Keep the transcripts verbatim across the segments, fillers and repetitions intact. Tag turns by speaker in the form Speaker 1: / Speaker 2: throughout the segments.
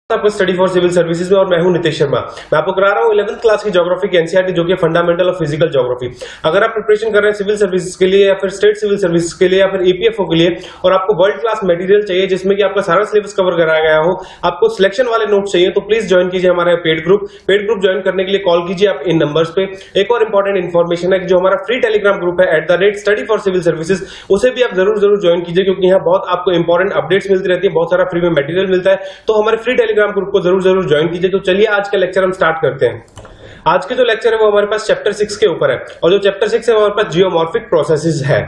Speaker 1: आपका study for civil services में और मैं हूं नितेश शर्मा। मैं आपको करा रहा हूं इलेवेंथ क्लास की ज्योग्राफी की एनसीईआरटी जो कि फंडामेंटल ऑफ फिजिकल ज्योग्राफी। अगर आप प्रिपरेशन कर रहे हैं सिविल सर्विसेज के लिए या फिर स्टेट सिविल सर्विसेज के लिए या फिर ईपीएफओ के लिए और आपको वर्ल्ड क्लास मटेरियल चाहिए जिसमें कि आपका सारा सिलेबस कवर कराया गया हो, आपको सिलेक्शन वाले नोट्स चाहिए तो प्लीज ज्वाइन कीजिए हमारा paid group. Paid group join करने के लिए कॉल कीजिए आप इन नंबर्स पे। एक और इंपॉर्टेंट इन्फॉर्मेशन है कि जो हमारा फ्री टेलीग्राम ग्रुप है at the rate study for civil services, उसे भी आप जरूर जरूर ज्वाइन कीजिए क्योंकि यहाँ बहुत आपको इंपॉर्टेंट अपडेट्स मिलती रहती है, बहुत सारा फ्री में मटेरियल मिलता है। तो हमारे फ्री टेलीग्राम ग्रुप को जरूर जरूर ज्वाइन कीजिए। तो चलिए आज का लेक्चर हम स्टार्ट करते हैं। आज के जो लेक्चर है वो हमारे पास चैप्टर सिक्स के ऊपर है और जो चैप्टर सिक्स है वो हमारे पास जियोमॉर्फिक प्रोसेसेस है।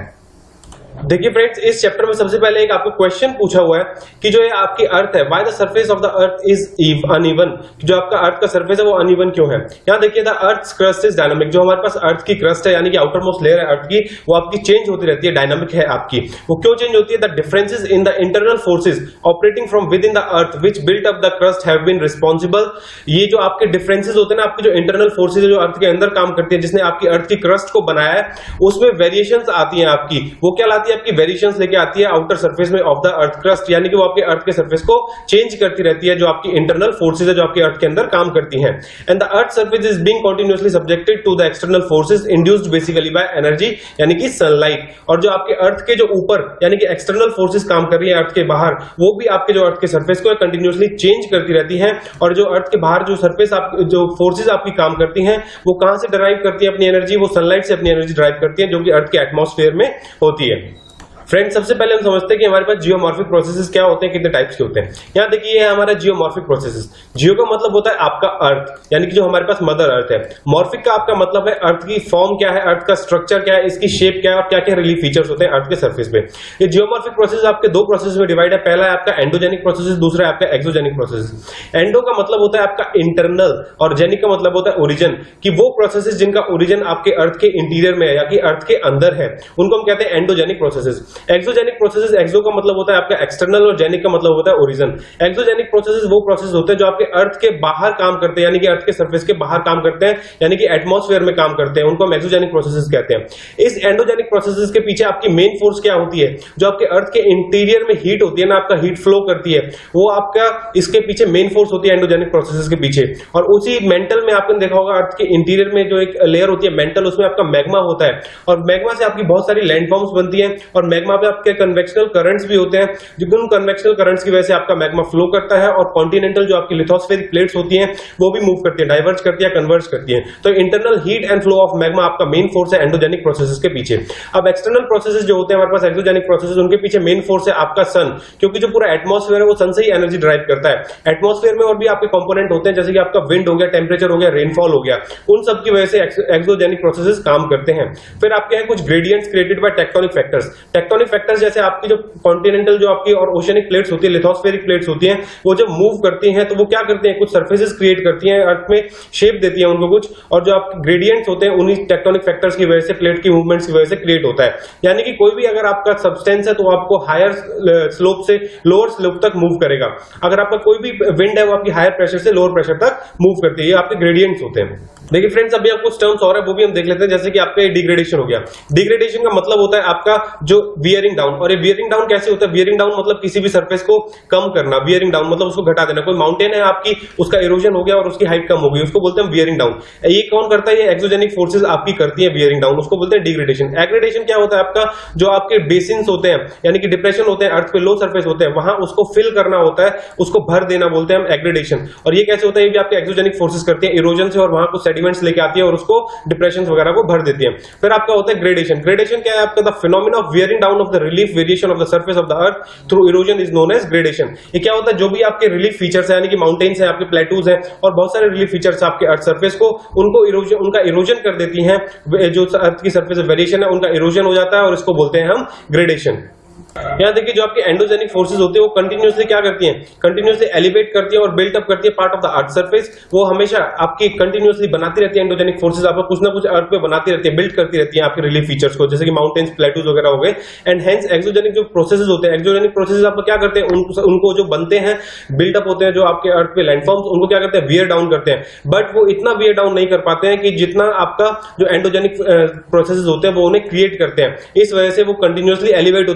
Speaker 1: देखिए फ्रेंड्स, इस चैप्टर में सबसे पहले एक आपको क्वेश्चन पूछा हुआ है कि जो ये आपकी अर्थ है, why the surface of the earth is uneven, जो आपका अर्थ का सरफेस है वो अनइवन क्यों है। यहाँ देखिए the earth crust is dynamic, जो हमारे पास अर्थ की क्रस्ट है यानी कि आउटर मोस्ट लेयर है अर्थ की, वो आपकी चेंज होती रहती है, डायनामिक है आपकी। वो क्यों चेंज होती है? The differences in the internal forces operating from within the earth which built up the crust have been responsible. ये जो आपके डिफरेंसेस होते हैं ना, आपकी जो इंटरनल फोर्सेज है जो अर्थ के अंदर काम करती है, जिसने आपकी अर्थ की क्रस्ट को बनाया है, उसमें वेरिएशंस आती है आपकी। वो क्या लाती है? आपकी वेरिएशंस लेके आती है आउटर सरफेस में ऑफ द अर्थ क्रस्ट, यानी कि वो आपके अर्थ के सरफेस को चेंज करती रहती है, जो आपकी इंटरनल फोर्सेज है जो आपके अर्थ के अंदर काम करती हैं। And the earth surface is being continuously subjected to the external forces induced basically by energy यानी कि सनलाइट। और जो आपके अर्थ के जो ऊपर यानी कि एक्सटर्नल फोर्सेज काम कर रही है अर्थ के बाहर, वो भी आपके जो अर्थ के सरफेस को कंटिन्यूअसली चेंज करती रहती हैं। और जो अर्थ के बाहर जो सरफेस आप जो फोर्सेज आपकी काम करती हैं वो कहां से डराइव करती है अपनी एनर्जी? वो सनलाइट से अपनी एनर्जी ड्राइव करती है जो कि अर्थ के एटमॉस्फेयर में होती है। फ्रेंड्स, सबसे पहले हम समझते हैं कि हमारे पास जियोमॉर्फिक प्रोसेसेस क्या होते हैं, कितने टाइप्स के होते हैं। यहाँ देखिए ये है हमारा जियोमॉर्फिक प्रोसेसेस। जियो का मतलब होता है आपका अर्थ यानी कि जो हमारे पास मदर अर्थ है। मॉर्फिक का आपका मतलब है अर्थ की फॉर्म क्या है, अर्थ का स्ट्रक्चर क्या है, इसकी शेप क्या है और क्या क्या रिलीफ फीचर्स होते हैं अर्थ के सर्फेस पे। ये जियोमॉर्फिक प्रोसेस आपके दो प्रोसेस में डिवाइड है। पहला है आपका एंडोजेनिक प्रोसेस, दूसरा है आपका एक्सोजेनिक प्रोसेस। एंडो का मतलब होता है आपका इंटरनल और जेनिक का मतलब होता है ओरिजिन, कि वो प्रोसेसेस जिनका ओरिजिन आपके अर्थ के इंटीरियर में है या कि अर्थ के अंदर है, उनको हम कहते हैं endogenic processes. Exogenic processes, exo का मतलब होता है आपका एक्सटर्नल और जेनिक का मतलब होता है ओरिजिन। एक्सोजेनिक प्रोसेसेस वो प्रोसेस होते हैं जो आपके अर्थ के बाहर काम करते हैं यानी कि अर्थ के सरफेस के बाहर काम करते हैं यानी कि एटमॉस्फेयर में काम करते हैं, उनको हम एक्सोजेनिक प्रोसेसेस कहते हैं। इस एंडोजेनिक प्रोसेसेस के पीछे आपकी मेन फोर्स क्या होती है? जो आपके अर्थ के इंटीरियर में हीट होती है ना, आपका हीट फ्लो करती है, वो आपका इसके पीछे मेन फोर्स होती है एंडोजेनिक प्रोसेसेस के पीछे। और उसी मेंटल में आपने देखा होगा अर्थ के इंटीरियर में जो एक लेयर होती है मेंटल, उसमें आपका मैग्मा होता है और मैग्मा से आपकी बहुत सारी लैंडफॉर्म्स बनती है और मैग्मा पे आपके कन्वेक्शनल करंट्स भी होते हैं। जिन कन्वेक्शनल करंट्स की वजह से आपका मैग्मा फ्लो करता है और कॉन्टिनेंटल जो आपकी लिथोस्फेरिक प्लेट्स होती हैं वो भी मूव करती है, डाइवर्ज करती है, कन्वर्ज करती है। तो internal heat and flow of magma आपका मेन फोर्स है एंडोजेनिक प्रोसेसेस के पीछे। अब एक्सटर्नल प्रोसेसेस जो होते हैं हमारे पास एक्सोजेनिक प्रोसेसेस, उनके पीछे मेन फोर्स है आपका सन, क्योंकि जो पूरा एटमॉस्फेयर है वो सन से ही एनर्जी ड्राइव करता है। एटमॉस्फेयर में और भी आपके कंपोनेंट होते हैं जैसे कि आपका विंड हो गया, टेम्परेचर हो गया, रेनफॉल हो गया, उन सब की वजह से एक्सोजेनिक प्रोसेसेस काम करते हैं। फिर आपके हैं कुछ gradients created by tectonic factors. Tectonic factors जैसे आपकी जो कॉन्टिनेंटल जो आपकी और ओशियनिक प्लेट्स होती है, लिथोस्फेरिक प्लेट्स होती हैं, वो जब मूव करती हैं तो वो क्या करती हैं? कुछ सरफेसेस क्रिएट करती हैं अर्थ में, शेप देती हैं उनको कुछ, और जो आपके ग्रेडियंट्स होते हैं उन्हीं टेक्टोनिक फैक्टर्स की वजह से, प्लेट की मूवमेंट्स की वजह से क्रिएट होता है। यानी कि कोई भी अगर आपका सब्सटेंस है तो आपको हायर स्लोप से लोअर स्लोप तक मूव करेगा। अगर आपका कोई भी विंड है वो आपकी हायर प्रेशर से लोअर प्रेशर तक मूव करती है। ये आपके ग्रेडियंट्स होते हैं। देखिए फ्रेंड्स, अभी आपको टर्म्स और है वो भी हम देख लेते हैं, जैसे कि आपका डिग्रेडेशन हो गया। डिग्रेडेशन का मतलब होता है आपका जो वियरिंग डाउन। और ये वियरिंग डाउन कैसे होता है? वियरिंग डाउन मतलब किसी भी सरफेस को कम करना। वियरिंग डाउन मतलब उसको घटा देना। कोई माउंटेन है आपकी, उसका इरोजन हो गया और उसकी हाइट कम हो गई, उसको बोलते हैं वियरिंग डाउन। ये कौन करता है? ये एक्सोजेनिक फोर्सेस आपकी करती है वियरिंग डाउन, उसको बोलते हैं डिग्रेडेशन। एग्रेडेशन क्या होता है आपका? जो आपके बेसिन्स होते हैं यानी कि डिप्रेशन होते हैं अर्थ पे, लो सरफेस होते हैं, वहां उसको फिल करना होता है, उसको भर देना बोलते हैं हम एग्रेडेशन। और ये कैसे होता है? ये भी आपके एक्सोजेनिक फोर्सेस करते हैं इरोजन से, और वहां कुछ सेडिमेंट्स लेके आती है और उसको डिप्रेशन वगैरह को भर देती है। फिर आपका होता है ग्रेडेशन। ग्रेडेशन क्या है आपका? The phenomena of wearing down of the relief variation of the surface of the earth through erosion is known as gradation. ये क्या होता है? जो भी आपके रिलीफ फीचर्स है यानी कि माउंटेन्स है, आपके प्लेटूज है और बहुत सारे रिलीफ फीचर्स आपके अर्थ सरफेस को, उनको इरोजन, उनका इरोजन कर देती हैं। जो अर्थ की सरफेस वेरिएशन है उनका इरोजन हो जाता है और इसको बोलते हैं हम ग्रेडेशन। यहाँ देखिए जो आपकी एंडोजेनिक फोर्सेस होती है वो कंटिन्यूअसली क्या करती हैं? कंटिन्यूअसली एलिवेट करती है और बिल्ट अप करती है part of the earth surface. वो हमेशा आपकी कंटिन्यूअसली बनाती रहती है एंडोजेनिक फोर्सेस, आपको कुछ ना कुछ अर्थ पे बनाती रहती है, बिल्ड करती रहती है आपके रिलीफ फीचर्स को, जैसे कि माउंटेन्स, प्लेटूज वगैरह हो गए। एंड हेंस एक्सोजेनिक जो प्रोसेसेस होते हैं, एक्सोजेनिक प्रोसेसेस आपको क्या करते हैं? उनको, उनको जो बनते हैं, बिल्डअप होते हैं जो आपके अर्थ पे लैंडफॉर्म्स, उनको क्या करते हैं? वियर डाउन करते हैं। बट वो इतना वियर डाउन नहीं कर पाते हैं कि जितना आपका जो एंडोजेनिक प्रोसेसेस होते हैं वो उन्हें क्रिएट करते हैं। इस वजह से वो कंटिन्यूअसली एलिवेट होते रहते हैं, फिर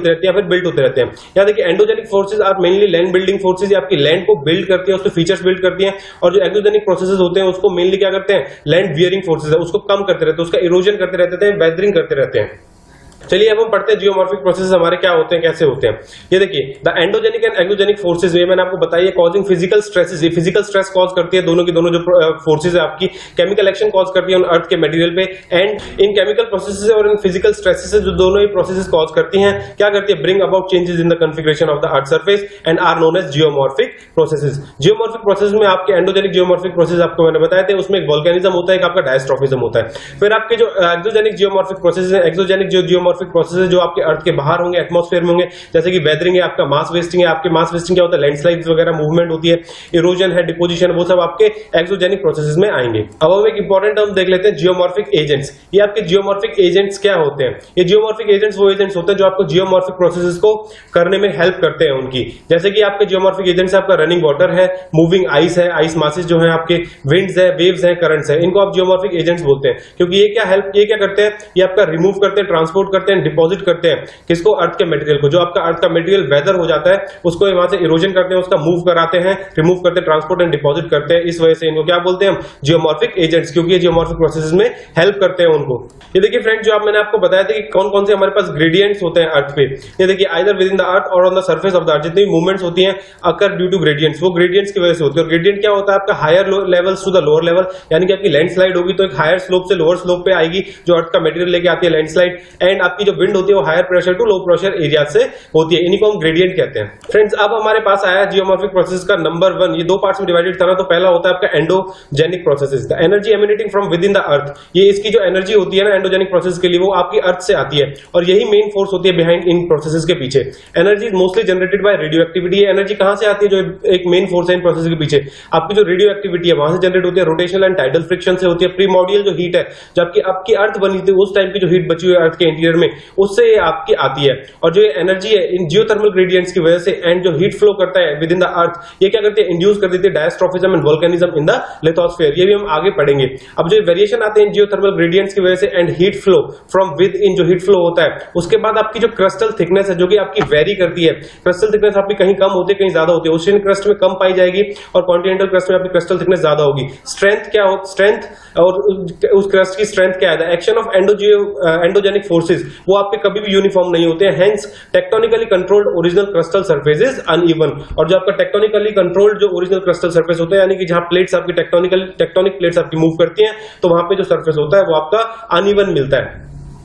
Speaker 1: में बिल्ड होते रहते हैं। यहाँ देखिए endogenic forces are mainly land building forces, आपकी लैंड को बिल्ड करती है, उसके फीचर्स बिल्ड करती है। और जो एक्सोजेनिक प्रोसेसेस होते हैं उसको मेनली क्या करते हैं, लैंड वियरिंग फोर्सेज है, उसको कम करते रहते हैं, उसका इरोजन करते रहते हैं, वेदरिंग करते रहते हैं। चलिए अब हम पढ़ते हैं जियोमॉर्फिक प्रोसेसेस हमारे क्या होते हैं, कैसे होते हैं। ये देखिए the endogenic and exogenic forces, ये मैंने आपको बताया कॉजिंग फिजिकल स्ट्रेसेस, ये फिजिकल स्ट्रेस कॉज करती है, दोनों की दोनों जो फोर्सेस है आपकी केमिकल एक्शन कॉज करती है अर्थ के मटेरियल पे। एंड इन केमिकल प्रोसेसेस और इन फिजिकल स्ट्रेसेस जो दोनों ही प्रोसेसेस कॉज करती हैं, क्या करती है, bring about changes in the configuration of the earth surface and are known as geomorphic processes. Geomorphic process में आपके एंडोजेनिक जियोमॉर्फिक प्रोसेस आपको मैंने बताए थे, उसमें एक वोल्केनिज्म होता है, एक आपका डायस्ट्रोफिज्म होता है। फिर आपके जो एक्सोजेनिक जियोमॉर्फिक प्रोसेस है, एक्सोजेनिक जो जियोमॉर्फिक प्रोसेस है जो आपके अर्थ के बाहर होंगे, एटमॉस्फेयर में होंगे, जैसे कि वेदरिंग है, आपका मास वेस्टिंग है। आपके मास वेस्टिंग क्या होता है, लैंडस्लाइड्स वगैरह मूवमेंट होती है, इरोजन है, डिपोजिशन, वो सब आपके एक्सोजेनिक प्रोसेसेस में आएंगे। अब हम एक इंपॉर्टेंट टर्म देख लेते हैं, जियोमॉर्फिक एजेंट्स। ये आपके जियोमॉर्फिक एजेंट्स क्या होते हैं, ये जियोमॉर्फिक एजेंट्स वो एजेंट्स होते हैं जो आपको जियोमॉर्फिक प्रोसेसेस को करने में हेल्प करते हैं उनकी। जैसे कि आपके जियोमॉर्फिक एजेंट्स आपका रनिंग वाटर है, मूविंग आइस है, आइस मासेस जो है आपके, विंड्स है, वेव्स है, करंट्स है, इनको आप जियोमॉर्फिक एजेंट्स बोलते हैं। क्योंकि ये क्या हेल्प, ये क्या करते हैं, ये आपका रिमूव करते हैं, ट्रांसपोर्ट करते हैं, डिपॉजिट करते हैं, किसको, अर्थ के मटेरियल को। जो आपका अर्थ का मटेरियल वेदर हो जाता है उसको वहां से इरोजन करते हैं, उसका मूव कराते हैं, रिमूव करते हैं, ट्रांसपोर्ट एंड डिपॉजिट करते हैं। इस वजह से इनको क्या बोलते हैं हम, जियोमॉर्फिक एजेंट्स, क्योंकि ये जियोमॉर्फिक प्रोसेसेस में हेल्प करते हैं उनको। ये देखिए फ्रेंड, जो आप मैंने आपको बताया था कि कौन कौन से हमारे पास ग्रेडियंट्स होते हैं अर्थ पे। ये देखिए either within the earth और on the surface of the earth, जितनी मूवमेंट्स होती हैं अकर ड्यू टू ग्रेडियंट्स, वो ग्रेडियंट्स की वजह से होती है। और ग्रेडियंट क्या होता है आपका, higher levels to the lower level, यानी कि आपकी लैंडस्लाइड होगी तो एक हायर स्लोप से लोअर स्लोप पे आएगी जो अर्थ का मटेरियल लेके आती है लैंडस्लाइड। एंड आपकी जो विंड होती है वो higher pressure to low pressure area से होती है, इन्हीं को हम ग्रेडियंट कहते हैं। फ्रेंड्स अब हमारे पास आया जियोमॉर्फिक प्रोसेस का नंबर वन, ये दो पार्ट्स में डिवाइडेड था ना, तो पहला होता है आपका endogenic processes, the energy emanating from within the earth. ये इसकी जो एनर्जी होती है ना एंडोजेनिक प्रोसेस के लिए, वो आपकी अर्थ से आती है और यही मेन फोर्स होती है बिहाइंड इन प्रोसेसेस के पीछे। Energy mostly generated by radioactivity. ये एनर्जी कहां से आती है, जो एक मेन फोर्स है इन प्रोसेस के पीछे, आपकी जो रेडियो एक्टिविटी है वहां से जनरेट होती है, रोटेशनल एंड टाइडल फ्रिक्शन से होती है। प्रीमोडियल जो हीट है, जो आपकी आपकी अर्थ बनी थी उस टाइम की जो हीट बची हुई है अर्थ के इंटीरियर में, उससे ये आपकी आती है। और जो एनर्जी है इन जियोथर्मल ग्रेडियंट्स की वजह से एंड जो हीट फ्लो करता है विद इन द अर्थ, ये क्या करती है, इंड्यूस कर देती है diastrophism and volcanism in the lithosphere. ये भी हम आगे पढ़ेंगे। अब जो वेरिएशन आते हैं जियोथर्मल ग्रेडियंट्स की वजह से and heat flow from within, जो हीट फ्लो होता है, उसके बाद आपकी जो क्रिस्टल थिकनेस है जो कि आपकी वेरी करती है। क्रिस्टल थिकनेस आपकी कहीं कम होती है, कहीं ज्यादा होती है। ओशियन क्रस्ट में कम पाई जाएगी और कॉन्टिनेंटल क्रस्ट में आपकी क्रिस्टल थिकनेस ज्यादा होगी। स्ट्रेंथ क्या हो, स्ट्रेंथ और उस क्रस्ट की स्ट्रेंथ क्या है, action of endogeo endogenic forces, वो आपके कभी भी यूनिफॉर्म नहीं होते हैं। Hence tectonically controlled original crustal surfaces uneven. और जो आपका टेक्टोनिकली कंट्रोल्ड जो ओरिजिनल क्रिस्टल सरफेस होता है, यानी कि जहां प्लेट्स आपकी टेक्टोनिकल टेक्टोनिक प्लेट्स आपकी मूव करती हैं, तो वहां पे जो सरफेस होता है वो आपका अनइवन मिलता है।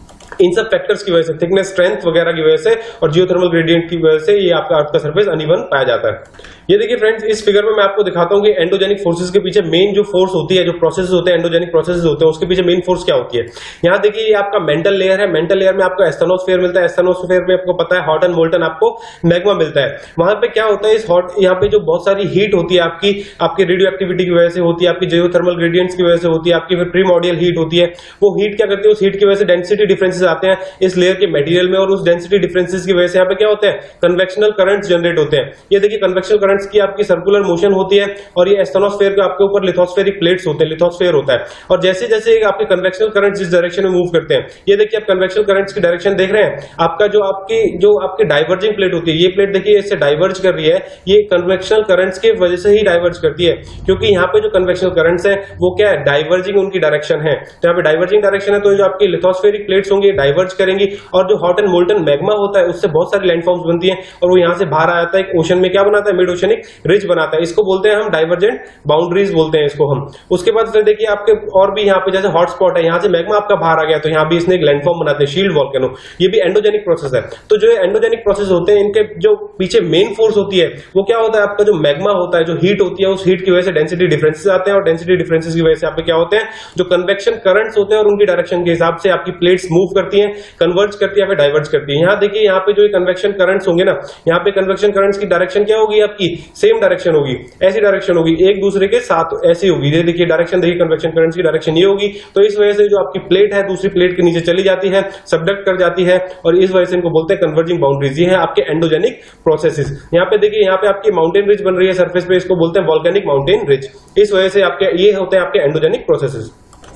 Speaker 1: इन सब फैक्टर्स की वजह से, थिकनेस, स्ट्रेंथ वगैरह की वजह से और जियोथर्मल ग्रेडियंट की वजह से ये आपका अर्थ का सरफेस अनइवन पाया जाता है। ये देखिए फ्रेंड्स, इस फिगर में मैं आपको दिखाता हूं कि एंडोजेनिक फोर्सेस के पीछे मेन जो फोर्स होती है, जो प्रोसेसेस होते हैं, एंडोजेनिक प्रोसेसेस होते हैं, उसके पीछे मेन फोर्स क्या होती है। यहां देखिए ये आपका मेंटल लेयर है, मेंटल लेयर में आपको एस्थेनोस्फीयर मिलता है, एस्थेनोस्फीयर में आपको पता है हॉट एंड मोल्टन आपको मैग्मा मिलता है। वहां पे क्या होता है, इस हॉट यहाँ पे जो बहुत सारी हीट होती है आपकी आपकी रेडियो एक्टिविटी की वजह से होती है, आपकी जियोथर्मल ग्रेडियंट्स की वजह से होती है, आपकी फिर प्रीमोडियल हीट होती है। वो हीट क्या करती है, उस हीट की वजह से डेंसिटी डिफरेंसेस आते हैं इस लेयर के मटेरियल में, और उस डेंसिटी डिफरेंसेस की वजह से यहाँ पे क्या होते हैं, कन्वेक्शनल करंट्स जनरेट होते हैं। ये देखिए कन्वेक्शनल करंट्स की आपकी सर्कुलर मोशन होती है और ये एस्थेनोस्फीयर के आपके ऊपर लिथोस्फेरिक प्लेट्स होते हैं, लिथोस्फीयर होता है। और जैसे जैसे आपके कन्वेक्शनल करंट्स जिस डायरेक्शन में मूव करते हैं, ये देखिए आप कन्वेक्शनल करंट्स की डायरेक्शन देख रहे हैं, आपका जो आपकी जो आपकी डाइवर्जिंग प्लेट होती है, ये प्लेट देखिए इससे डाइवर्ज कर रही है, ये कन्वेक्शनल करंट्स की वजह से ही डाइवर्ज करती है, क्योंकि यहाँ पे जो कन्वेक्शनल करंट्स है वो क्या है, डाइवर्जिंग उनकी डायरेक्शन है। तो यहाँ पे डाइवर्जिंग डायरेक्शन है, तो जो आपकी लिथोस्फेरिक प्लेट्स होंगी डाइवर्ज करेंगी, और जो हॉट एंड मोल्टन मैग्मा होता है उससे बहुत सारी लैंडफॉर्म्स बनती हैं और वो यहाँ से बाहर आ जाता है, एक ओशन में क्या बनाता है, मिड ओशनिक रिज बनाता है। इसको बोलते हैं हम डाइवर्जेंट बाउंड्रीज बोलते हैं इसको हम। उसके बाद फिर देखिए आपके और भी यहाँ पे जैसे हॉटस्पॉट है, यहाँ से मैग्मा आपका बाहर आ गया तो यहाँ भी इसने एक लैंडफॉर्म बनाते हैं, शील्ड वोल्केनो, ये भी एंडोजेनिक प्रोसेस है। तो जो एंडोजेनिक प्रोसेस होते हैं, इनके जो पीछे मेन फोर्स होती है वो क्या होता है, आपका जो मैग्मा होता है, जो हीट होती है, उस हीट की वजह से डेंसिटी डिफरेंसेस आते हैं, और डेंसिटी डिफरेंसेस की वजह से आपके क्या होते हैं, जो कन्वेक्शन करंट्स होते हैं और उनकी डायरेक्शन के हिसाब से आपकी प्लेट्स मूव करती हैं, कन्वर्ज करती है, फिर डाइवर्ज करती है। यहाँ देखिए यहाँ पे जो कन्वेक्शन करंट्स होंगे ना, यहाँ पे कन्वेक्शन करंट्स की डायरेक्शन क्या होगी, आपकी सेम डायरेक्शन होगी, ऐसी डायरेक्शन होगी, एक दूसरे के साथ ऐसी होगी। ये देखिए डायरेक्शन देखिए, कन्वेक्शन करंट्स की डायरेक्शन ये होगी। तो इस वजह से जो आपकी प्लेट है दूसरी प्लेट के नीचे चली जाती है, सबडक्ट कर जाती है, और इस वजह से इनको बोलते हैं कन्वर्जिंग बाउंड्रीज। ये है आपके एंडोजेनिक प्रोसेसेस। यहाँ पे देखिए यहाँ पे आपकी माउंटेन रिज बन रही है सरफेस पे, इसको बोलते हैं वोल्केनिक माउंटेन रिज। इस वजह से आपके ये होते हैं आपके एंडोजेनिक प्रोसेसेस।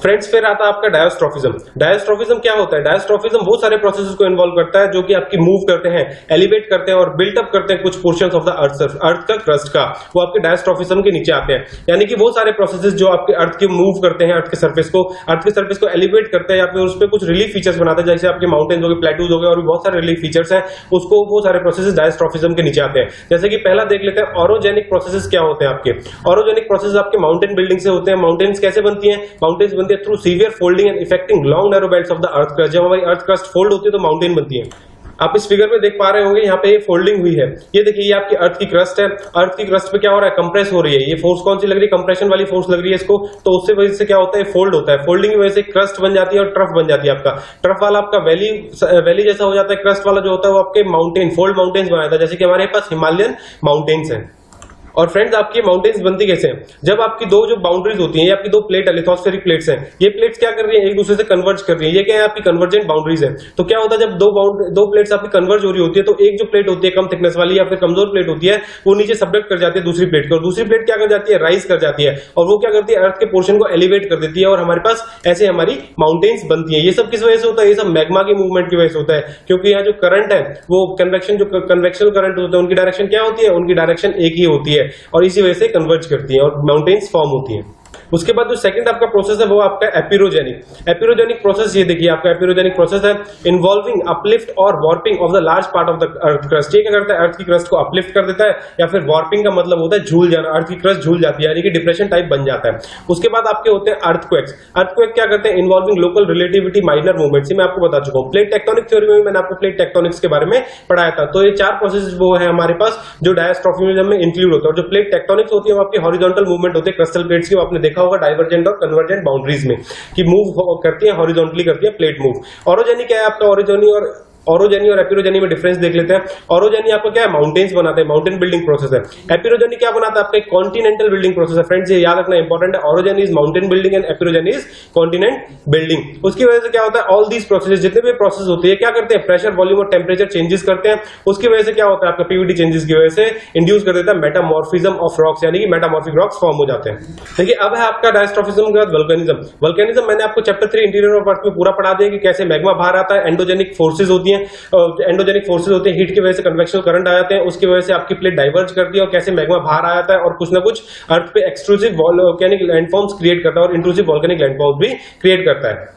Speaker 1: फ्रेंड्स फिर आता है आपका डायस्ट्रोफिज्म। डायस्ट्रोफिज्म क्या होता है? डायस्ट्रोफिज्म वो सारे प्रोसेसेस को इन्वॉल्व करता है जो कि आपकी मूव करते हैं, एलिवेट करते हैं और बिल्ट अप करते हैं कुछ portions of the earth earth का क्रस्ट का, वो आपके डायस्ट्रोफिज्म के नीचे आते हैं। यानी कि वो सारे प्रोसेसेस जो आपके अर्थ के मूव करते हैं, अर्थ के सरफेस को अर्थ के सरफेस को एलिवेट करते हैं या फिर उस पर कुछ रिलीफ फीचर्स बनाते हैं, जैसे आपके माउंटेन्स हो गए, प्लेटूज हो गए और भी बहुत सारे रिलीफ फीचर्स हैं, उसको वो सारे प्रोसेसेस डायस्ट्रोफिज्म के नीचे आते हैं। जैसे कि पहला देख लेते हैं ऑरोजेनिक प्रोसेसेस क्या होते हैं आपके। ऑरोजेनिक प्रोसेस आपके माउंटेन बिल्डिंग से होते हैं। माउंटेन्स कैसे बनती हैं? माउंटेन्स बनती है through severe folding and affecting long narrow belts of the earth crust. जब हमारी अर्थ क्रस्ट फोल्ड होती है तो माउंटेन बनती है। आप इस फिगर में देख पा रहे होंगे, यहाँ पे ये फोल्डिंग हुई है। ये देखिए, ये आपकी अर्थ की क्रस्ट है। अर्थ की क्रस्ट पे क्या हो रहा है? कंप्रेस हो रही है। ये फोर्स कौन सी लग रही है? कंप्रेशन वाली फोर्स लग रही है इसको। तो उससे वजह से क्या होता है? फोल्ड होता है। फोल्डिंग की वजह से क्रस्ट बन जाती है और ट्रफ बन जाती है। आपका ट्रफ वाला आपका वैली वैली जैसा हो जाता है। क्रस्ट वाला जो होता है वो आपके माउंटेन फोल्ड माउंटेन्स बनाता है, जैसे कि हमारे पास हिमालयन माउंटेन्स हैं। और फ्रेंड्स आपकी माउंटेन्स बनती कैसे हैं? जब आपकी दो जो बाउंड्रीज होती हैं, ये आपकी दो प्लेट है, लिथोस्फेरिक प्लेट्स हैं। ये प्लेट्स क्या कर रही हैं? एक दूसरे से कन्वर्ज कर रही है। ये क्या है? आपकी कन्वर्जेंट बाउंड्रीज है। तो क्या होता है जब दो बाउंड्री दो प्लेट्स आपकी कन्वर्ज हो रही होती है, तो एक जो प्लेट होती है कम थिकनेस वाली या फिर कमजोर प्लेट होती है, वो नीचे सबडक्ट कर जाती है दूसरी प्लेट को, और दूसरी प्लेट क्या कर जाती है? राइज कर जाती है, और वो क्या करती है? अर्थ के पोर्शन को एलिवेट कर देती है, और हमारे पास ऐसे हमारी माउंटेन्स बनती है। ये सब किस वजह से होता है? ये सब मैग्मा की मूवमेंट की वजह से होता है, क्योंकि यहाँ जो करंट है वो कन्वेक्शन जो कन्वेक्शनल करंट होते हैं उनकी डायरेक्शन क्या होती है? उनकी डायरेक्शन एक ही होती है, और इसी वजह से कन्वर्ज करती हैं और माउंटेन्स फॉर्म होती हैं। उसके बाद जो सेकंड आपका प्रोसेस है वो आपका एपिरोजेनिक। एपिरोजेनिक प्रोसेस, ये देखिए आपका एपिरोजेनिक प्रोसेस है इन्वॉल्विंग अपलिफ्ट और warping of the large part of the earth crust. ये क्या करता है? अर्थ की क्रस्ट को अपलिफ्ट कर देता है, या फिर वार्पिंग का मतलब होता है झूल जाना। अर्थ की क्रस्ट झूल जाती है, यानी कि डिप्रेशन टाइप बन जाता है। उसके बाद आपके होते हैं अर्थक्वेक्स। अर्थक्वेक क्या करते हैं? Involving local relativity minor movements. मैं आपको बता चुका हूँ। प्लेट टेक्टोनिक थ्योरी में मैंने आपको प्लेट टेक्टोनिक्स के बारे में पढ़ाया था। तो ये चार प्रोसेस वो है हमारे पास जो डायस्ट्रोफिज्म में इंक्लूड होता है। और जो प्लेट टेक्टोनिक्स होती है वो आपकी हॉरिजॉन्टल मूवमेंट होती है क्रिस्टल प्लेट्स की। आपने देखा होगा डाइवर्जेंट और कन्वर्जेंट बाउंड्रीज में कि मूव करती है, हॉरिजॉन्टली करती है प्लेट मूव। ऑरोजेनिक क्या है आपका? ऑरोजेनी और ऑरोजेनी और एपिरोजेनी में डिफरेंस देख लेते हैं। ऑरोजेनी आपको क्या है? माउंटेन्स बनाते हैं, माउंटेन बिल्डिंग प्रोसेस है। एपिरोजेनी क्या बनाता है? आपका कॉन्टिनेंटल बिल्डिंग प्रोसेस है। फ्रेंड्स ये याद रखना इंपॉर्टेंट है। Orogeny is mountain building and epeirogeny is continent building. उसकी वजह से क्या होता है? ऑल दीज प्रोसेस, जितने भी प्रोसेस होती है, क्या करते हैं? प्रेशर, वॉल्यूम और टेम्परेचर चेंजेस करते हैं। उसकी वजह से क्या होता है? आपका पीवीटी चेंजेस की वजह से इंड्यूस कर देता है मेटामॉर्फिज्म ऑफ रॉक्स, यानी कि मेटामॉर्फिक रॉक्स फॉर्म हो जाते हैं। देखिए अब है आपका डायस्ट्रोफिज्म के बाद वल्केनिज्म। वल्केनिज्म मैंने आपको chapter three interior of earth में पूरा पढ़ा दिया कि कैसे मैग्मा बाहर आता है। एंडोजेनिक फोर्सेज होती है, एंडोजेनिक फोर्सेज होते हैं, हीट की वजह से कन्वेक्शनल करंट आ जाते हैं, उसकी वजह से आपकी प्लेट डाइवर्ज करती है और कैसे मैग्मा बाहर आ जाता है और कुछ ना कुछ अर्थ पे एक्सट्रूसिव वोल्केनिक लैंडफॉर्म्स क्रिएट करता है और इंट्रूसिव वोल्केनिक लैंडफॉर्म्स भी क्रिएट करता है।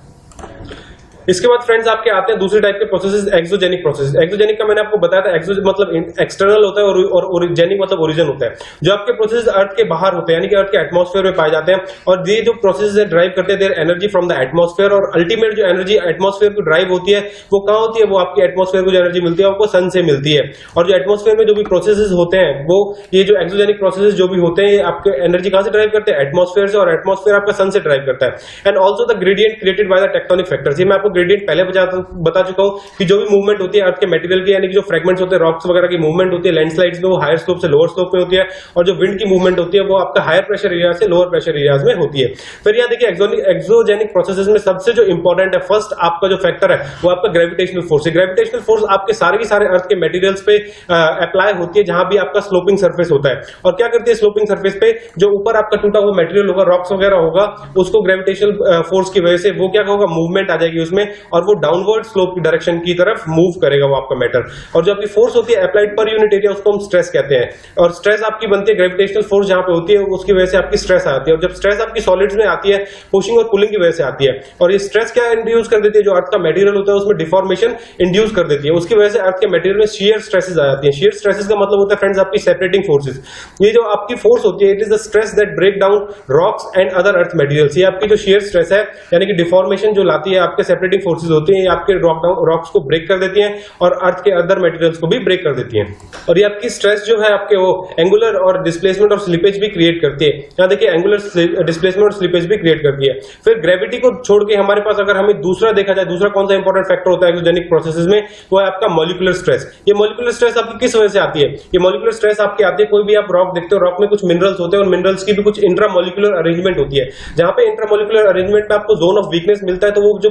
Speaker 1: इसके बाद फ्रेंड्स आपके आते हैं दूसरे टाइप के प्रोसेसेस, एक्सोजेनिक प्रोसेस। एक्सोजेनिक का मैंने आपको बताया था, एक्सो मतलब एक्सटर्नल होता है और, और ओरिजेनिक मतलब ओरिजिन होता है। जो आपके प्रोसेस अर्थ के बाहर होते हैं, यानी कि अर्थ के एटमॉस्फेयर में पाए जाते हैं, और ये जो प्रोसेस ड्राइव करते हैं their energy from the atmosphere. और अल्टीमेट जो एनर्जी एटमॉस्फेयर को ड्राइव होती है वो कहाँ होती है? वो आपकी एटमॉस्फेयर को जो एनर्जी मिलती है आपको सन से मिलती है। और जो एटमॉस्फेयर में जो भी प्रोसेसेस होते हैं वो ये जो एक्सोजेनिक प्रोसेसेस जो भी होते हैं ये आपके एनर्जी कहाँ से ड्राइव करते हैं? एटमॉस्फेयर से, और एटमॉस्फेयर आपका सन से ड्राइव करता है। And also the gradient created by the tectonic factors. ये मैं आपको ग्रेडियंट पहले बता बता चुका हूं कि जो भी मूवमेंट होती है अर्थ के मटेरियल की, यानी कि जो फ्रेगमेंट्स होते हैं रॉक्स वगैरह की मूवमेंट होती है लैंडस्लाइड्स में, वो हायर स्लोप से लोअर स्लोप में होती है। और जो विंड की मूवमेंट होती है वो आपका हायर प्रेशर एरिया से लोअर प्रेशर एरियाज में होती है। फिर यहाँ देखिए एक्सोजेनिक प्रोसेसेस में सबसे जो इंपॉर्टेंट है फर्स्ट आपका जो फैक्टर है वो आपका ग्रेविटेशनल फोर्स है। ग्रेविटेशनल फोर्स आपके सारे के सारे अर्थ के मटेरियल्स पे अप्लाई होती है जहां भी आपका स्लोपिंग सर्फेस होता है। और क्या करती है? स्लोपिंग सर्फेस पे जो ऊपर आपका टूटा हुआ मटेरियल होगा, रॉक्स वगैरह होगा, उसको ग्रेविटेशनल फोर्स की वजह से वो क्या होगा? मूवमेंट आ जाएगी उसमें, और वो डाउनवर्ड स्लोप की डायरेक्शन की तरफ मूव करेगा वो आपका मैटर। और जो आपकी फोर्स होती है अप्लाइड पर यूनिट एरिया, उसको हम स्ट्रेस कहते हैं। और स्ट्रेस आपकी बनती है ग्रेविटेशनल फोर्स जहां पे होती है, उसकी वजह से आपकी स्ट्रेस आती है। और जब स्ट्रेस आपकी सॉलिड्स में आती है पुशिंग और पुलिंग की वजह से आती है। और ये स्ट्रेस क्या इंड्यूस कर देती है? जो अर्थ का मटेरियल होता है उसमें डिफॉर्मेशन इंड्यूस कर देती है। उसकी वजह से अर्थ के मटेरियल में शियर स्ट्रेसेस आ जाती है। शियर स्ट्रेसेस का मतलब होता है फ्रेंड्स आपकी सेपरेटिंग फोर्सेस। ये जो आपकी फोर्स होती है it is the stress that break down rocks and other earth materials. ये आपकी जो शियर स्ट्रेस है यानी कि डिफॉर्मेशन जो लाती है आपके सेपरेटिंग फोर्सेस होती है, ये आपके रॉक रॉक्स को ब्रेक कर देती हैं और अर्थ के अदर मटेरियल्स को भी ब्रेक कर देती हैं। और ये आपकी स्ट्रेस जो है आपके वो एंगुलर और डिस्प्लेसमेंट और स्लिपेज भी क्रिएट करती है। यहाँ देखिए एंगुलर डिस्प्लेसमेंट और स्लिपेज भी क्रिएट करती है। फिर ग्रेविटी को छोड़ के हमारे पास अगर हमें दूसरा देखा जाए, दूसरा कौन सा इंपॉर्टेंट फैक्टर होता है एक्सोजेनिक प्रोसेसेस में, वो है आपका मॉलिक्यूलर स्ट्रेस। ये मॉलिक्यूलर स्ट्रेस आपकी किस वजह से आती है? ये मॉलिक्यूलर स्ट्रेस आपकी आती है, कोई भी आप रॉक देखते हो, रॉक में कुछ मिनरल्स होते हैं और मिनरल्स की भी कुछ इंट्रा मॉलिक्यूलर अरेंजमेंट होती है। जहां पे इंट्रा मॉलिक्यूलर अरेंजमेंट में आपको जोन ऑफ वीकनेस मिलता है, तो वो जो केमिकल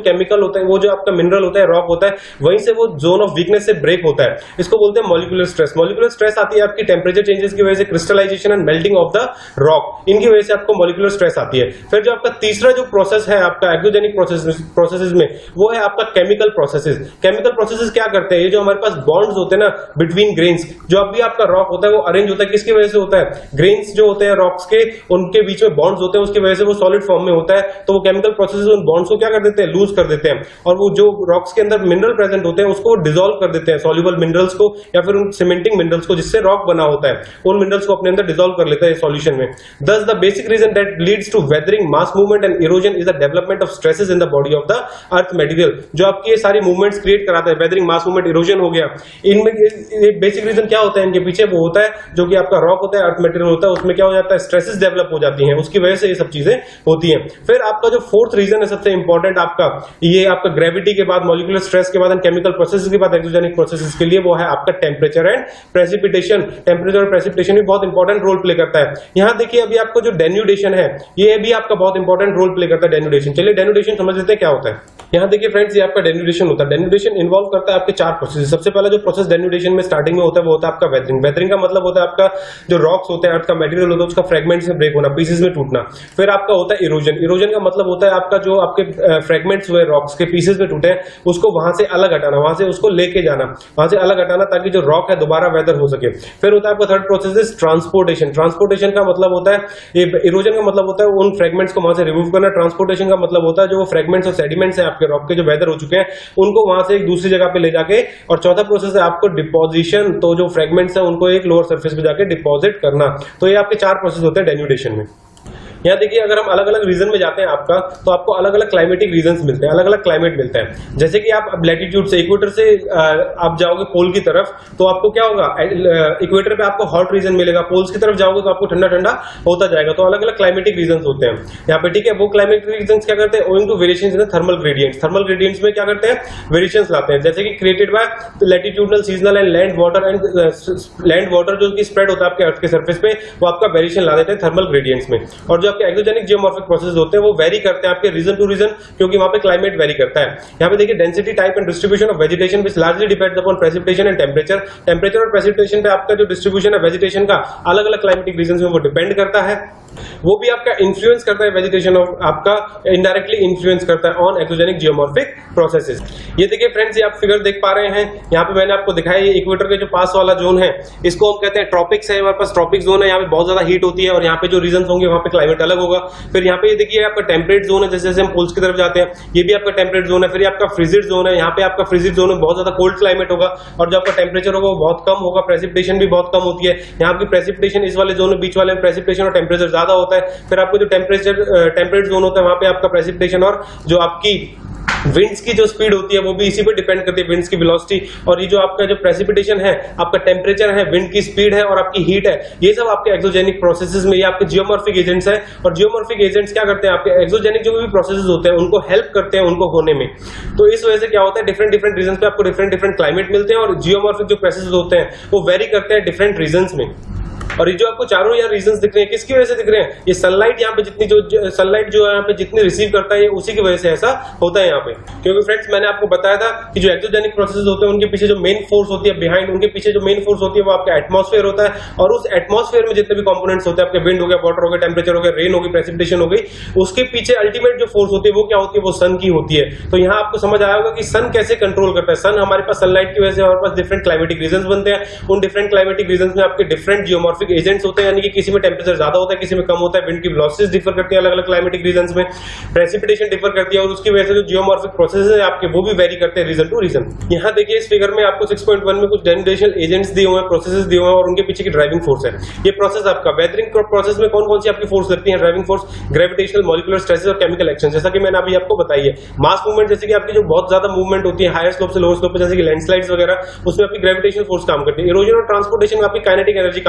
Speaker 1: होता है, वो जो आपका मिनरल होता है, रॉक होता है, वहीं से वो जोन ऑफ वीकनेस से ब्रेक होता है। इसको बोलते हैं मॉलिक्यूलर स्ट्रेस। मॉलिक्यूलर स्ट्रेस आती है आपकी टेम्परेचर चेंजेस की वजह से, crystallisation and melting of the rock, इनकी वजह से आपको मॉलिक्यूलर स्ट्रेस आती है। फिर जो आपका तीसरा जो प्रोसेस है आपका एक्सोजेनिक प्रोसेस प्रोसेसेस में, वो है आपका केमिकल प्रोसेसेस। केमिकल प्रोसेसेस क्या करते हैं, ये जो हमारे पास बॉन्ड्स होते हैं ना बिटवीन ग्रेन्स, जो अभी आपका रॉक होता है वो अरेंज होता है, किसकी वजह से होता है, ग्रेन्स जो होते हैं रॉक्स के, उनके बीच में बॉन्ड्स होते हैं, उसकी वजह से वो सॉलिड फॉर्म में होता है। तो वो केमिकल प्रोसेसेस उन बॉन्ड्स को क्या कर देते हैं, लूज कर देते हैं, और वो जो रॉक्स के अंदर मिनरल प्रेजेंट होते हैं उसको डिसॉल्व कर देते हैं, सॉल्युबल मिनरल्स को या फिर उन सीमेंटिंग मिनरल्स को जिससे रॉक बना होता है, उन मिनरल्स को अपने अंदर डिसॉल्व कर लेता है सॉल्यूशन में। Thus the basic reason that leads to weathering, mass movement and erosion is the development of stresses in the body of the earth material। जो आपकी ये सारी मूवमेंट्स क्रिएट कराता है, वेदरिंग, मास मूवमेंट, इरोजन हो गया, इनमें बेसिक रीजन क्या होता है इनके पीछे, वो होता है जो कि आपका रॉक होता है, अर्थ मटेरियल होता है, उसमें क्या हो जाता है, स्ट्रेसेस डेवलप हो जाती हैं, उसकी वजह से ये सब चीजें होती हैं। फिर आपका जो फोर्थ रीजन है सबसे इंपॉर्टेंट आपका, ये आपका ग्रेविटी के बाद, मॉलिक्यूलर स्ट्रेस के बाद एंड केमिकल प्रोसेसेस के बाद एक्सोजेनिक प्रोसेसेस के लिए, वो है आपका टेम्परेचर एंड प्रेसिपिटेशन। टेम्परेचर और प्रेसिपिटेशन भी बहुत इंपॉर्टेंट रोल प्ले करता है। यहां देखिए अभी आपको जो डेन्यूडेशन है, ये भी आपका बहुत इंपॉर्टेंट रोल प्ले करता है डेन्यूडेशन। चलिए डेन्यूडेशन समझ लेते हैं क्या होता है। यहां देखिए फ्रेंड्स, ये आपका डेन्यूडेशन होता है। डेन्यूडेशन इन्वॉल्व करता है आपके चार प्रोसेस। सबसे पहला जो प्रोसेस डेन्यूडेशन में स्टार्टिंग में होता है वो होता है आपका वेदरिंग। वेदरिंग का मतलब होता है आपका जो रॉक्स होते हैं, अर्थ का मटेरियल होता है, उसका फ्रेगमेंट्स में ब्रेक होना, पीसेस में टूटना। फिर आपका होता है इरोजन। इरोजन का मतलब होता है आपका जो आपके फ्रेगमेंट्स हुए रॉक्स के, पीसेस में टूटे, उसको वहां से अलग हटाना, वहां से उसको लेके जाना, वहां से अलग हटाना ताकि जो रॉक है दोबारा वेदर हो सके। फिर होता है आपका third process is transportation. Transportation का मतलब होता है, ये इरोजन का मतलब होता है उन फ्रेगमेंट्स को वहां से रिमूव करना। ट्रांसपोर्टेशन का मतलब होता है जो वो फ्रेगमेंट्स और सेडिमेंट्स है आपके रॉक के जो वेदर हो चुके हैं, उनको वहां से एक दूसरी जगह पे ले जाके। और चौथा प्रोसेस है आपको डिपोजिशन, तो जो फ्रेगमेंट्स है उनको एक लोअर सरफेस पे जाके डिपॉजिट करना। तो ये आपके चार प्रोसेस होते हैं डेन्यूडेशन में। यहाँ देखिए अगर हम अलग अलग रीजन में जाते हैं आपका, तो आपको अलग अलग क्लाइमेटिक रीजन्स मिलते हैं, अलग अलग क्लाइमेट मिलता है। जैसे कि आप लैटिट्यूड से, इक्वेटर से आप जाओगे पोल की तरफ, तो आपको क्या होगा, इक्वेटर पे आपको हॉट रीजन मिलेगा, पोल्स की तरफ जाओगे तो आपको ठंडा ठंडा होता जाएगा। तो अलग अलग क्लाइमेटिक रीजन्स होते हैं यहाँ पे, ठीक है। वो क्लाइमेटिक रीजन्स क्या करते हैं, owing to variations in the thermal gradients. Thermal gradients में क्या करते हैं, वेरिएशंस लाते हैं, जैसे कि created by latitudinal, seasonal and land water and land water जो कि स्प्रेड होता है आपके अर्थ के सरफेस पे, वो आपका वेरिएशन ला देते हैं थर्मल ग्रेडियंट्स में। और जो आपके एक्सोजेनिक जियोमॉर्फिक प्रोसेस होते हैं वो वेरी करते हैं आपके रीजन टू रीजन, क्योंकि वहां पे क्लाइमेट वेरी करता है। यहाँ पे देखिए density, type and distribution of vegetation which largely depends upon precipitation and temperature. Temperature और प्रेसिपिटेशन पे आपका जो डिस्ट्रीब्यूशन है वेजिटेशन का, अलग अलग क्लाइमेटिक रीजन में वो डिपेंड करता है। वो भी आपका इन्फ्लुएंस करता है वेजिटेशन ऑफ आपका, इनडायरेक्टली इन्फ्लुएंस करता है ऑन एक्सोजेनिक जियोमॉर्फिक प्रोसेसेस। ये देखिए फ्रेंड्स, ये आप फिगर देख पा रहे हैं, यहाँ पे मैंने आपको दिखाया ये इक्वेटर के जो पास वाला जोन है, इसको हम कहते हैं ट्रॉपिक्स है। हमारे पास ट्रॉपिक जोन है, यहाँ पे बहुत ज्यादा हीट होती है और यहाँ पे जो रीजन होंगे वहां पे क्लाइमेट अलग होगा। फिर यहाँ पे ये देखिए आपका टेम्परेट जोन है, जैसे जैसे हम पोल्स की तरफ जाते हैं, ये भी आपका टेम्परेट जोन है। फिर ये आपका फ्रिजिड जोन है, यहाँ पे आपका फ्रिजिड जोन में बहुत ज्यादा कोल्ड क्लाइमेट होगा और जो आपका टेम्परेचर होगा वो बहुत कम होगा, प्रेसिपिटेशन भी बहुत कम होती है। यहाँ की प्रेसिपिटेशन इस वाले जोन में, बीच वाले में प्रेसिपिटेशन और टेम्परेचर ज्यादा होता है। फिर आपको जो टेम्परेचर टेम्परेट जोन होता है वहां पे आपका प्रेसिपिटेशन और जो आपकी विंड्स की जो स्पीड होती है वो भी इसी पे डिपेंड करती है, विंड्स की वेलोसिटी। और ये जो आपका जो प्रेसिपिटेशन है, आपका टेम्परेचर है, विंड की स्पीड है और आपकी हीट है, ये सब आपके एक्सोजेनिक प्रोसेसेस में, ये आपके जियोमॉर्फिक एजेंट्स हैं। और जियोमॉर्फिक एजेंट्स क्या करते हैं, आपके एक्सोजेनिक जो भी प्रोसेसेस होते हैं उनको हेल्प करते हैं उनको होने में। तो इस वजह से क्या होता है, डिफरेंट डिफरेंट रीजन पे आपको डिफरेंट डिफरेंट क्लाइमेट मिलते हैं और जियोमॉर्फिक जो प्रोसेसेस होते हैं वो वेरी करते हैं डिफरेंट रीजन में। और ये जो आपको चारों यहाँ रीजंस दिख रहे हैं, किसकी वजह से दिख रहे हैं, ये सनलाइट यहाँ पे जितनी जो सनलाइट जो यहाँ पे जितनी रिसीव करता है, उसी की वजह से ऐसा होता है यहाँ पे। क्योंकि फ्रेंड्स मैंने आपको बताया था कि जो एक्सोजेनिक प्रोसेसेस होते हैं उनके पीछे जो मेन फोर्स होती है बिहाइंड, उनके पीछे जो मेन फोर्स होती है वो आपका एटमॉस्फेयर होता है। और उस एटमॉस्फेयर में जितने भी कंपोनेंट्स होते हैं, आपके विंड हो गया, वाटर हो गया, टेम्परेचर हो गया, रेन हो गई, प्रेसिपिटेशन हो गई, उसके पीछे अल्टीमेट जो फोर्स होती है वो क्या होती है, वो सन की होती है। तो यहाँ आपको समझ आया होगा कि सन कैसे कंट्रोल करता है। सन हमारे पास सनलाइट की वजह से हमारे पास डिफरेंट क्लाइमेटिक रीजन बनते हैं। उन डिफरेंट क्लाइमेटिक रीजन में आपके डिफरेंट जियोमॉर्फिक एजेंट्स होते हैं, यानी कि किसी में टेम्परेचर ज्यादा होता है, किसी में कम होता है, विंड की वेलोसिटीज डिफर करती है अलग अलग क्लाइमेटिक रीजंस में, प्रेसिपिटेशन डिफर करती है और उसकी वजह से जो जियोमॉर्फिक प्रोसेसेस है आपके वो भी वेरी करते हैं रीजन टू रीजन। यहाँ देखिए इस फिगर में आपको सिक्स पॉइंट वन में कुछ डेन्यूडेशनल एजेंट्स दिए हुए हैं, प्रोसेसेस दिए हुए हैं और उनके पीछे की ड्राइविंग फोर्स है। ये प्रोसेस आपका वेदरिंग प्रोसेस में कौन कौन सी आपकी फोर्स लगती है, driving force, gravitational, molecular stresses और केमिकल एक्शन। जैसा कि मैंने अभी आपको बताई है, मास मूवमेंट जैसे कि आपकी जो बहुत ज्यादा मूवमेंट होती है हायर स्लोप से लोअर स्लोप पे, जैसे कि लैंडस्लाइड्स वगैरह, उसमें आपकी ग्रेविटेशनल फोर्स काम करती है। इरोजन और ट्रांसपोर्टेशन में आपकी काइनेटिक एनर्जी काम करती है और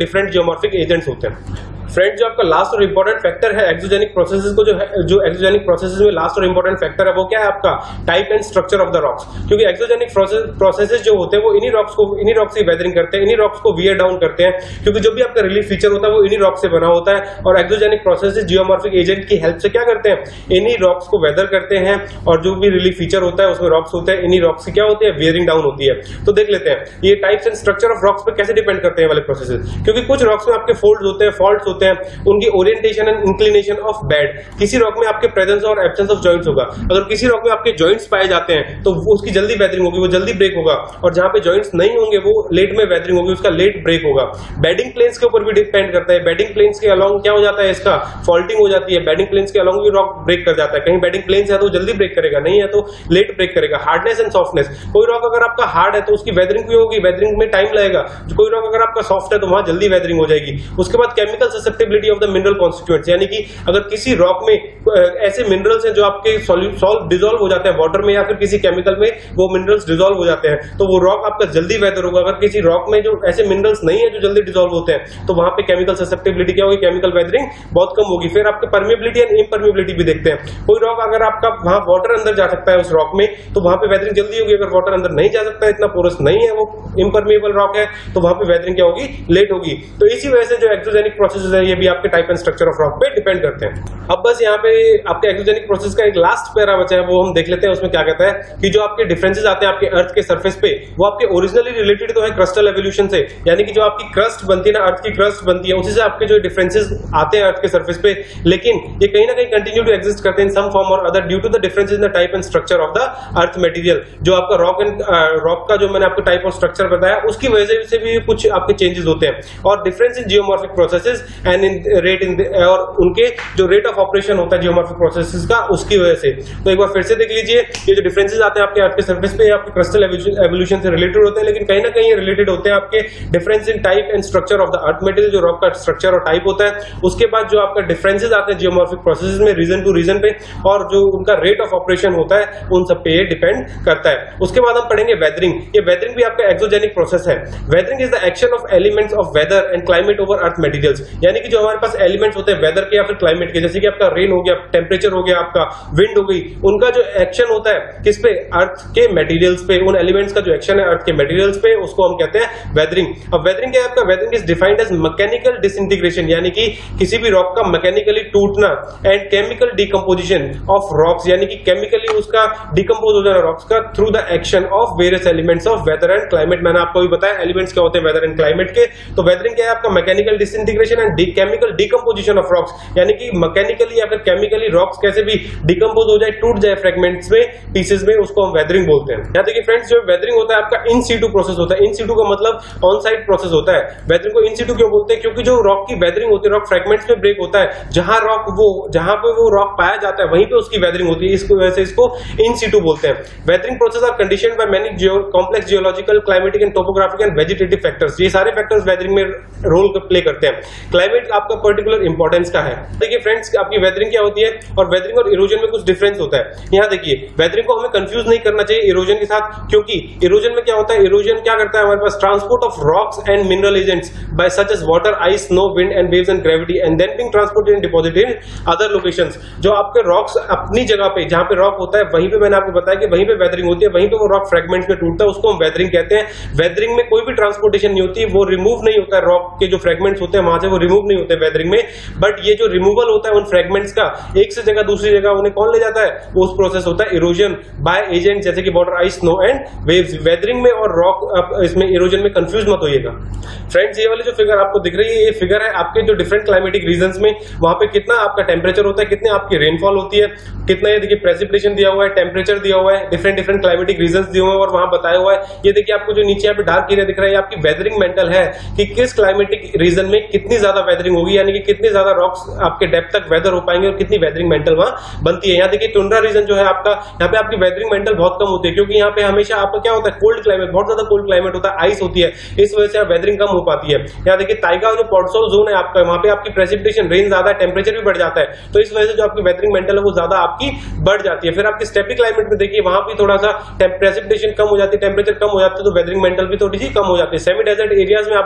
Speaker 1: डिफरेंट जियोमॉर्फिक एजेंट्स होते हैं। फ्रेंड, जो आपका लास्ट और इंपॉर्टेंट फैक्टर है एक्सोजेनिक प्रोसेसेस को, जो है जो एक्सोजेनिक प्रोसेसेस में लास्ट और इंपॉर्टेंट फैक्टर है वो क्या है आपका type and structure of the rocks. क्योंकि एक्सोजेनिक प्रोसेसेस जो होते हैं वो इन्हीं रॉक्स को इन्हीं रॉक्स की वेदरिंग करते हैं, इन्हीं रॉक्स को वियर डाउन करते हैं, क्योंकि जो भी आपका रिलीफ फीचर होता है वो इन्हीं रॉक से बना होता है। और एक्सोजेनिक प्रोसेसेस जियोमॉर्फिक एजेंट की हेल्प से क्या करते हैं, इन्हीं रॉक्स को वेदर करते हैं, और जो भी रिलीफ फीचर होता है उसमें रॉक्स होते हैं, इन्हीं रॉक्स की क्या होती है, वियरिंग डाउन होती है। तो देख लेते हैं ये types and structure of rocks पे कैसे डिपेंड करते हैं वाले प्रोसेसेस। क्योंकि कुछ रॉक्स में आपके फोल्ड्स होते हैं, फॉल्ट्स होते हैं, उनकी orientation and inclination of bed, किसी रॉक में आपके प्रेजेंस और एब्सेंस ऑफ जॉइंट्स होगा। अगर किसी रॉक में आपके जॉइंट्स पाए जाते हैं तो उसकी जल्दी वेदरिंग होगी, वो जल्दी ब्रेक होगा, और जहां पे जॉइंट्स नहीं होंगे वो लेट में वेदरिंग होगी, उसका लेट ब्रेक होगा। बेडिंग प्लेन्स के ऊपर भी डिपेंड करता है, बेडिंग प्लेन्स के अलोंग क्या हो जाता है, इसका फॉल्टिंग हो जाती है, बेडिंग प्लेन्स के अलोंग भी रॉक ब्रेक कर जाता है। कहीं बेडिंग प्लेन्स है तो जल्दी ब्रेक करेगा, नहीं है तो लेट ब्रेक करेगा। हार्डनेस एंड सॉफ्टनेस, कोई रॉक अगर आपका हार्ड है तो उसकी वेदरिंग भी होगी, वेदरिंग में टाइम लगेगा। कोई रॉक अगर आपका सॉफ्ट है तो वहां जल्दी वेदरिंग हो जाएगी। उसके बाद chemical susceptibility of the mineral constituents, यानी कि अगर किसी रॉक में ऐसे मिनरल्स हैं जो आपके सॉल्व डिसॉल्व हो जाते हैं वाटर में या फिर किसी केमिकल में, वो मिनरल्स डिसॉल्व हो जाते हैं तो वो रॉक आपका जल्दी वेदर होगा। अगर किसी रॉक में जो ऐसे मिनरल्स नहीं है जो जल्दी डिसॉल्व होते हैं तो वहां पे केमिकल ससेप्टिबिलिटी क्या होगी, केमिकल वेदरिंग बहुत कम होगी। फिर आपके परमेबिलिटी एंड इम्परमेबिलिटी भी देखते हैं। कोई रॉक अगर आपका वहां वाटर अंदर जा सकता है उस रॉक में तो वहां पे वेदरिंग जल्दी होगी, अगर वाटर अंदर नहीं जा सकता है, इतना पोरस नहीं है, वो इम्परमेबल रॉक है, तो वहां पे वेदरिंग क्या होगी, लेट होगी। तो इसी वजह से जो एक्सोजेनिक प्रोसेसेस है ये भी आपके type and structure of rock पे डिपेंड करते हैं। अब बस यहाँ पे आपके एक्सोजेनिक प्रोसेस का एक लास्ट पैरा बचा है, वो हम देख लेते हैं। उसमें क्या कहता है कि जो आपके डिफरेंसेस आते हैं आपके अर्थ के सरफेस पे, वो आपके ओरिजिनली रिलेटेड तो है क्रस्टल एवोल्यूशन से, यानी कि जो आपकी क्रस्ट बनती है ना, अर्थ की क्रस्ट बनती है, उसी से आपके जो डिफरेंसेस आते हैं अर्थ के सरफेस पे, लेकिन ये कहीं ना कहीं कंटिन्यू टू एग्जिस्ट करते हैं इन सम फॉर्म और other due to the differences in the type and structure of the earth material. जो आपका रॉक एंड रॉक का जो मैंने आपको टाइप और स्ट्रक्चर बताया उसकी वजह से भी कुछ आपके चेंजेस होते हैं। और difference in geomorphic processes and in rate in और उनके जो रेट ऑफ ऑपरेशन होता है जियोमॉर्फिक प्रोसेसेस का, उसकी वजह से। तो एक बार फिर से देख लीजिए, ये जो डिफरेंसेस आते हैं आपके अर्थ के सरफेस पे आपके क्रिस्टल एवोल्यूशन से रिलेटेड होते हैं, लेकिन कहीं ना कहीं रिलेटेड होते हैं आपके difference in type and structure of the earth material, जो रॉक का स्ट्रक्चर और टाइप होता है। उसके बाद जो आपका डिफरेंसेस आते हैं जियोमॉर्फिक प्रोसेसेस में रीजन टू रीजन पे, और जो उनका रेट ऑफ ऑपरेशन होता है उन सब पे ये डिपेंड करता है। उसके बाद हम पढ़ेंगे वेदरिंग। ये वेदरिंग भी आपका एक्सोजेनिक प्रोसेस है। Weathering is the action of elements of weather and climate over earth materials, यानी कि जो हमारे पास एलिमेंट्स होते हैं वेदर के या फिर क्लाइमेट के, जैसे कि आपका रेन हो गया, टेम्परेचर हो गया, आपका विंड हो गई, उनका जो एक्शन होता है किस पे, अर्थ के मटेरियल्स पे, उन एलिमेंट्स का जो एक्शन है अर्थ के मटेरियल्स पे, उसको हम कहते हैं वेदरिंग। अब वेदरिंग क्या है आपका, weathering is defined as mechanical disintegration, यानी कि किसी भी रॉक का मैकेनिकली टूटना, and chemical decomposition of rocks, यानी कि केमिकली उसका डिकम्पोज हो जाना रॉक्स का through the action of various elements of weather and climate. मैंने आपको भी बताया एलिमेंट्स क्या होते हैं वेदर एंड क्लाइमेट के। तो वेदरिंग क्या है आपका, mechanical disintegration and chemical decomposition of rocks, यानी कि मैकेनिकली या फिर केमिकली रॉक्स कैसे भी डिकम्पोज हो जाए, टूट जाए फ्रेगमेंट्स में, पीसेस में, उसको हम वेदरिंग बोलते हैं। यहाँ देखिए फ्रेंड्स, जो वेदरिंग होता है आपका इन सीटू प्रोसेस होता है। इन सीटू का मतलब ऑन साइट प्रोसेस होता है। वेदरिंग को इन सीटू क्यों बोलते हैं, क्योंकि जो रॉक की वेदरिंग होती है, रॉक फ्रेगमेंट्स में ब्रेक होता है, जहां रॉक वो जहां पे वो रॉक पाया जाता है वहीं पे उसकी वेदरिंग होती है, इसको वजह से इसको इन सीटू बोलते हैं। Weathering process are conditioned by many complex geological, climatic and topographic and vegetative factors. ये सारे फैक्टर्स वेदरिंग में रोल प्ले करते हैं। क्लाइमेट आपका पर्टिकुलर इंपॉर्टेंस का है। देखिए फ्रेंड्स, आपकी वेदरिंग क्या होती है और वेदरिंग और इरोजन में कुछ डिफरेंस होता है। यहाँ देखिए, वेदरिंग को हमें कंफ्यूज नहीं करना चाहिए इरोजन के साथ, क्योंकि इरोजन में क्या होता है, इरोजन क्या करता है हमारे पास, transport of rocks and mineral agents by such as water, ice, snow, wind and waves and gravity, and then being transported and deposited in other locations. जो आपके रॉक्स अपनी जगह पे, जहां पे रॉक होता है वहीं पे, मैंने आपको बताया कि वहीं पे वेदरिंग होती है, वहीं पे वो रॉक फ्रेगमेंट्स में टूटता है, उसको हम वेदरिंग कहते हैं। वेदरिंग में कोई भी ट्रांसपोर्टेशन नहीं होती, वो रिमूव नहीं होता है, रॉक के जो फ्रेगमेंट्स होते हैं वहां से वो रिमूव नहीं होते वेदरिंग में। बट ये जो रिमूवल होता है उन फ्रेगमेंट्स का एक से जगह दूसरी जगह, उन्हें कौन ले जाता है, वो उस प्रोसेस होता है इरोजन बाय एजेंट, जैसे कि water, ice, snow and waves. Weathering में और रॉक इसमें इरोजन में कंफ्यूज मत होइएगा फ्रेंड्स। ये वाली जो फिगर आपको दिख रही है, ये फिगर है आपके जो डिफरेंट क्लाइमेटिक रीजंस में, वहां पे कितना आपका टेम्परेचर होता है, कितने आपकी रेनफॉल होती है, कितना ये देखिए प्रेसिपिटेशन दिया हुआ है, टेम्परेचर दिया हुआ है, डिफरेंट डिफरेंट क्लाइमेटिक रीजंस दिए हुए हैं और वहां बताया हुआ है। ये देखिए आपको जो नीचे यहाँ पे डार्क एरिया दिख रहा है, आपकी वेदरिंग मेंटल है कि किस क्लाइमेटिक रीजन में कितनी ज्यादा वेदरिंग होगी, यानी कि कितनी ज्यादा रॉक्स आपके डेप्थ तक वेदर हो पाएंगे और कितनी वेदरिंग मेंटल वहां बनती है। यहाँ देखिए टुंड्रा रीजन जो है आपका, यहाँ पे आपकी वेदरिंग मेंटल बहुत कम होती है, क्योंकि यहाँ पे हमेशा आपका क्या होता है, कोल्ड क्लाइमेट, बहुत ज्यादा कोल्ड क्लाइमेट होता है, आइस होती है, इस वजह से वेदरिंग कम हो पाती है। यहाँ देखिए ताइगा जो पॉडसोल जोन है आपका, वहां पे आपकी प्रेसिपिटेशन, रेन ज्यादा है, टेम्परेचर भी बढ़ जाता है, तो इस वजह से जो आपकी वेदरिंग मेंटल है वो ज्यादा आपकी बढ़ जाती है। फिर आपकी स्टेपी क्लाइमेट में देखिए वहां भी थोड़ा सा प्रेसिपिटेशन कम हो जाती है, टेम्परेचर कम हो जाती है, तो वेदरिंग मेंटल भी थोड़ी सी कम हो जाती है। सेमी डेजर्ट एरियाज में आप देखिए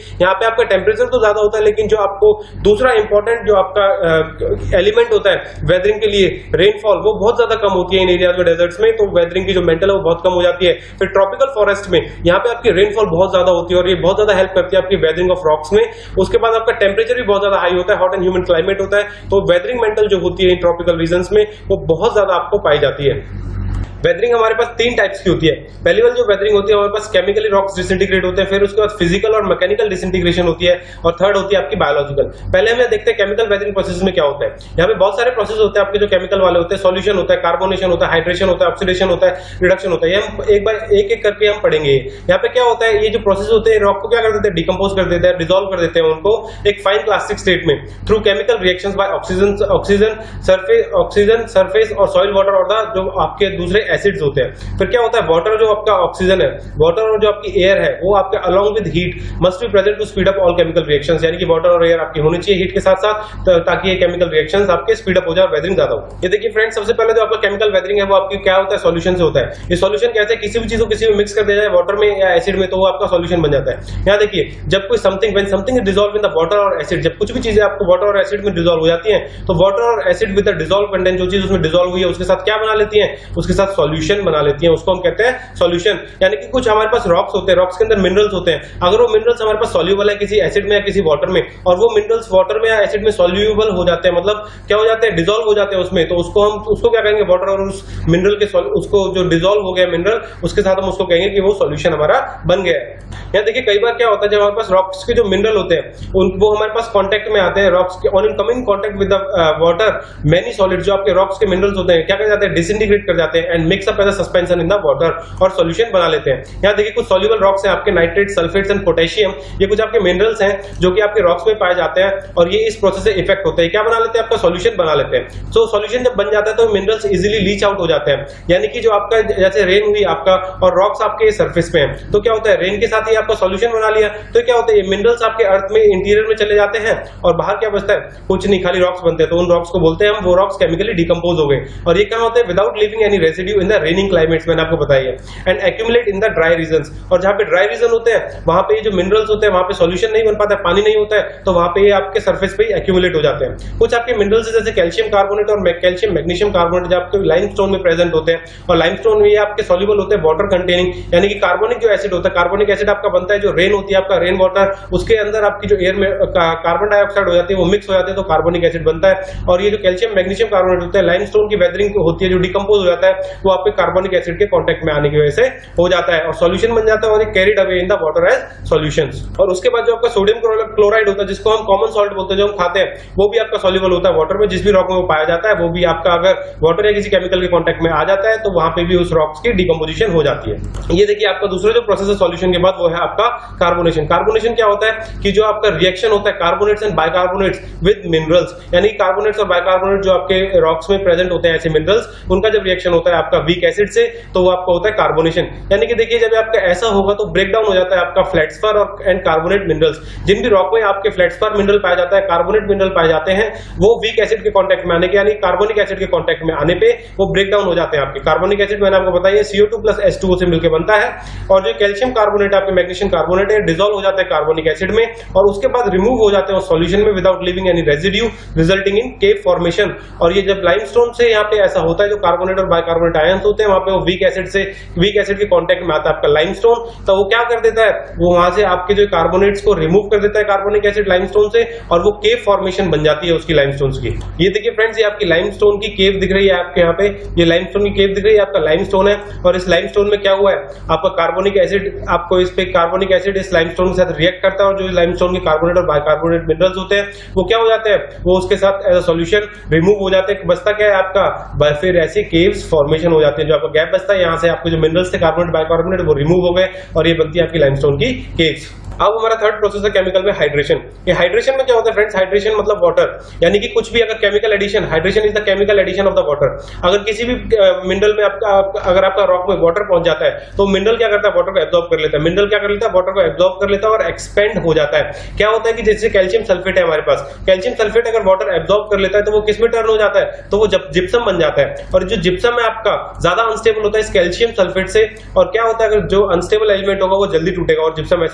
Speaker 1: यहाँ पे आपका टेम्परेचर तो ज्यादा होता है, लेकिन जो आपको दूसरा इंपॉर्टेंट जो आपका एलिमेंट होता है वेदरिंग के लिए, रेनफॉल, वो बहुत ज्यादा कम होती है इन एरियाज में, डेजर्ट्स में, तो वेदरिंग की जो मेंटल है वो बहुत कम हो जाती है। फिर ट्रॉपिकल फॉरेस्ट में यहाँ पे आपकी रेनफॉल बहुत ज्यादा होती है और ये बहुत ज्यादा हेल्प करती है आपकी वेदरिंग ऑफ रॉक्स में। उसके बाद आपका टेम्परेचर भी बहुत ज्यादा हाई होता है, हॉट एंड ह्यूमिड क्लाइमेट होता है, तो वेदरिंग मेंटल जो होती है इन ट्रॉपिकल रीजन्स में वो बहुत ज्यादा आपको पाई जाती है। वेदरिंग हमारे पास तीन टाइप्स की होती है। पहली वाली जो वेदरिंग होती है हमारे पास केमिकली रॉक्स डिसइंटीग्रेट होते हैं, फिर उसके बाद फिजिकल और मैकेनिकल डिसइंटीग्रेशन होती है, और थर्ड होती है आपकी बायोलॉजिकल। पहले हमें देखते हैं केमिकल वेदरिंग प्रोसेस में क्या होता है। यहाँ पे बहुत सारे प्रोसेस होते हैं आपके जो केमिकल वाले होते हैं, सॉल्यूशन होता है, कार्बोनेशन होता है, हाइड्रेशन होता है, ऑक्सीडेशन होता है, रिडक्शन होता है। ये हम एक बार एक एक करके हम पढ़ेंगे। यहाँ पे क्या होता है, ये जो प्रोसेस होते हैं रॉक को क्या कर देते हैं, डिकम्पोज कर देते हैं, डिसॉल्व कर देते हैं उनको एक फाइन प्लास्टिक स्टेट में through chemical reactions by oxygen oxygen surface oxygen surface और सॉइल वाटर और द जो आपके दूसरे एसिड्स होते हैं। फिर क्या होता है, वाटर जो आपका ऑक्सीजन है, वाटर और जो आपकी एयर है वो आपके along with heat must be present to speed up all chemical reactions, यानी कि वाटर और एयर आपकी होनी चाहिए हीट के साथ साथ, ताकि ये केमिकल रिएक्शंस आपके स्पीड अप हो जाए, वेदरिंग ज्यादा हो। ये देखिए फ्रेंड्स, सबसे पहले जो आपका केमिकल वेदरिंग है वो आपकी क्या होता है, सॉल्यूशन से होता है। ये सॉल्यूशन कैसे, किसी भी चीज को किसी में मिक्स कर दिया जाए वाटर में या एसिड में, तो वो आपका सॉल्यूशन बन जाता है। यहाँ देखिए, जब कोई something when something is dissolve in the water और एसिड, जब कुछ भी चीजें आपको वाटर और एसिड में डिसॉल्व हो जाती हैं, तो वाटर और acid with the dissolve content, जो चीज उसमें डिसॉल्व हुई है उसके साथ क्या बना लेती हैं, उसके साथ सॉल्यूशन बना लेती हैं। उसको हम कहते हैं सॉल्यूशन। यानी कि कुछ हमारे पास रॉक्स होते हैं, रॉक्स के अंदर मिनरल्स होते हैं, अगर वो मिनरल्स हमारे पास सॉल्यूबल है किसी एसिड में या किसी वाटर में, और वो मिनरल्स वाटर में या एसिड में सॉल्यूबल हो जाते हैं, मतलब क्या हो जाते हैं, डिसॉल्व हो जाते हैं उसमें, तो उसको हम उसको क्या कहेंगे, वाटर और उस मिनरल के उसको जो डिसॉल्व हो गया मिनरल, उसके साथ हम उसको कहेंगे कि वो सॉल्यूशन हमारा बन गया है। यहाँ देखिए कई बार क्या होता है, जब हमारे पास रॉक्स के जो मिनरल होते हैं उन वो हमारे पास कांटेक्ट में आते हैं, रॉक्स के on in coming contact with the water many solid, जो आपके रॉक्स के मिनरल्स होते हैं क्या कर जाते हैं, डिसइंटीग्रेट कर जाते हैं and mix up as a suspension in the water, और सॉल्यूशन बना लेते हैं। यहाँ देखिए कुछ सॉल्युबल रॉक्स हैं आपके, नाइट्रेट, सल्फेट्स एंड पोटेशियम, ये कुछ आपके मिनरल्स हैं जो कि आपके रॉक्स में पाए जाते हैं, और ये इस प्रोसेस से इफेक्ट होते हैं, क्या बना लेते हैं, आपका सॉल्यूशन बना लेते हैं। सो सॉल्यूशन जब बन जाता है तो मिनरल्स इजीली लीच आउट हो जाते हैं, यानी कि जो आपका जैसे रेन हुई आपका और रॉक्स आपके सरफेस पे हैं, तो क्या होता है, रेन के साथ ही आपका सॉल्यूशन बना लिया, तो क्या होता है, ये मिनरल्स आपके अर्थ में इंटीरियर में चले जाते हैं और बाहर क्या बचता है, कुछ नहीं, खाली रॉक्स बनते हैं, तो उन रॉक्स को बोलते हैं हम, वो रॉक्स केमिकली डिकम्पोज हो गए, और ये क्या होते हैं, without leaving any residue in the raining climates, मैंने आपको बताया है, and accumulate in the dry regions, और जहां पे ड्राई रीजन होते हैं वहां पे ये जो मिनरल्स होते हैं वहां पे सॉल्यूशन नहीं बन पाता है, पानी नहीं होता है, तो वहां पे ये आपके सरफेस पे ही एक्यूमुलेट हो जाते हैं। कुछ आपके मिनरल्स जैसे कैल्शियम कार्बोनेट और कैल्शियम मैग्नीशियम कार्बोनेट जो आपके लाइमस्टोन में प्रेजेंट होते हैं, और लाइमस्टोन में ये आपके सॉल्युबल होते हैं वाटर कंटेनिंग, यानी कि कार्बोनिक जो एसिड होता है, कार्बोनिक एसिड आपका बनता है जो रेन होती है आपका रेन वाटर, उसके अंदर आपकी जो एयर में कार्बन डाइऑक्साइड हो जाती है वो मिक्स हो जाते हैं, तो कार्बोनिक एसिड बनता है। और ये जो कैल्शियम मैग्नीशियम कार्बोनेट होता है, लाइमस्टोन की वेदरिंग होती है जो डिकम्पोज हो जाता है, वो आपके कार्बोनिक एसिड के कांटेक्ट में आने की वजह से हो जाता है और सॉल्यूशन बन जाता है, और ये carried away in the water as solutions. और उसके बाद जो आपका सोडियम क्लोराइड होता है, जिसको हम कॉमन सॉल्ट बोलते हैं, जो हम खाते हैं, वो भी आपका सॉल्युबल होता है वाटर में, जिस भी रॉक में वो पाया जाता है, वो भी आपका अगर वाटर या किसी केमिकल के कांटेक्ट में आ जाता है तो वहां पे भी उस रॉक्स की डिकम्पोजिशन हो जाती है। ये देखिए आपका दूसरा जो प्रोसेस है सॉल्यूशन के बाद, वो है आपका कार्बोनेशन। कार्बोनेशन क्या होता है कि जो आपका रिएक्शन होता है carbonates and bicarbonates with minerals, यानी कार्बोनेट्स और बाइकार्बोनेट जो आपके रॉक्स में प्रेजेंट होते हैं ऐसे मिनरल्स, उनका जब रिएक्शन होता है आपका वीक एसिड से, तो वो आपका होता है कार्बोनेशन। यानी कि देखिए जब आपका ऐसा होगा तो ब्रेक डाउन हो जाता है आपका फ्लेट्सपर और एंड कार्बोनेट मिनरल्स, जिन भी रॉक में आपके फ्लेट्सपर मिनरल पाया जाता है, कार्बोनेट मिनरल पाए जाते हैं, वो वीक एसिड के कांटेक्ट में आने के, यानी कार्बोनिक एसिड के कांटेक्ट में आने पे वो ब्रेक डाउन हो जाते हैं आपके। कार्बोनिक एसिड मैंने आपको बताया C O two plus H two O से मिलकर बनता है, और जो कैल्शियम कार्बोनेट आपके मैग्नीशियम कार्बोनेट है डिसॉल्व हो जाता है कार्बोनिक एसिड में, और उसके बाद रिमूव हो जाते हैं सॉल्यूशन में without leaving any residue, resulting in cave formation. और ये जब लाइमस्टोन से यहाँ पे ऐसा होता है, जो कार्बोनेट और बाइकार्बोनेट आयंस होते हैं वहां पे वो वीक एसिड से वीक एसिड के कांटेक्ट में आता है आपका लाइमस्टोन, तो वो क्या कर देता है, वो वहां से आपके जो कार्बोनेट्स को रिमूव कर देता है कार्बोनिक एसिड लाइमस्टोन से, और वो केव फॉर्मेशन बन जाती है उसकी लाइमस्टोन की। ये देखिए फ्रेंड्स, ये आपकी लाइमस्टोन की केव दिख रही है आपके यहाँ पे, ये लाइमस्टोन की केव दिख रही है, आपका लाइमस्टोन है, और इस लाइमस्टोन में क्या हुआ है, आपका कार्बोनिक एसिड, आपको इस पे कार्बोनिक एसिड इस लाइमस्टोन के साथ रिएक्ट करता है, और जो लाइमस्टोन के कार्बोनेट और बाइकार्बोनेट मिनरल्स होते हैं वो क्या हो जाते हैं, वो उसके साथ एज अ सॉल्यूशन रिमूव हो जाते हैं। बचता क्या है आपका, फिर ऐसे केव्स फॉर्मेशन हो जाते हैं, जो आपका गैप बचता है यहाँ से आपके जो मिनरल्स थे कार्बोनेट बाइकार्बोनेट वो रिमूव हो गए, और ये बनती है आपकी लाइमस्टोन की केव्स। अब हमारा थर्ड प्रोसेस है केमिकल में हाइड्रेशन। ये हाइड्रेशन में क्या होता है फ्रेंड्स, हाइड्रेशन मतलब वाटर, यानी कि कुछ भी अगर chemical addition, hydration is the chemical addition of the water. अगर किसी भी मिनरल में आपका अगर आपका रॉक में वाटर पहुंच जाता है तो मिनरल क्या करता है, वाटर को एब्जॉर्ब कर लेता है। मिनरल क्या कर लेता है, वाटर को एब्जॉर्ब कर लेता है और एक्सपेंड हो जाता है। क्या होता है कि जैसे कैल्शियम सल्फेट है हमारे पास, कैल्शियम सल्फेट अगर वाटर एब्जॉर्ब कर लेता है तो वो किस में टर्न हो जाता है, तो वो जब जिप्सम बन जाता है। और जो जिप्सम है आपका ज्यादा अनस्टेबल होता है इस कैल्शियम सल्फेट से, और क्या होता है अगर जो अनस्टेबल एलिमेंट होगा वो जल्दी टूटेगा और जिप्सम ऐसे टूट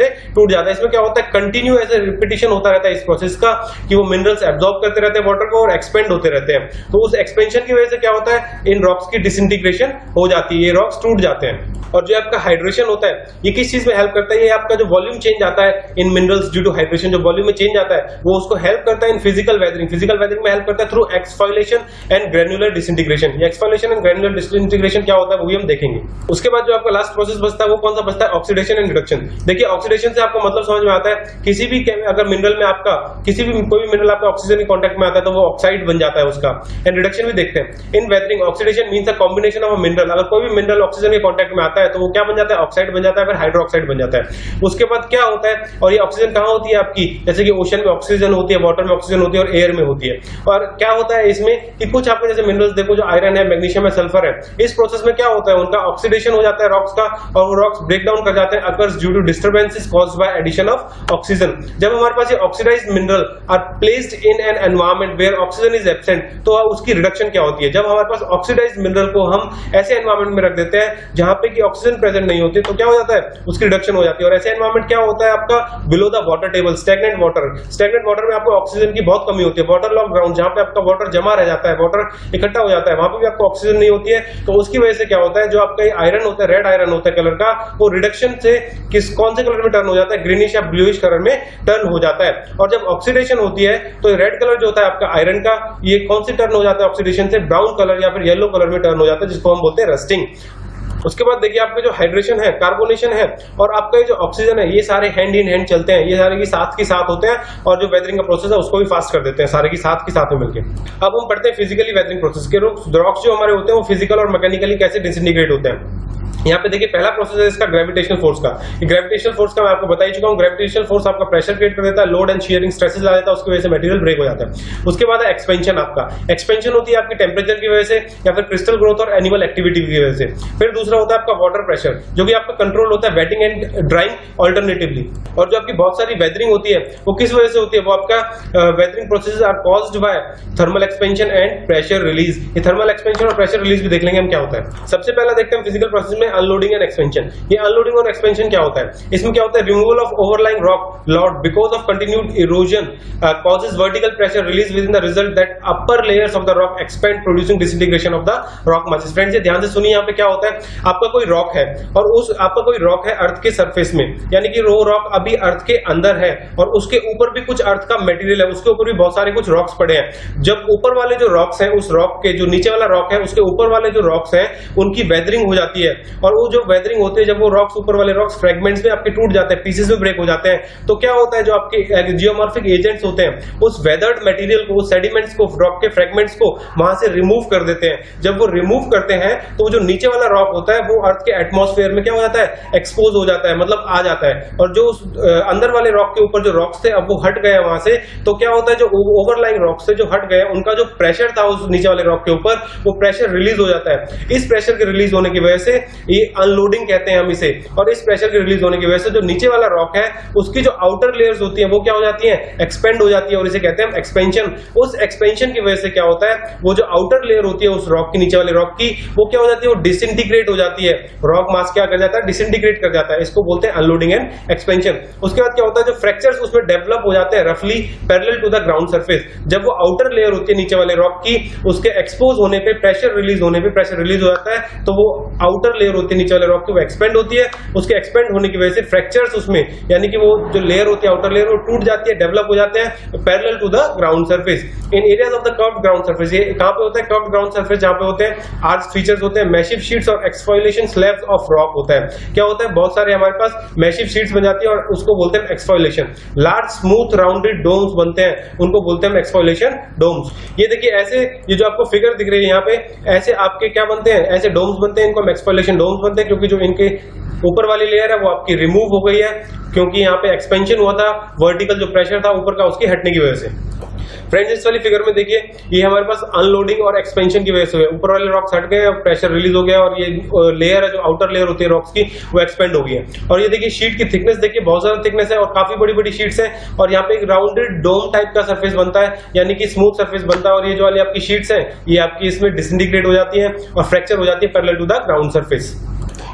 Speaker 1: टूट जाता है। इसमें क्या होता है, कंटिन्यू ऐसे रिपीटिशन होता रहता है इस प्रोसेस का कि वो मिनरल्स एब्जॉर्ब करते रहते हैं वाटर को और एक्सपेंड होते रहते हैं। तो उस एक्सपेंशन की वजह से क्या होता है, इन रॉक्स की डिसइंटीग्रेशन हो जाती है, ये रॉक्स टूट जाते हैं। और जो आपका हाइड्रेशन होता है ये किस चीज में हेल्प करता है, ये आपका जो वॉल्यूम चेंज आता है in minerals due to hydration, जो वॉल्यूम में चेंज आता है वो उसको हेल्प करता है in physical weathering. Physical weathering में हेल्प करता है through exfoliation and granular disintegration. ये एक्सफोलिएशन एंड ग्रेनुलर डिसइंटीग्रेशन क्या होता है वो भी हम देखेंगे। उसके बाद जो आपका लास्ट प्रोसेस बचता है वो कौन सा बचता है, ऑक्सीडेशन एंड रिडक्शन। देखिए ऑक्सीडेशन से आपको मतलब समझ में आता है, किसी भी अगर मिनरल में आपका किसी भी कोई भी मिनरल आपका ऑक्सीजन के कांटेक्ट में आता है तो वो ऑक्साइड बन जाता है उसका। एंड रिडक्शन भी देखते हैं in weathering. Oxidation means a combination of a mineral, अगर कोई भी मिनरल ऑक्सीजन के कांटेक्ट में आता है तो वो क्या बन जाता है, ऑक्साइड बन जाता है, फिर हाइड्रोक्साइड बन जाता है। उसके बाद क्या होता है, और ये ऑक्सीजन कहां होती है आपकी, जैसे कि ओशन में ऑक्सीजन होती है, वाटर में ऑक्सीजन होती है और एयर में होती है। और क्या होता है इसमें कि कुछ आपके जैसे मिनरल्स देखो जो आयरन है, मैग्नीशियम है, सल्फर है, इस प्रोसेस में क्या होता है उनका ऑक्सीडेशन हो जाता है रॉक्स का और वो रॉक्स ब्रेक डाउन कर जाते हैं occurs due to disturbances caused by addition of oxygen. जब हमारे पास ये oxidised mineral are placed in an environment where oxygen is absent, तो उसकी रिडक्शन क्या होती है, जब हमारे पास ऑक्सीडाइज्ड मिनरल को हम ऐसे एनवायरनमेंट में रख देते हैं जहां पे कि ऑक्सीजन प्रेजेंट नहीं होती तो क्या हो जाता है, उसकी रिडक्शन हो जाती है। और ऐसे एनवायरनमेंट क्या होता है आपका, below the water table, stagnant water. Stagnant water में आपको ऑक्सीजन की बहुत कमी होती है। वाटर लॉक ग्राउंड, जहां पे आपका वाटर जमा रह जाता है, वाटर इकट्ठा हो जाता है, वहां पे भी आपको ऑक्सीजन नहीं होती है। तो उसकी वजह से क्या होता है, जो आपका आयरन होता है, रेड आयरन होता है कलर का, वो रिडक्शन से किस कौन से कलर में टर्न हो जाता है, ग्रीनिश या ब्लूइश कलर में टर्न हो जाता है। और जब ऑक्सीडेशन होती है तो रेड कलर जो होता है आपका आयरन का, ये कौन से टर्न हो जाता है ऑक्सीडेशन से, ब्राउन कलर या फिर येलो कलर में टर्न हो जाता है, जिसको हम बोलते हैं रस्टिंग। उसके बाद देखिए आपका जो हाइड्रेशन है, कार्बोनेशन है और आपका ये जो ऑक्सीजन है, ये सारे हैंड इन हैंड चलते हैं, ये सारे की साथ के साथ होते हैं और जो वेदरिंग का प्रोसेस है उसको भी फास्ट कर देते हैं, सारे की साथ के साथ में मिलकर। अब हम पढ़ते हैं फिजिकली वेदरिंग प्रोसेस के। रॉक्स जो हमारे होते हैं वो फिजिकल और मैकेनिकली कैसे डिसइंटीग्रेट होते हैं। यहाँ पे देखिए पहला प्रोसेस है इसका ग्रेविटेशनल फोर्स का। ग्रेविटेशनल फोर्स का मैं आपको बता ही चुका हूँ। ग्रेविटेशनल फोर्स आपका प्रेशर क्रिएट कर देता है, लोड एंड शियरिंग स्ट्रेसेस ला देता है, उसकी वजह से मटेरियल ब्रेक हो जाता है। उसके बाद है एक्सपेंशन। आपका एक्सपेंशन होती है आपकी टेम्परेचर की वजह से या फिर क्रिस्टल ग्रोथ और एनिमल एक्टिविटी की वजह से। फिर दूसरा होता है आपका वाटर प्रेशर, जो कि आपका कंट्रोल होता है वेटिंग एंड ड्राइंग ऑल्टरनेटिवली। और जो आपकी बहुत सारी वेदरिंग होती है वो किस वजह से होती है, वो आपका weathering process are caused by thermal expansion and pressure release. ये थर्मल एक्सपेंशन और प्रेशर रिलीज भी देख लेंगे हम क्या होता है। सबसे पहला देखते हैं फिजिकल प्रोसेस में अनलोडिंग एंड एक्सपेंशन। ये अनलोडिंग और एक्सपेंशन क्या होता है, इसमें क्या होता है, removal of overlying rock load because of continued erosion causes vertical pressure release within the result that upper layers of the rock expand producing disintegration of the rock masses. Friends ये ध्यान से सुनिए, यहाँ पे क्या होता है, आपका कोई रॉक है और उस आपका कोई रॉक है अर्थ के सरफेस में, यानी कि वो रॉक अभी अर्थ के अंदर है और उसके ऊपर भी कुछ अर्थ का मटेरियल है, उसके ऊपर भी बहुत सारे कुछ रॉक्स पड़े हैं। जब ऊपर वाले जो रॉक्स हैं, उस रॉक के जो नीचे वाला रॉक है उसके ऊपर वाले जो रॉक्स हैं उनकी वेदरिंग हो जाती है और वो जो वेदरिंग होती है, जब वो रॉक्स ऊपर वाले रॉक्स फ्रेगमेंट्स में आपके टूट जाते हैं, पीसेस में ब्रेक हो जाते हैं, तो क्या होता है, जो आपके जियोमॉर्फिक एजेंट्स होते हैं उस वेदर्ड मटेरियल को, उस सेडिमेंट्स को, रॉक के फ्रेगमेंट्स को वहां से रिमूव कर देते हैं। जब वो रिमूव करते हैं तो जो नीचे वाला रॉक होता है वो अर्थ के एटमॉस्फेयर में क्या हो जाता है, एक्सपोज हो जाता है, मतलब आ जाता है। और जो उस अंदर वाले रॉक के ऊपर जो रॉक्स थे अब वो हट गए वहां से, तो क्या होता है, जो ओवरलाइंग रॉक्स से जो हट गए उनका जो प्रेशर था उस नीचे वाले रॉक के ऊपर, वो प्रेशर रिलीज हो जाता है। इस प्रेशर के रिलीज होने की वजह से ये अनलोडिंग कहते हैं हम इसे। और इस प्रेशर के रिलीज होने की वजह से जो नीचे वाला रॉक है उसकी जो आउटर लेयर्स होती हैं वो क्या हो जाती हैं, एक्सपेंड हो जाती है और इसे कहते हैं एक्सपेंशन। उस एक्सपेंशन की वजह से क्या होता है, वो जो आउटर लेयर होती है उस रॉक की, नीचे वाले रॉक की, वो क्या हो जाती है, वो डिसइंटीग्रेट हो जाती है। रॉक मास क्या कर जाता है, डिसइंटीग्रेट कर जाता है। इसको बोलते हैं अनलोडिंग एंड एक्सपेंशन। उसके बाद क्या होता है, जो फ्रैक्चर्स उसमें डेवलप हो जाते हैं रफली parallel to the ground surface. जब वो आउटर लेयर होती है नीचे वाले रॉक की, उसके एक्सपोज होने पे, प्रेशर रिलीज होने पे, प्रेशर रिलीज हो जाता है तो वो आउटर लेयर होती है नीचे वाले रॉक की, वो एक्सपेंड होती है। उसके एक्सपेंड होने की वजह से फ्रैक्चर्स उसमें, यानी कि वो जो लेयर होती है आउटर लेयर, वो टूट जाती है, डेवलप हो जाते हैं parallel to the ground surface in areas of the curved ground surface. ये कहां पे होता है, कर्व्ड ग्राउंड सरफेस, जहां पे होते हैं आर्च फीचर्स होते हैं, मैसिव शीट्स और एक्सफोलिएशन स्लैब्स ऑफ रॉक होता है। क्या होता है, बहुत सारे हमारे पास मैसिव शीट्स बन जाती है और उसको बोलते हैं exfoliation. Large smooth rounded domes बनते हैं, उनको बोलते हैं एक्सफोलिएशन डोम्स। ये देखिए ऐसे, ये जो आपको फिगर दिख रही है यहाँ पे, ऐसे आपके क्या बनते हैं, ऐसे डोम्स बनते हैं, इनको एक्सफोलिएशन डोम्स बनते हैं, क्योंकि जो इनके ऊपर वाली लेयर है वो आपकी रिमूव हो गई है, क्योंकि यहाँ पे एक्सपेंशन हुआ था, वर्टिकल जो प्रेशर था ऊपर का उसकी हटने की वजह से। फ्रेंड्स इस वाली फिगर में देखिए, ये हमारे पास अनलोडिंग और एक्सपेंशन की वजह से हुआ, ऊपर वाले रॉक्स हट गए, प्रेशर रिलीज हो गया और ये लेयर है जो आउटर लेयर होती है रॉक्स की, वो एक्सपेंड हो गई है। और ये देखिए शीट की थिकनेस देखिए, बहुत ज्यादा थिकनेस है और काफी बड़ी बड़ी शीट्स है और यहाँ पे एक राउंडेड डोम टाइप का सरफेस बनता है, यानी कि स्मूथ सरफेस बनता है। और ये जो वाली आपकी शीट्स है ये आपकी इसमें डिसइंटीग्रेट हो जाती है और फ्रैक्चर हो जाती है parallel to the ground surface.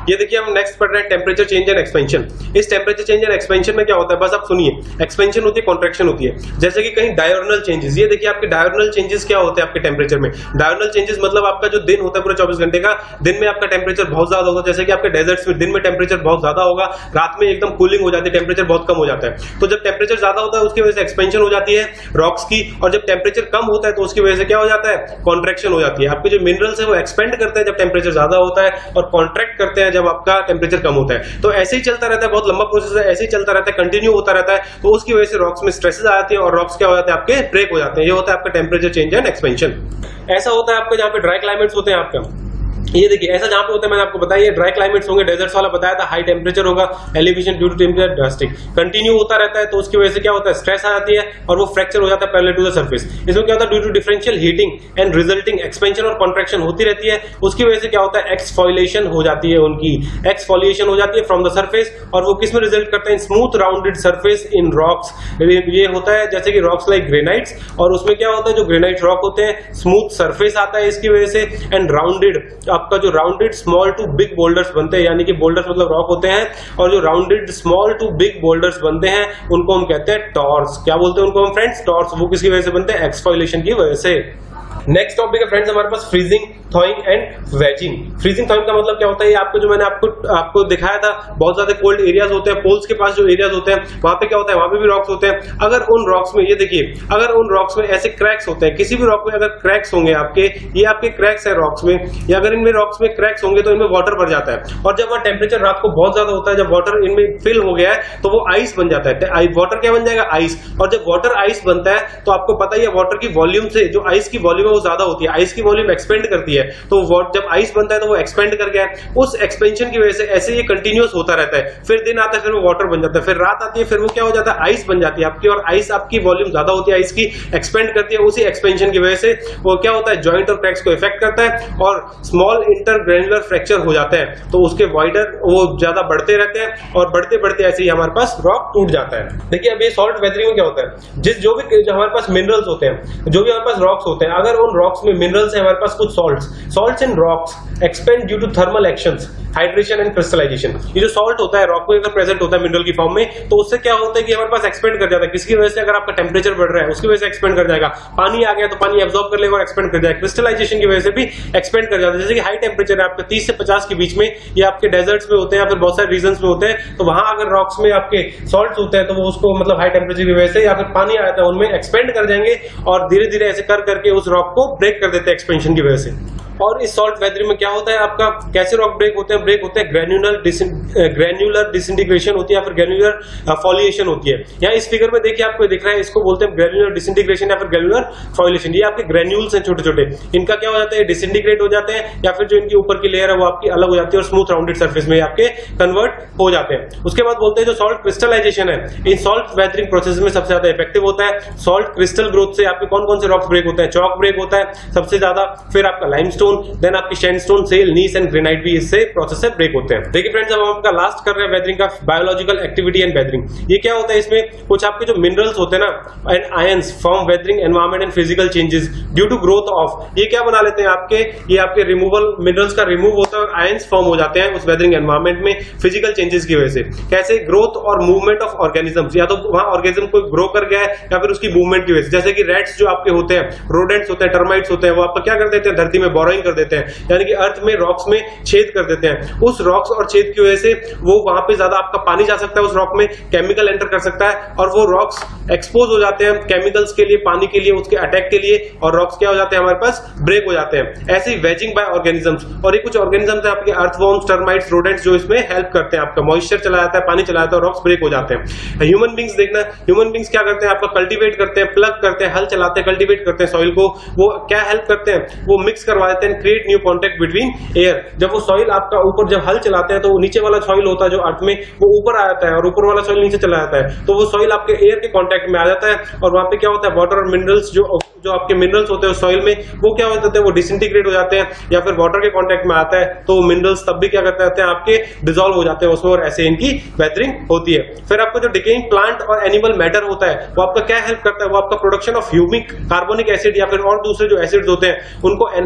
Speaker 1: ये देखिए हम नेक्स्ट पढ़ रहे हैं टेम्परेचर चेंज एंड एक्सपेंशन। इस टेम्परेचर चेंज एंड एक्सपेंशन में क्या होता है, बस आप सुनिए। एक्सपेंशन होती है, कॉन्ट्रैक्शन होती है। जैसे कि कहीं डायगोनल चेंजेस, ये देखिए आपके डायगोनल चेंजेस क्या होते हैं आपके टेम्परेचर में। डायगोनल चेंजेस मतलब आपका जो दिन होता है पूरा चौबीस घंटे का, दिन में आपका टेम्परेचर बहुत ज्यादा होगा। जैसे कि आपके डेजर्ट्स में दिन में टेम्परेचर बहुत ज्यादा होगा, रात में एकदम कूलिंग हो जाती है, टेम्परेचर बहुत कम हो जाता है। तो जब टेम्परेचर ज्यादा होता है उसकी वजह से एक्सपेंशन हो जाती है रॉक्स की, और जब टेम्परेचर कम होता है तो उसकी वजह से क्या हो जाता है, कॉन्ट्रैक्शन हो जाती है। आपके जो मिनरल्स है वो एक्सपेंड करते हैं जब टेम्परेचर ज्यादा होता है, और कॉन्ट्रैक्ट करते हैं जब आपका टेम्परेचर कम होता है। तो ऐसे ही चलता रहता है, बहुत लंबा प्रोसेस है, ऐसे ही चलता रहता है, कंटिन्यू होता रहता है। तो उसकी वजह से रॉक्स में स्ट्रेसेस आ जाती है और रॉक्स क्या हो जाते हैं, आपके ब्रेक हो जाते हैं। ये होता है आपका टेम्परेचर चेंज एंड एक्सपेंशन। ऐसा होता है आपका जहां पे ड्राई क्लाइमेट्स होते हैं आपका, ये देखिए ऐसा जहां पे होता है, मैंने आपको बताया ड्राई क्लाइमेट्स होंगे, डेजर्ट्स वाला बताया था, हाई टेम्परेचर होगा, elevation due to temperature drastic continue होता रहता है। तो उसकी वजह से क्या होता है, स्ट्रेस आ जाती है और वो फ्रैक्चर हो जाता है पैरेलल टू द सरफेस। इसमें क्या होता है, due to differential heating and resulting expansion और कॉन्ट्रैक्शन होती रहती है। उसकी वजह से क्या होता है, एक्सफोलिएशन हो जाती है, उनकी एक्सफोलिएशन हो जाती है फ्रॉम द सरफेस। और वो किस में रिजल्ट करते हैं, smooth rounded surface in rocks. ये होता है जैसे कि रॉक्स लाइक ग्रेनाइट्स, और उसमें क्या होता है, जो ग्रेनाइट रॉक होते हैं स्मूथ सरफेस आता है इसकी वजह से, एंड राउंडेड, आपका जो rounded small to big boulders बनते हैं, यानी कि बोल्डर्स मतलब रॉक होते हैं, और जो rounded small to big boulders बनते हैं उनको हम कहते हैं टॉर्स। क्या बोलते हैं उनको हम फ्रेंड्स, टॉर्स। वो किसकी वजह से बनते हैं, एक्सफोलिएशन की वजह से। नेक्स्ट टॉपिक है फ्रेंड्स हमारे पास freezing, thawing and wedging. Freezing thawing का मतलब क्या होता है, ये आपको जो मैंने आपको आपको दिखाया था, बहुत ज्यादा कोल्ड एरियाज होते हैं, पोल्स के पास जो एरियाज होते हैं वहां पे क्या होता है, वहां पे भी रॉक्स होते हैं। अगर उन रॉक्स में, ये देखिए, अगर उन रॉक्स में ऐसे क्रैक्स होते हैं, किसी भी रॉक में अगर क्रैक्स होंगे आपके, ये आपके क्रैक्स है रॉक्स में, या अगर इनमें रॉक्स में क्रैक्स होंगे तो इनमें वाटर भर जाता है। और जब वहां टेम्परेचर रात को बहुत ज्यादा होता है, जब वाटर इनमें फिल हो गया है तो वो आइस बन जाता है। वाटर क्या बन जाएगा, आइस। और जब वाटर आइस बनता है तो आपको पता ही है, वाटर की वॉल्यूम से जो आइस की वॉल्यूम है वो ज्यादा होती है, आइस की वॉल्यूम एक्सपेंड करती है। तो जब आइस बनता है तो वो एक्सपेंड कर गया, उस एक्सपेंशन की वजह से ऐसे ये कंटिन्यूअस होता रहता है। फिर दिन आता है, फिर वो वाटर बन जाता है, फिर रात आती है, फिर वो क्या हो जाता है, आइस बन जाती है आपकी। और आइस आपकी वॉल्यूम ज्यादा होती है, आइस की एक्सपेंड करती है, उसी एक्सपेंशन की वजह से वो क्या होता है, जॉइंट और क्रैक्स को इफेक्ट करता है और स्मॉल इंटरग्रेनुलर फ्रैक्चर हो जाता है। तो उसके वाइडर वो ज्यादा बढ़ते रहते हैं और बढ़ते बढ़ते ऐसे ही हमारे पास रॉक टूट जाता है। देखिए अब ये सॉल्ट वेदरिंग में क्या होता है, जिस जो भी जो हमारे पास मिनरल्स होते हैं, जो भी हमारे पास रॉक्स होते हैं, अगर उन रॉक्स में मिनरल्स है, हमारे पास कुछ salts salts in rocks expand due to thermal actions, hydration and crystallisation. ये जो सॉल्ट होता है रॉक में अगर प्रेजेंट होता है मिनरल की फॉर्म में, तो उससे क्या होता है कि हमारे पास एक्सपेंड कर जाता है। किसकी वजह से, अगर आपका टेम्परेचर बढ़ रहा है उसकी वजह से एक्सपेंड कर जाएगा। पानी आ गया तो पानी एब्जॉर्ब कर लेगा और एक्सपेंड कर जाएगा। क्रिस्टलाइजेशन की वजह से भी एक्सपेंड कर जाता है। जैसे कि हाई टेम्परेचर है आपका तीस से पचास के बीच में, ये आपके डेजर्ट्स में होते हैं या फिर बहुत सारे रीजन्स में होते हैं, तो वहां अगर रॉक्स में आपके सॉल्ट होते हैं तो वो उसको मतलब हाई टेम्परेचर की वजह से या फिर पानी आता है उनमें एक्सपेंड कर जाएंगे और धीरे धीरे ऐसे कर करके उस रॉक को ब्रेक कर देते हैं एक्सपेंशन की वजह से। और इस सॉल्ट वेदरिंग में क्या होता है आपका, कैसे रॉक ब्रेक होते हैं, ब्रेक होते हैं ग्रेन्यूलर ग्रेन्यूलर डिसइंटीग्रेशन होती है या फिर ग्रेन्यूलर फॉलिएशन होती है। यहाँ इस फिगर में देखिए आपको दिख रहा है, इसको बोलते हैं ग्रेन्यूलर डिसइंटीग्रेशन या फिर ग्रेन्यूलर फॉलिएशन। ये आपके ग्रेन्यूल्स हैं छोटे छोटे, इनका क्या हो जाता है, डिसइंटीग्रेट हो जाते हैं या फिर जो इनकी ऊपर की लेयर है वो आपकी अलग हो जाती है और स्मूथ राउंडेड सरफेस में आपके कन्वर्ट हो जाते हैं। उसके बाद बोलते हैं जो सॉल्ट क्रिस्टलाइजेशन है, इन सॉल्ट वेदरिंग प्रोसेस में सबसे ज्यादा इफेक्टिव होता है। सॉल्ट क्रिस्टल ग्रोथ से आपके कौन कौन से रॉक्स ब्रेक होते हैं, चॉक ब्रेक होता है सबसे ज्यादा, फिर आपका लाइमस्टोन, देन आपकी sandstone, shale, gneiss and granite भी इससे प्रोसेस से ब्रेक होते हैं। देखिए फ्रेंड्स अब हम आपका लास्ट कर रहे हैं वेदरिंग का, बायोलॉजिकल एक्टिविटी एंड वेदरिंग। ये क्या होता है, इसमें कुछ आपके जो मिनरल्स होते हैं ना and ions form weathering environment and physical changes due to growth of, ये क्या बना लेते हैं आपके, ये आपके रिमूवल मिनरल्स का रिमूव होता है और आयंस फॉर्म हो जाते हैं उस वेदरिंग एनवायरमेंट में फिजिकल चेंजेस की वजह से। कैसे, ग्रोथ और मूवमेंट ऑफ ऑर्गेनिजम्स, या तो वहां ऑर्गेनिज्म कोई ग्रो कर गया है या फिर उसकी मूवमेंट की वजह से। जैसे कि रेट्स जो आपके होते हैं, रोडेंट्स होते हैं, टर्माइट्स होते हैं, वो आपका क्या कर देते हैं, धरती में बोरोइंग कर देते हैं, यानी कि अर्थ में रॉक्स में छेद कर देते हैं। उस रॉक्स और छेद की वजह से वो वहां पे ज्यादा आपका पानी जा सकता है, उस रॉक में केमिकल एंटर कर सकता है और वो रॉक्स एक्सपोज हो जाते हैं केमिकल्स के लिए, पानी के लिए, उसके अटैक के लिए, और रॉक्स क्या हो जाते हैं हमारे पास, ब्रेक हो जाते हैं। ऐसे ही वेजिंग बाय ऑर्गेनिजम्स, और ये कुछ ऑर्गेनिजम्स है आपके अर्थवॉर्म्स, टर्माइट्स, रोडेंट्स जो इसमें हेल्प करते हैं, आपका मॉइस्चर चला जाता है, पानी चला जाता है और रॉक्स ब्रेक हो जाते हैं। ह्यूमन बींग्स देखना, ह्यूमन बींग्स क्या करते हैं, आपका कल्टीवेट करते हैं, प्लग करते हैं, हल चलाते हैं, कल्टीवेट करते हैं सॉइल को। वो क्या हेल्प करते हैं, वो मिक्स करवा देते हैं, create new contact between air. जब वो सॉइल आपका ऊपर जब हल चलाते हैं तो नीचे वाला सॉइल होता है जो अर्थ में, वो ऊपर आ जाता है और ऊपर वाला सॉइल नीचे चला जाता है, तो वो सॉइल आपके एयर के कांटेक्ट में आ जाता है और वहां पे क्या होता है, वाटर और मिनरल्स जो जो आपके मिनरल्स होते हैं सॉइल में, वो क्या होते हैं, वो डिसइंटीग्रेट हो जाते हैं या फिर वाटर के कांटेक्ट में आता है तो मिनरल्स तब भी क्या करते हैं, आपके डिसॉल्व हो जाते हैं उसमें, और ऐसे इनकी वेदरिंग होती है। फिर आपको जो डिकेइंग प्लांट और एनिमल मैटर होता है वो आपका क्या हेल्प करता है, वो आपका production of humic carbonic acid या फिर और दूसरे जो एसिड्स होते हैं उनको एनहेंस कर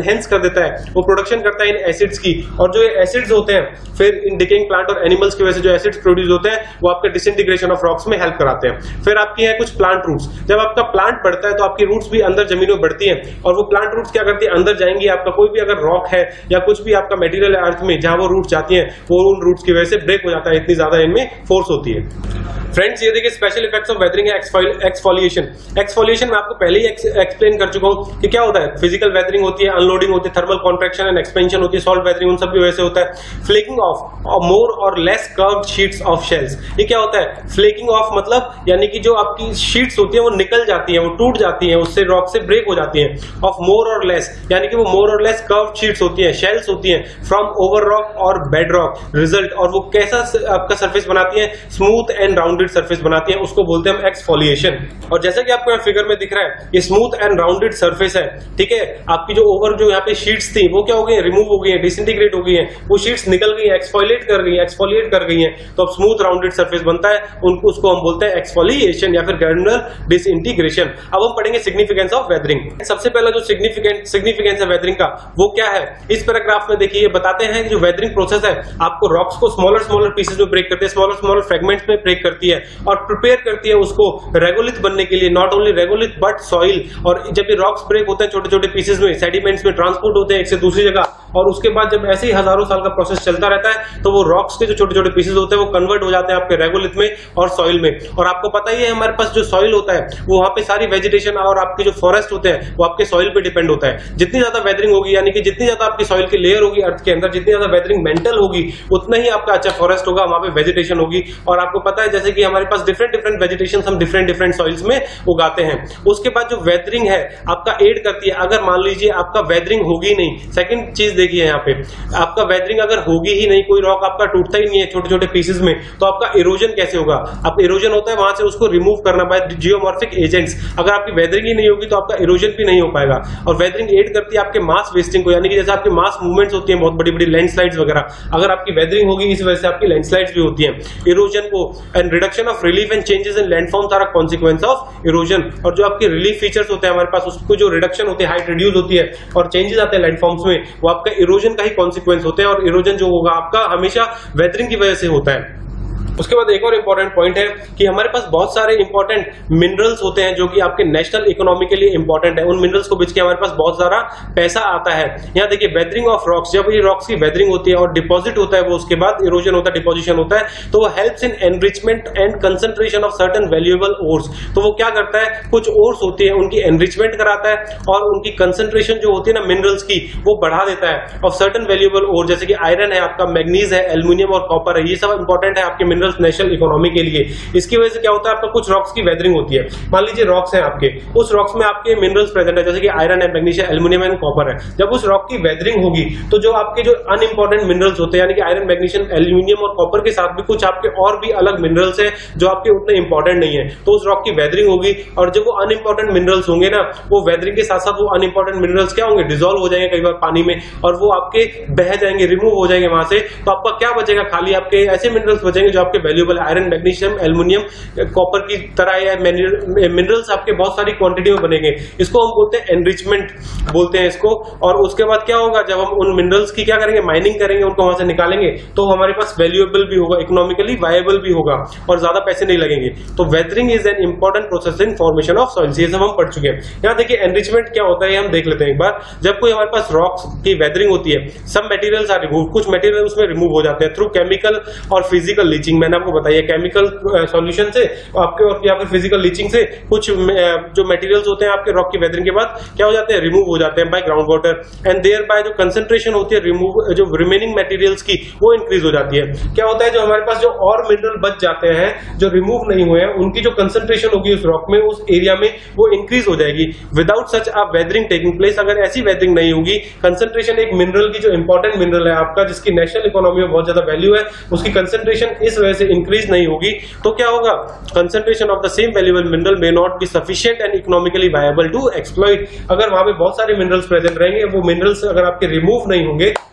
Speaker 1: देता है, वो प्रोडक्शन करता है इन एसिड्स की, और जो एसिड्स होते हैं फिर इन डिकेइंग प्लांट और एनिमल्स की वजह से जो एसिड्स प्रोड्यूस होते हैं वो आपके डिसइंटीग्रेशन ऑफ रॉक्स में हेल्प कराते हैं। फिर आपकी है कुछ प्लांट रूट्स। जब आपका प्लांट बढ़ता है तो आपकी रूट्स भी अंदर जमीन में बढ़ती हैं, और वो प्लांट रूट्स क्या करती है, अंदर जाएंगी। आपका कोई भी अगर रॉक है या कुछ भी आपका मटेरियल है अर्थ में, जहां वो रूट्स जाती हैं, वो उन रूट्स की वजह से ब्रेक हो जाता है, इतनी ज्यादा इनमें फोर्स होती है। फ्रेंड्स, ये देखिए स्पेशल इफेक्ट्स ऑफ वेदरिंग है एक्सफोलिएशन। एक्सफोलिएशन मैं आपको पहले ही एक्सप्लेन कर चुका हूं कि क्या होता है। फिजिकल वेदरिंग होती है, अनलोडिंग होती है, थर्मल कॉन्ट्रैक्शन एंड एक्सपेंशन होती है, सॉल्ट वेदरिंग, उन सब की वजह से होता है। Flaking off more or less curved sheets of shells. ये क्या होता है, फ्लेकिंग ऑफ मतलब यानी कि जो आपकी शीट्स होती है वो निकल जाती है, वो टूट जाती है, उससे रॉक से ब्रेक हो जाती है। ऑफ मोर और लेस यानी कि वो मोर और लेस कर्व्ड शीट्स होती है, शेल्स होती हैं फ्रॉम ओवर रॉक और बेड रॉक रिजल्ट। और वो कैसा आपका सरफेस बनाती है, स्मूथ एंड राउंडेड सरफेस बनाती है, उसको बोलते हैं हम एक्सफोलिएशन। और जैसा कि आपको यहाँ फिगर में दिख रहा है, ये स्मूथ एंड राउंडेड सरफेस है, ठीक है। आपकी जो ओवर जो यहाँ पे शीट्स थी वो क्या हो गई है, रिमूव हो गई है, डिसइंटीग्रेट हो गई है, वो शीट्स निकल गई है, एक्सफोलिएट कर गई है, एक्सफोलिएट कर गई है, तो अब स्मूथ राउंडेड सरफेस बनता है, उनको उसको हम बोलते हैं एक्सफोलिएशन या फिर ग्रैन्युलर डिसइंटीग्रेशन। अब हम पढ़ेंगे सिग्निफिकेंस ऑफ वेदरिंग। सबसे पहला जो सिग्निफिकेंट सिग्निफिकेंस है वेदरिंग का वो क्या है, इस पैराग्राफ में देखिए बताते हैं कि जो वेदरिंग प्रोसेस है आपको रॉक्स को स्मॉलर स्मॉलर पीसेस में ब्रेक करती है, स्मॉलर स्मॉलर फ्रेगमेंट्स में ब्रेक करती है और प्रिपेयर करती है उसको रेगोलिथ बनने के लिए। Not only regolith but soil. और जब ये रॉक्स ब्रेक होते हैं छोटे छोटे पीसेस में, सेडिमेंट्स में ट्रांसपोर्ट होते हैं एक से दूसरी जगह, और उसके बाद जब ऐसे ही हजारों साल का प्रोसेस चलता रहता है तो वो रॉक्स के जो छोटे छोटे पीसेस होते हैं वो कन्वर्ट हो जाते हैं आपके रेगोलिथ में और सॉइल में। और आपको पता ही है हमारे पास जो सॉइल होता है वो वहां पे सारी वेजिटेशन और आपके जो फॉरेस्ट होते हैं वो आपके सॉइल पे डिपेंड होता है। जितनी ज्यादा वेदरिंग होगी यानी कि जितनी ज्यादा आपकी सॉइल की लेयर होगी अर्थ के अंदर, जितनी ज्यादा वेदरिंग मेंटल होगी उतना ही आपका अच्छा फॉरेस्ट होगा, वहां पे वेजिटेशन होगी। और आपको पता है जैसे कि हमारे पास डिफरेंट डिफरेंट वेजिटेशन हम डिफरेंट डिफरेंट सॉइल्स में उगाते हैं। उसके बाद जो वेदरिंग है आपका एड करती है। अगर मान लीजिए आपका वेदरिंग होगी नहीं, सेकंड चीज देखिए यहाँ पे, आपका वेदरिंग अगर होगी ही नहीं, कोई रॉक आपका टूटता ही नहीं है छोटे छोटे पीसेस में, तो आपका इरोजन कैसे होगा। आप इरोजन होता है वहां से उसको रिमूव करना बाय जियोमॉर्फिक एजेंट्स। अगर आपकी वेदरिंग ही नहीं होगी तो आपका इरोजन भी नहीं हो पाएगा। और वेदरिंग एड करती है आपके मास वेस्टिंग को, यानी कि जैसे आपके मास मूवमेंट्स होती हैं बहुत बड़ी बड़ी लैंडस्लाइड्स वगैरह, अगर आपकी वेदरिंग होगी इस वजह से आपकी लैंडस्लाइड्स भी होती हैं। इरोजन को and reduction of relief and changes in landforms are a consequence of erosion. और जो आपके रिलीफ फीचर्स होते हैं हमारे पास, उसको जो रिडक्शन होती है, हाइट रिड्यूस होती है और चेंजेस आते हैं लैंडफॉर्म्स में, वो आपका इरोजन का ही कॉन्सिक्वेंस होते हैं। और इरोजन जो होगा आपका हमेशा वेदरिंग की वजह से होता है। उसके बाद एक और इंपॉर्टेंट पॉइंट है कि हमारे पास बहुत सारे इंपॉर्टेंट मिनरल्स होते हैं जो कि आपके नेशनल इकोनॉमी के लिए इंपॉर्टेंट है। उन मिनरल्स को बेच के हमारे पास बहुत सारा पैसा आता है। यहाँ देखिए वेदरिंग ऑफ रॉक्स, जब ये रॉक्स की वेदरिंग होती है और डिपॉजिट होता है, वो उसके बाद इरोजन होता है, डिपोजिशन होता है, तो वो helps in enrichment and concentration of certain valuable ores. तो वो क्या करता है, कुछ ओर्स होती है उनकी एनरिचमेंट कराता है और उनकी कंसंट्रेशन जो होती है ना मिनरल्स की, वो बढ़ा देता है। ऑफ सर्टेन वैल्यूएबल ओर, जैसे कि आयरन है आपका, मैग्नीज है, एल्यूमिनियम और कॉपर है, ये सब इंपॉर्टेंट है आपके मिनरल्स नेशनल इकोनॉमी के लिए। इसकी वजह से क्या होता है, आपका कुछ रॉक्स की वेदरिंग होती है। मान लीजिए रॉक्स हैं आपके, उस रॉक्स में आपके मिनरल्स प्रेजेंट है, जैसे कि आयरन है, मैग्नीशियम, एल्यूमिनियम एंड कॉपर है। जब उस रॉक की वेदरिंग होगी तो जो आपके जो अनइंपॉर्टेंट मिनरल्स होते हैं, यानी कि आयरन, मैग्नीशियम, एल्यूमिनियम और कॉपर के साथ भी कुछ आपके और भी अलग मिनरल्स हैं जो आपके उतने इंपॉर्टेंट नहीं है, तो उस रॉक की वेदरिंग होगी। और जब वो अनइंपॉर्टेंट मिनरल्स होंगे ना, वो वेदरिंग के साथ साथ वो अनइंपॉर्टेंट मिनरल्स क्या होंगे, डिसॉल्व हो जाएंगे कई बार पानी में, और वो आपके बह जाएंगे, रिमूव हो जाएंगे वहां से। तो आपका क्या बचेगा, खाली आपके ऐसे मिनरल्स बचेंगे जो आपके valuable, iron, magnesium, aluminium, copper की तरह या मिनरल्स आपके बहुत सारी क्वांटिटी में बनेंगे। इसको हम बोलते हैं एनरिचमेंट बोलते हैं इसको। और उसके बाद क्या होगा, जब हम उन मिनरल्स की क्या करेंगे, माइनिंग करेंगे, उनको वहां से निकालेंगे, तो हमारे पास वैल्यूएबल भी होगा, इकोनॉमिकली वायबल भी होगा और ज्यादा पैसे नहीं लगेंगे। तो weathering is an important process in formation of soils. ये सब हम पढ़ चुके हैं। यहाँ देखिए एनरिचमेंट क्या होता है, हम देख लेते हैं एक बार। जब कोई हमारे पास रॉक्स की वेदरिंग होती है, सब मटेरियल्स आर रिमूव, कुछ मटेरियल उसमें रिमूव हो जाते हैं थ्रू केमिकल और फिजिकल लीचिंग। मैंने आपको बताया केमिकल सॉल्यूशन से आपके और या फिर फिजिकल लीचिंग से कुछ जो मटेरियल्स होते हैं आपके रॉक की वेदरिंग के बाद क्या हो जाते हैं, रिमूव हो जाते हैं by ground water. And thereby जो कंसंट्रेशन होती है रिमूव जो रिमेनिंग मटेरियल्स की, वो इंक्रीज हो जाती है। क्या होता है, जो हमारे पास जो और मिनरल बच जाते हैं जो रिमूव नहीं हुए हैं, उनकी जो कंसंट्रेशन होगी उस रॉक में, उस एरिया में, वो इंक्रीज हो जाएगी without such a weathering taking place. अगर ऐसी वेदरिंग नहीं होगी, कंसंट्रेशन एक मिनरल की जो इंपॉर्टेंट मिनरल है आपका, जिसकी नेशनल इकोनॉमी में बहुत ज्यादा वैल्यू है, उसकी कंसंट्रेशन इस वजह से इंक्रीज नहीं होगी, तो क्या होगा, concentration of the same valuable mineral may not be sufficient and economically viable to exploit. अगर वहां पे बहुत सारे मिनरल्स प्रेजेंट रहेंगे, वो मिनरल्स अगर आपके रिमूव नहीं होंगे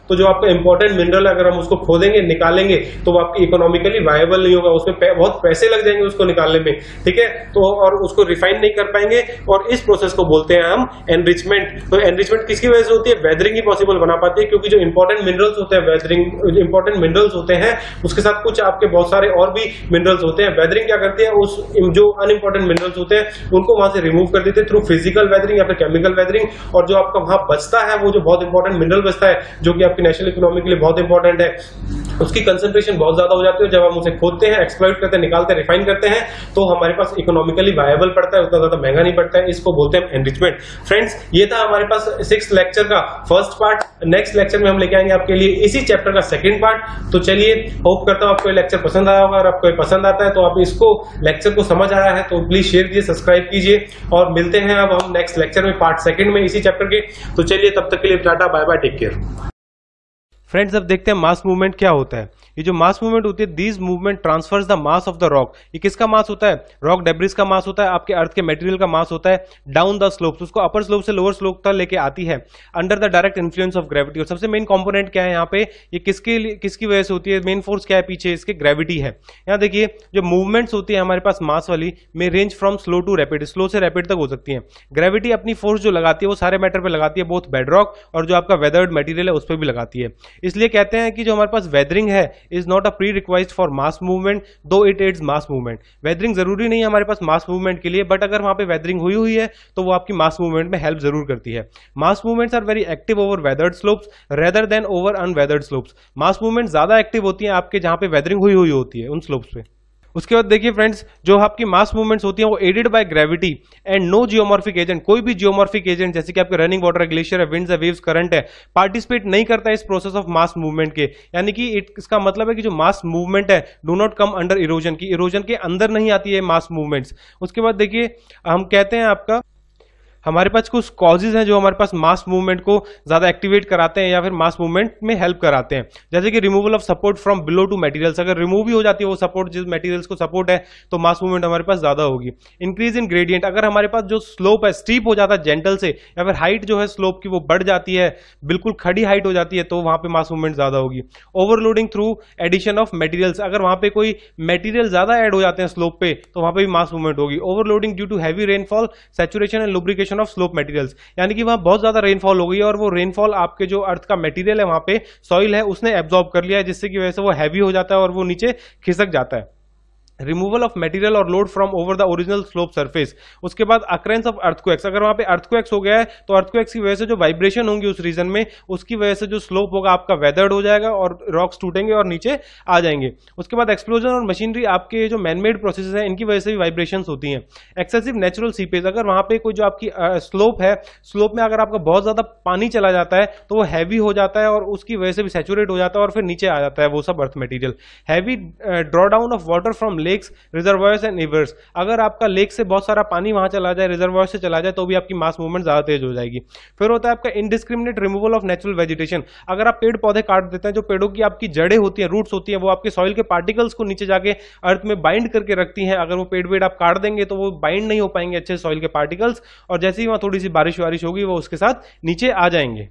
Speaker 1: तो जो आपका इंपॉर्टेंट मिनरल है अगर हम उसको खोदेंगे निकालेंगे तो वो आपकी इकोनॉमिकली वायबल नहीं होगा, उसमें बहुत पैसे लग जाएंगे उसको निकालने में, ठीक है। तो और उसको रिफाइन नहीं कर पाएंगे और इस प्रोसेस को बोलते हैं हम एनरिचमेंट। तो एनरिचमेंट किसकी वजह से होती है? वेदरिंग ही पॉसिबल बना पाती है, क्योंकि जो इंपॉर्टेंट मिनरल्स होते हैं, वेदरिंग इंपॉर्टेंट मिनरल्स होते हैं उसके साथ कुछ आपके बहुत सारे और भी मिनरल्स होते हैं। वेदरिंग क्या करती है? उस जो अनइंपॉर्टेंट मिनरल्स होते हैं उनको वहां से रिमूव कर देते हैं थ्रू फिजिकल वेदरिंग या फिर केमिकल वेदरिंग, और जो आपका वहां बचता है वो जो बहुत इंपॉर्टेंट मिनरल बचता है जो कि आपकी नेशनल इकोनॉमी के लिए बहुत इंपॉर्टेंट है, उसकी कंसंट्रेशन बहुत ज्यादा हो जाती है। जब हम उसे खोदते हैं, एक्सप्लॉइट करते हैं, निकालते हैं, रिफाइन करते हैं तो हमारे पास इकोनॉमिकली वायबल पड़ता है, उतना ज्यादा महंगा नहीं पड़ता है। इसको बोलते हैं एनरिचमेंट। फ्रेंड्स, ये था हमारे पास सिक्स लेक्चर का फर्स्ट पार्ट। नेक्स्ट लेक्चर में हम लेके आएंगे आपके लिए इसी चैप्टर का सेकंड पार्ट। तो चलिए, होप करता हूं आपको ये लेक्चर पसंद आया होगा। अगर आपको पसंद आता है तो आप इसको लेक्चर को समझ आया है तो प्लीज शेयर कीजिए, सब्सक्राइब कीजिए, और मिलते हैं अब हम नेक्स्ट लेक्चर में पार्ट सेकंड में इसी चैप्टर के। तो चलिए, तब तक के लिए Tata, bye bye, take care.
Speaker 2: Friends, अब देखते हैं मास मूवमेंट क्या होता है। ये जो मास मूवमेंट होती है, these movement transfers the mass of the rock. ये किसका मास होता है? रॉक डेब्रिस का मास होता है, आपके अर्थ के मटेरियल का मास होता है डाउन द स्लोप। उसको अपर स्लोप से लोअर स्लोप तक लेके आती है under the direct influence of gravity. और सबसे मेन कंपोनेंट क्या है यहाँ पे? ये किसके लिए, किसकी वजह से होती है? मेन फोर्स क्या है पीछे? इसके ग्रेविटी है। यहाँ देखिए, जो मूवमेंट्स होती है हमारे पास मास वाली में range from slow to rapid, slow से रैपिड तक हो सकती है। ग्रेविटी अपनी फोर्स जो लगाती है वो सारे मैटर पे लगाती है, बोथ बेडरॉक और जो आपका वेदर्ड मटेरियल है उस पर भी लगाती है। इसलिए कहते हैं कि जो हमारे पास वेदरिंग है is not a pre required for mass movement, though it aids mass movement. Weathering जरूरी नहीं है हमारे पास मास मूवमेंट के लिए, बट अगर वहां पे वेदरिंग हुई हुई है तो वो आपकी मास मूवमेंट में हेल्प जरूर करती है। Mass movements are very active over weathered slopes rather than over unweathered slopes. Mass movement ज्यादा एक्टिव होती है आपके जहां पे वेदरिंग हुई हुई होती है उन स्लोप्स पे। उसके बाद देखिए फ्रेंड्स, जो आपकी मास मूवमेंट्स होती हैं वो aided by gravity and no geomorphic agent. कोई भी जियोमॉर्फिक एजेंट जैसे कि आपके रनिंग वाटर, ग्लेशियर है, विंड्स है, वेव्स, करंट है, पार्टिसिपेट नहीं करता है इस प्रोसेस ऑफ मास मूवमेंट के। यानी कि इसका मतलब है कि जो मास मूवमेंट है do not come under erosion, की इरोजन के अंदर नहीं आती है मास मूवमेंट्स। उसके बाद देखिए, हम कहते हैं आपका हमारे पास कुछ कॉजेज हैं जो हमारे पास मास मूवमेंट को ज्यादा एक्टिवेट कराते हैं या फिर मास मूवमेंट में हेल्प कराते हैं। जैसे कि removal of support from below to materials, अगर रिमूव भी हो जाती है वो सपोर्ट जिस मटेरियल्स को सपोर्ट है तो मास मूवमेंट हमारे पास ज्यादा होगी। इंक्रीज इन ग्रेडियंट, अगर हमारे पास जो स्लोप है स्टीप हो जाता है जेंटल से, या फिर हाइट जो है स्लोप की वो बढ़ जाती है, बिल्कुल खड़ी हाइट हो जाती है, तो वहां पे मास मूवमेंट ज्यादा होगी। Overloading through addition of materials, अगर वहां पे कोई मटेरियल ज्यादा ऐड हो जाते हैं स्लोप पे तो वहां पे भी मास मूवमेंट होगी। Overloading due to heavy rainfall, saturation and lubrication of slope materials, यानी कि वहां बहुत ज्यादा रेनफॉल हो गई है और वो रेनफॉल आपके जो अर्थ का मटेरियल है वहां पे सॉइल है उसने एब्जॉर्ब कर लिया है, जिससे की वजह से वो हैवी हो जाता है और वो नीचे खिसक जाता है। रिमूवल ऑफ मटेरियल और load from over the original slope surface. उसके बाद अक्रेंस ऑफ अर्थक्वेक्स, अगर वहां पे अर्थक्वेक्स हो गया है तो अर्थक्वेक्स की वजह से जो वाइब्रेशन होंगी उस रीजन में, उसकी वजह से जो स्लोप होगा आपका वेदर्ड हो जाएगा और रॉक्स टूटेंगे और नीचे आ जाएंगे। उसके बाद एक्सप्लोजन और मशीनरी, आपके जो मैनमेड प्रोसेसेस हैं इनकी वजह से भी वाइब्रेशन होती हैं। एक्सेसिव नेचुरल सीपेज, अगर वहां पे कोई जो आपकी स्लोप है, स्लोप में अगर आपका बहुत ज्यादा पानी चला जाता है तो वो हैवी हो जाता है और उसकी वजह से भी सैचुरेट हो जाता है और फिर नीचे आ जाता है वो सब earth material. Heavy draw down of water from lakes, reserve and rivers, अगर आपका लेक से बहुत सारा पानी वहां चला जाए, रिजर्वायर से चला जाए तो भी आपकी मास मूवमेंट ज्यादा तेज हो जाएगी। फिर होता है आपका indiscriminate removal of natural vegetation, अगर आप पेड़ पौधे काट देते हैं, जो पेड़ों की आपकी जड़ें होती हैं, रूट्स होती हैं, वो आपके सॉइल के पार्टिकल्स को नीचे जाके अर्थ में बाइंड करके रखती हैं। अगर वो पेड़ वेड़ आप काट देंगे तो वो बाइंड नहीं हो पाएंगे अच्छे सॉइल के पार्टिकल्स, और जैसे ही वहां थोड़ी सी बारिश वारिश होगी वो उसके साथ नीचे आ जाएंगे।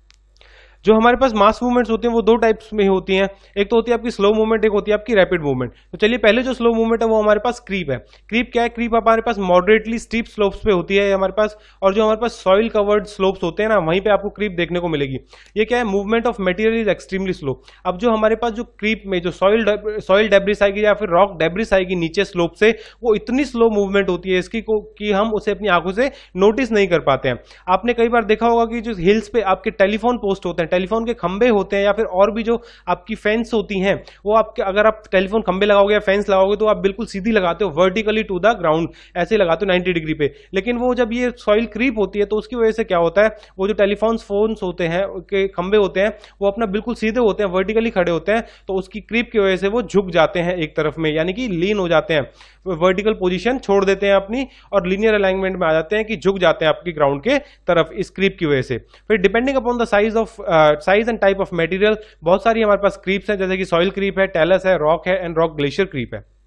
Speaker 2: जो हमारे पास मास मूवमेंट्स होती हैं वो दो टाइप्स में होती हैं, एक तो होती है आपकी स्लो मूवमेंट, एक होती है आपकी रैपिड मूवमेंट। तो चलिए, पहले जो स्लो मूवमेंट है वो हमारे पास क्रीप है। क्रीप क्या है? क्रीप हमारे पास मॉडरेटली स्टीप स्लोप्स पे होती है हमारे पास, और जो हमारे पास सॉइल कवर्ड स्लोप्स होते हैं ना, वहीं पे आपको क्रीप देखने को मिलेगी। ये क्या है? Movement of material is extremely slow. अब जो हमारे पास जो क्रीप में जो सॉइल सॉइल डेब्रिस आएगी या फिर रॉक डेब्रिस आएगी नीचे स्लोप से, वो इतनी स्लो मूवमेंट होती है इसकी को कि हम उसे अपनी आंखों से नोटिस नहीं कर पाते हैं। आपने कई बार देखा होगा कि जो हिल्स पे आपके टेलीफोन पोस्ट होते हैं, टेलीफोन के खंबे होते हैं, या फिर और भी जो आपकी फेंस होती हैं, वो आपके अगर आप टेलीफोन खंबे लगाओगे या फेंस लगाओगे तो आप बिल्कुल सीधी लगाते हो, वर्टिकली टू द ग्राउंड ऐसे लगाते हो नाइंटी डिग्री पे। लेकिन वो जब ये सॉइल क्रीप होती है तो उसकी वजह से क्या होता है, वो जो टेलीफोन फोन्स होते हैं के खंबे होते हैं वो अपना बिल्कुल सीधे होते हैं, वर्टिकली खड़े होते हैं, तो उसकी क्रीप की वजह से वो झुक जाते हैं एक तरफ में, यानी कि लीन हो जाते हैं, वर्टिकल पोजीशन छोड़ देते हैं अपनी और लीनियर अलाइनमेंट में आ जाते हैं कि झुक जाते हैं आपकी ग्राउंड के तरफ इस क्रीप की वजह से। फिर depending upon the size of size and type of material, बहुत सारी हमारे पास क्रीप्स हैं, जैसे कि सॉइल क्रीप है, टेलस है, रॉक है एंड रॉक ग्लेशियर क्रीप है।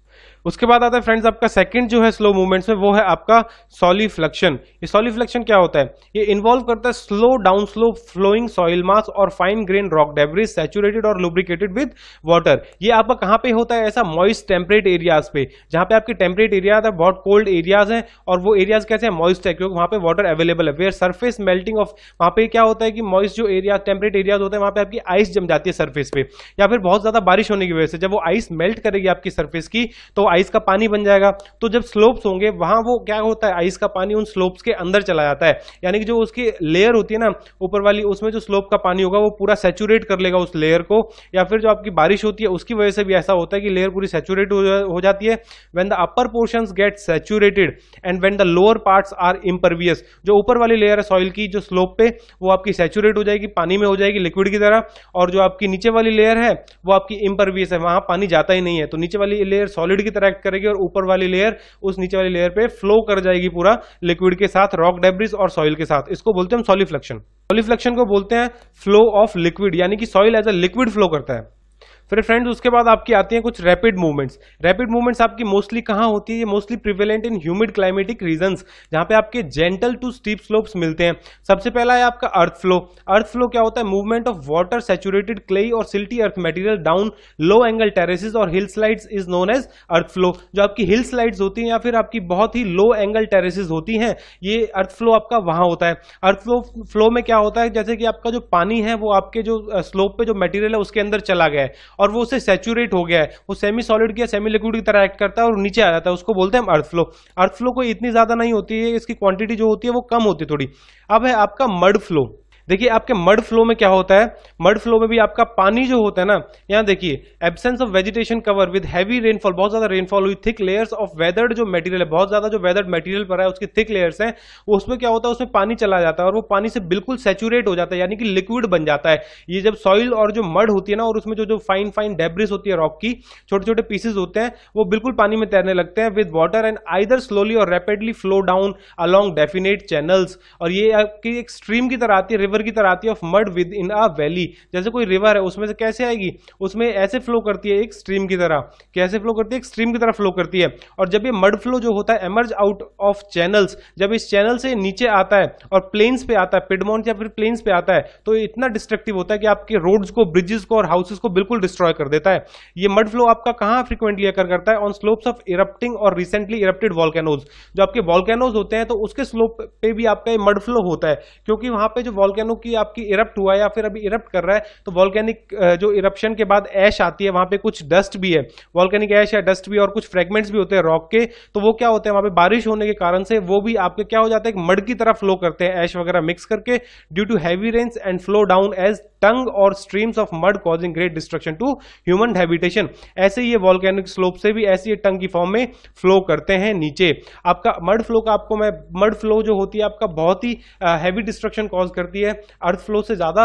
Speaker 2: उसके बाद आता है फ्रेंड्स आपका सेकंड जो है स्लो मूवमेंट्स में, वो है आपका सॉलिफ्लेक्शन। ये सॉलिफ्लेक्शन क्या होता है? ये इन्वॉल्व करता है slow down slow flowing soil mass और fine grain rock debris saturated और लुब्रिकेटेड विद वाटर। ये आपका कहां पे होता है? ऐसा मॉइस्ट टेम्परेट एरियाज पे, जहां पे आपके टेम्परेट एरिया है, बहुत कोल्ड एरियाज हैं और वो एरियाज कैसे हैं? मॉइस्ट है, क्योंकि वहां पे वाटर अवेलेबल है। वेयर सरफेस मेल्टिंग ऑफ, वहां पे क्या होता है कि मॉइस्ट जो एरिया टेम्परेट एरियाज होते हैं वहां पे आपकी आइस जम जाती है सरफेस पे, या फिर बहुत ज्यादा बारिश होने की वजह से जब वो आइस मेल्ट करेगी आपकी सरफेस की तो आइस का पानी बन जाएगा। तो जब स्लोप्स होंगे वहां वो क्या होता है, आइस का पानी उन स्लोप्स के अंदर चला जाता है, यानी कि जो उसकी लेयर होती है ना ऊपर वाली, उसमें जो स्लोप का पानी होगा वो पूरा सैचुरेट कर लेगा उस लेयर को। या फिर जो आपकी बारिश होती है उसकी वजह से भी ऐसा होता है कि लेयर पूरी सैचुरेट हो जाती है। When the upper portions get saturated and when the lower parts are impervious, जो ऊपर वाली लेयर है सॉइल की जो स्लोप पे, वो आपकी सैचुरेट हो जाएगी, पानी में हो जाएगी लिक्विड की तरह, और जो आपकी नीचे वाली लेयर है वो आपकी इम्परवियस है, वहां पानी जाता ही नहीं है। तो नीचे वाली लेयर सॉलिड की तरह एक्ट करेगी और ऊपर वाली लेयर उस नीचे वाली लेयर पे फ्लो कर जाएगी पूरा लिक्विड के साथ, रॉक डेब्रिस और सॉइल के साथ। इसको बोलते हैं हम सॉलिफ्लेक्शन। सॉलिफ्लेक्शन को बोलते हैं फ्लो ऑफ लिक्विड, यानी कि soil as a liquid flow करता है। फिर फ्रेंड्स उसके बाद आपकी आती हैं कुछ रैपिड मूवमेंट्स। रैपिड मूवमेंट्स आपकी मोस्टली कहां होती है? ये mostly prevalent in humid climatic regions, जहां पे आपके जेंटल टू स्टीप स्लोप्स मिलते हैं। सबसे पहला है आपका अर्थ फ्लो। अर्थ फ्लो क्या होता है? Movement of water saturated clayey और silty earth material down low angle terraces और hill slides is known as earth flow. जो आपकी हिल स्लाइड्स होती हैं या फिर आपकी बहुत ही लो एंगल टेरेसेस होती हैं, ये अर्थ फ्लो आपका वहां होता है। अर्थ फ्लो फ्लो में क्या होता है? जैसे कि आपका जो पानी है वो आपके जो स्लोप पे जो मटेरियल है उसके अंदर चला गया है और वो उसे सैचुरेट हो गया है, वो सेमी सॉलिड की या सेमी लिक्विड की तरह एक्ट करता है और नीचे आ जाता है, उसको बोलते हैं हम अर्थ फ्लो। अर्थ फ्लो कोई इतनी ज्यादा नहीं होती है, इसकी क्वांटिटी जो होती है वो कम होती है थोड़ी। अब है आपका मड फ्लो। देखिए आपके मड फ्लो में क्या होता है? मड फ्लो में भी आपका पानी जो होता है ना, यहां देखिए absence of vegetation cover with heavy rainfall, बहुत ज्यादा रेनफॉल हुई, थिक लेयर्स ऑफ वेदर्ड जो मटेरियल है, बहुत ज्यादा जो वेदर्ड मटेरियल पर है उसकी थिक लेयर्स हैं, उसमें क्या होता है? उसमें पानी चला जाता है और वो पानी से बिल्कुल सैचुरेट हो जाता है, यानी कि लिक्विड बन जाता है। ये जब सॉइल और जो मड होती है ना, और उसमें जो जो फाइन फाइन डेब्रिस होती है रॉक की, छोटे छोटे पीसेस होते हैं, वो बिल्कुल पानी में तैरने लगते हैं with water and either slowly और rapidly flow down along definite channels. और ये आपकी एक स्ट्रीम की तरह आती है, रिवर की तरह आती है of mud within a valley. जैसे कोई रिवर है उसमें से कैसे आएगी? उसमें ऐसे फ्लो करती है एक स्ट्रीम की तरह। कैसे फ्लो करती है? एक स्ट्रीम की तरह फ्लो करती है। और जब ये मड फ्लो जो होता है एमर्ज आउट ऑफ चैनल्स, जब इस चैनल से नीचे आता है और प्लेन्स पे आता है, पिडमॉन्ट या फिर प्लेन्स पे आता है, तो ये इतना डिस्ट्रक्टिव होता है कि आपके रोड्स को, ब्रिजेस को और हाउसेस को बिल्कुल डिस्ट्रॉय कर देता है। ये मड फ्लो आपका कहां फ्रीक्वेंटली अकर करता है? ऑन स्लोप्स ऑफ इरप्टिंग और रिसेंटली इरप्टेड वॉल्केनोज। जो आपके वॉल्केनोज होते हैं तो उसके स्लोप पे भी आपका ये मड फ्लो होता है, क्योंकि वहां पे जो वॉल्केनो की आपकी इरप्ट हुआ है या फिर अभी इरप्ट कर रहा है, तो वॉल्केनिक जो इरप्शन के बाद ऐश आती है, वहां पे कुछ डस्ट भी है, वॉल्केनिक ऐश या डस्ट भी, और कुछ फ्रेगमेंट्स भी होते हैं रॉक के। तो वो क्या होते हैं? वहां पे बारिश होने के कारण से वो भी आपके क्या हो जाता है? मड की तरह फ्लो करते हैं, ऐश वगैरह मिक्स करके, due to heavy rains and flow down as tongue और streams of mud causing great destruction to human habitation. ऐसे ही ये वॉल्केनिक स्लोप से भी ऐसी टंग की फॉर्म में फ्लो करते हैं नीचे। आपका मड फ्लो का आपको मैं मड फ्लो जो होती है आपका बहुत ही हैवी डिस्ट्रक्शन कॉज करती है, अर्थ फ्लो से ज्यादा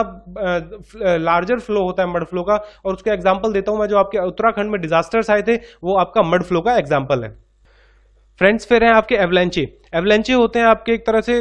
Speaker 2: लार्जर फ्लो होता है मड फ्लो का। और उसका एग्जांपल देता हूं मैं, जो आपके उत्तराखंड में डिजास्टर्स आए थे वो आपका मड फ्लो का एग्जांपल है। फ्रेंड्स फिर हैं आपके एवलांचे। एवलांचे होते हैं आपके एक तरह से,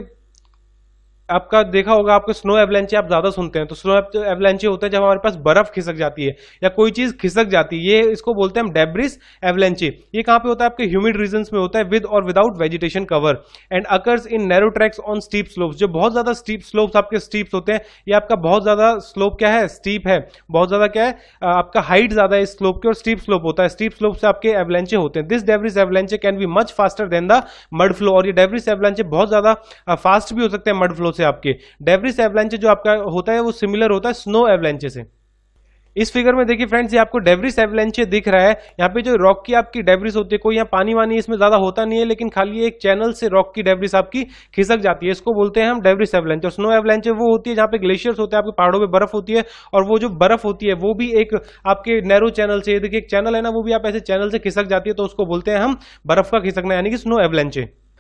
Speaker 2: आपका देखा होगा आपके स्नो एवलांचे आप ज्यादा सुनते हैं, तो स्नो एवलांचे होता है जब हमारे पास बर्फ खिसक जाती है या कोई चीज खिसक जाती है, ये इसको बोलते हैं हम डेब्रिस एवलांचे। ये कहां पे होता है? आपके ह्यूमिड रीजन्स में होता है विद और without vegetation cover and occurs in narrow tracks on steep slopes. जो बहुत ज्यादा स्टीप स्लोप्स आपके स्टीप्स होते हैं, ये आपका बहुत ज्यादा स्लोप क्या है? स्टीप है, बहुत ज्यादा क्या है? आपका हाइट ज्यादा है इस स्लोप की और स्टीप स्लोप होता है, स्टीप स्लोप से आपके एवलांचे होते हैं। This debris avalanche can be much faster than the mud flow. और ये डेब्रिस एवलांचे बहुत ज्यादा फास्ट भी हो सकते हैं मड फ्लो से आपके। डेब्रिस एवलांचे जो आपका होता है वो सिमिलर होता है स्नो एवलांचे से। इस फिगर में देखिए फ्रेंड्स, ये आपको डेब्रिस एवलांचे दिख रहा है। यहाँ पे जो रॉक की आपकी डेब्रिस होती है, कोई यहाँ पानी वानी इसमें ज्यादा होता नहीं है, लेकिन खाली एक चैनल से रॉक की डेब्रिस आपकी खिसक जाती है, इसको बोलते हैं हम डेब्रिस एवलांचे। और स्नो एवलांचे वो होती है जहाँ पे ग्लेशियर्स होते हैं, आपके पहाड़ों पे बर्फ होती है, और वो जो बर्फ होती है वो भी एक आपके नैरो चैनल से, देखिए एक चैनल है ना, वो भी आप ऐसे चैनल से खिसक जाती है, तो उसको बोलते हैं हम बर्फ का खिसकना, यानी कि स्नो एवलांचे।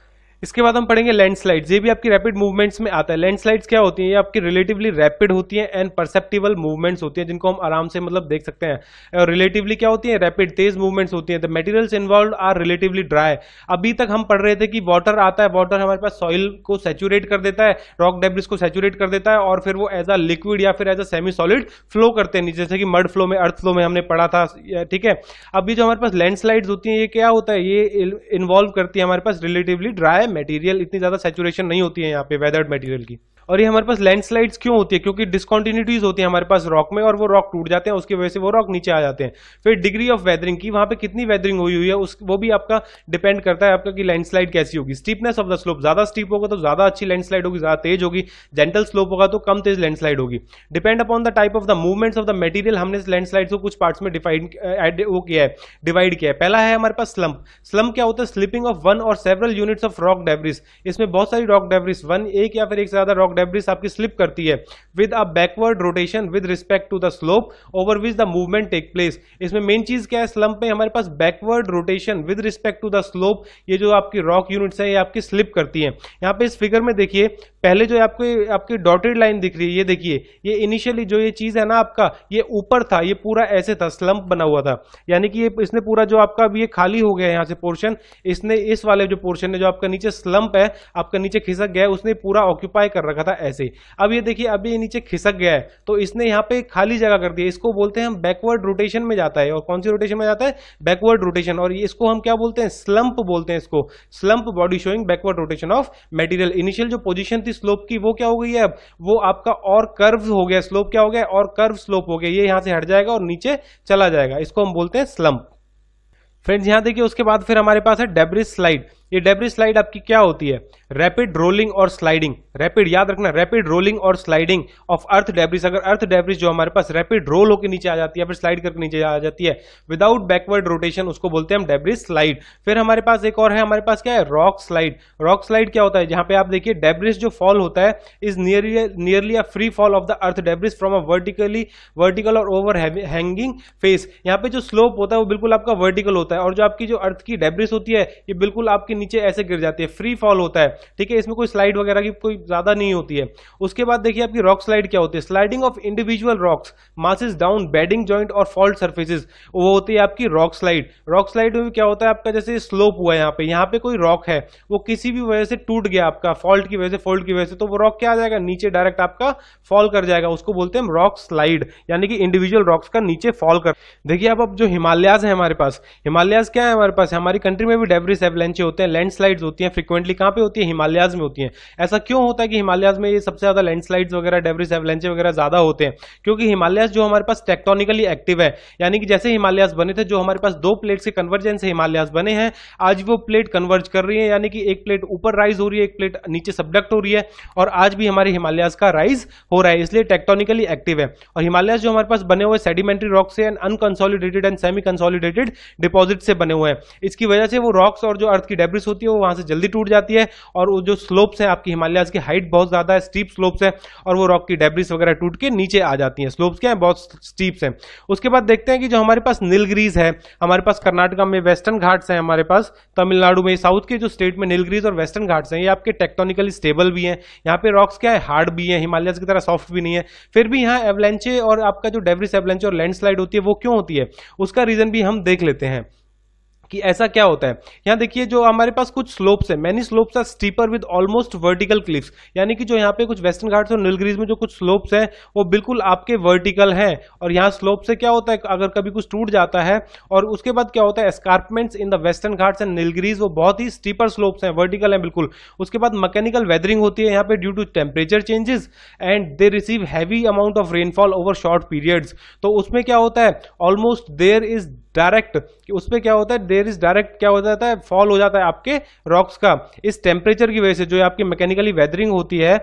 Speaker 2: इसके बाद हम पढ़ेंगे लैंडस्लाइड्स। ये भी आपकी रैपिड मूवमेंट्स में आता है। लैंडस्लाइड्स क्या होती हैं? ये आपकी रिलेटिवली रैपिड होती हैं एंड परसेप्टिबल मूवमेंट्स होती हैं, जिनको हम आराम से मतलब देख सकते हैं। और रिलेटिवली क्या होती है? रैपिड, तेज मूवमेंट्स होती हैं। The materials involve are relatively dry. अभी तक हम पढ़ रहे थे कि वाटर आता है, वाटर हमारे पास सॉइल को सैचुरेट कर देता है, रॉक डेब्रिस को सैचुरेट कर देता है, और फिर वो एज अ लिक्विड या फिर as a semi solid flow करते हैं नीचे, जैसे कि मड फ्लो में, अर्थ फ्लो में हमने पढ़ा था। ठीक है, अभी जो हमारे पास लैंडस्लाइड्स होती हैं, ये क्या होता है? ये इन्वॉल्व करती है हमारे पास रिलेटिवली ड्राई मटेरियल, इतनी ज्यादा सैचुरेशन नहीं होती है यहाँ पे वेदर्ड मटेरियल की। और ये हमारे पास लैंडस्लाइड्स क्यों होती है? क्योंकि डिसकंटिन्यूटीज होती है हमारे पास रॉक में, और वो रॉक टूट जाते हैं, उसकी वजह से वो रॉक नीचे आ जाते हैं। फिर डिग्री ऑफ वेदरिंग की, वहां पे कितनी वेदरिंग हुई हुई है उस वो भी आपका डिपेंड करता है आपका कि लैंडस्लाइड कैसी होगी। स्टीपनेस ऑफ द स्लोप, ज्यादा स्टीप होगा तो ज्यादा अच्छी लैंडस्लाइड होगी, ज्यादा तेज होगी। जेंटल स्लोप होगा तो कम तेज लैंडस्लाइड होगी। Depend upon the type of the movements of the material. हमने लैंडस्लाइड को कुछ पार्ट्स में डिवाइड वो किया है डिवाइड किया है। पहला है हमारे पास स्लम्प। स्लम्प क्या होता है? स्लिपिंग ऑफ वन और several units of rock debris. इसमें बहुत सारी रॉक डेब्रिस, वन एक या फिर एक से ज्यादा रॉक डेब्रिस आपकी स्लिप करती है with a backward rotation with respect to the slope over which the movement take place. इसमें मेन चीज क्या है? स्लम्प में हमारे पास backward rotation with respect to the slope, ये जो आपकी रॉक यूनिट्स है ये आपकी स्लिप करती है। यहां पे इस फिगर में देखिए, पहले जो आपको आपकी डॉटेड लाइन दिख रही है, ये देखिए, ये इनिशियली जो ये चीज है ना आपका, ये ऊपर था, ये पूरा ऐसे था, स्लम्प बना हुआ था। यानी कि ये इसने पूरा जो आपका अभी ये खाली हो गया यहां से पोर्शन, इसने इस वाले जो पोर्शन है जो आपका नीचे स्लम्प है, आपका नीचे खिसक गया है, उसने पूरा ऑक्यूपाई कर रखा था ऐसे। अब ये देखिए, अभी ये नीचे खिसक गया है तो इसने यहाँ पे खाली जगह कर दी है। इसको बोलते हैं हम बैकवर्ड रोटेशन में जाता है। और कौन सी रोटेशन में जाता है? Backward rotation. और इसको हम क्या बोलते हैं? स्लम्प बोलते हैं इसको। Slump body showing backward rotation of material. Initial जो पोजीशन थी स्लोप की, वो क्या हो गई है? अब वो आपका और कर्व हो गया। स्लोप क्या हो गया? और कर्व स्लोप हो गया। ये यहां से हट जाएगा और नीचे चला जाएगा, इसको हम बोलते हैं स्लम्प। फ्रेंड्स यहां देखिए, उसके बाद फिर हमारे पास है डेब्रिस स्लाइड। ये डेब्रिस स्लाइड आपकी क्या होती है? रैपिड रोलिंग और स्लाइडिंग। रैपिड, याद रखना, रैपिड रोलिंग और स्लाइडिंग ऑफ अर्थ डेब्रिस। अगर अर्थ डेब्रिस जो हमारे पास रैपिड रोल होकर नीचे आ जाती है, फिर स्लाइड करके नीचे आ जाती है विदाउट बैकवर्ड रोटेशन, उसको बोलते हैं हम डेब्रिस स्लाइड। फिर हमारे पास एक और है, हमारे पास क्या है? Rock slide. रॉक स्लाइड क्या होता है? जहां पे आप देखिए डेब्रिस जो फॉल होता है is nearly nearly a free fall of the earth debris from a vertically vertical और ओवर हैंगिंग फेस। यहाँ पे जो स्लोप होता है वो बिल्कुल आपका वर्टिकल होता है, और जो आपकी जो अर्थ की डेब्रिस होती है ये बिल्कुल आपके नीचे ऐसे गिर जाती है, फ्री फॉल होता है। ठीक है, इसमें कोई स्लाइड वगैरह की कोई ज्यादा नहीं होती है। उसके बाद देखिए आपकी रॉक स्लाइड क्या होती है? Sliding of individual rocks masses down bedding joint और फॉल्ट सर्फेसेस, वो होती है आपकी रॉक स्लाइड। रॉक स्लाइड में क्या होता है आपका? जैसे स्लोप हुआ है यहाँ पे, यहाँ पे कोई रॉक है, वो किसी भी वजह से टूट गया आपका, फॉल्ट की वजह से, फॉल्ट की वजह से, तो वो रॉक क्या आ जाएगा? नीचे डायरेक्ट आपका फॉल कर जाएगा। उसको बोलते हैं रॉक स्लाइड, यानी कि इंडिविजुअल रॉक्स का नीचे फॉल कर। देखिए अब अब जो हिमालयाज है हमारे पास, हिमालयाज क्या है हमारे पास? हमारी कंट्री में भी डेब्रिस एवलांचे होते हैं, लैंडस्लाइड्स होती हैं फ्रीक्वेंटली। कहां पे होती है? हिमालयाज में होती हैं। ऐसा क्यों होता है कि हिमालयाज में ये सबसे ज्यादा लैंडस्लाइड्स वगैरह, डेब्रिस एवलांचे वगैरह ज्यादा होते हैं? क्योंकि हिमालयाज जो हमारे पास टेक्टोनिकली एक्टिव है, यानी कि जैसे हिमालयाज बने थे, जो हमारे पास दो प्लेट्स के कन्वर्जेंस से हिमालयाज बने हैं, आज वो प्लेट कन्वर्ज कर रही है, यानी कि एक प्लेट ऊपर राइज हो रही है, एक प्लेट नीचे सबडक्ट हो रही है, और आज भी हमारे हिमालयाज का राइज हो रहा है, इसलिए टेक्टोनिकली एक्टिव है। और हिमालयाज जो हमारे पास बने हुए सेडिमेंट्री रॉक से and unconsolidated and semi consolidated deposit से बने हुए हैं। इसकी वजह से वो रॉक्स और जो अर्थ की डेब्रिस होती है वो वहां से जल्दी टूट जाती है, और वो जो स्लोप्स हैं आपकी हिमालयाज की हाइट बहुत ज्यादा है, स्टीप स्लोप्स है, और वो रॉक की डेब्रिस वगैरह टूट के नीचे आ जाती हैं। स्लोप्स क्या है? बहुत स्टीप्स हैं। उसके बाद देखते हैं कि जो हमारे पास नीलगिरीज है, हमारे पास कर्नाटका में वेस्टर्न घाट्स हैं, हमारे पास तमिलनाडु में, साउथ के जो स्टेट में नीलगिरीज और वेस्टर्न घाट्स हैं, ये आपके टेक्टोनिकली स्टेबल भी हैं। यहाँ पे रॉक्स क्या है? हार्ड भी है, हिमालयाज की तरह सॉफ्ट भी नहीं है। फिर भी यहाँ एवलांचे और आपका जो डेब्रिस एवलांचे और लैंडस्लाइड होती है वो क्यों होती है, उसका रीजन भी हम देख लेते हैं कि ऐसा क्या होता है। यहां देखिए जो हमारे पास कुछ स्लोप्स है, many slopes are steeper with almost vertical cliffs, यानी कि जो यहाँ पे कुछ वेस्टर्न घाट्स और नीलगिरीज में जो कुछ स्लोप्स हैं वो बिल्कुल आपके वर्टिकल हैं। और यहाँ स्लोप से क्या होता है, अगर कभी कुछ टूट जाता है, और उसके बाद क्या होता है, escarpments in the western Ghats and Nilgiris वो बहुत ही स्टीपर स्लोप्स हैं, वर्टिकल हैं बिल्कुल। उसके बाद मैकेनिकल वेदरिंग होती है यहाँ पे due to temperature changes and they receive heavy amount of rainfall over short periods. तो उसमें क्या होता है, ऑलमोस्ट देयर इज डायरेक्ट, उसमें क्या होता है, देयर इज डायरेक्ट क्या हो जाता है, फॉल हो जाता है आपके रॉक्स का, इस टेम्परेचर की वजह से जो आपकी मैकेनिकली वेदरिंग होती है।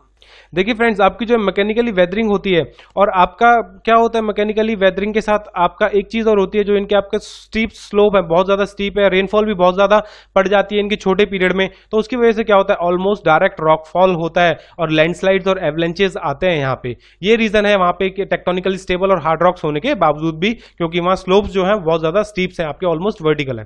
Speaker 2: देखिए फ्रेंड्स, आपकी जो मैकेनिकली वेदरिंग होती है और आपका क्या होता है, मैकेनिकली वेदरिंग के साथ आपका एक चीज और होती है जो इनके आपका स्टीप स्लोप है, बहुत ज्यादा स्टीप है, रेनफॉल भी बहुत ज्यादा पड़ जाती है इनके छोटे पीरियड में, तो उसकी वजह से क्या होता है, ऑलमोस्ट डायरेक्ट रॉकफॉल होता है और लैंडस्लाइड्स और एवलेंचेस आते हैं यहाँ पे। ये रीजन है वहां पे टेक्टोनिकली स्टेबल और हार्ड रॉक्स होने के बावजूद भी, क्योंकि वहां स्लोप्स जो है बहुत ज्यादा स्टीप्स हैं, आपके ऑलमोस्ट वर्टिकल है।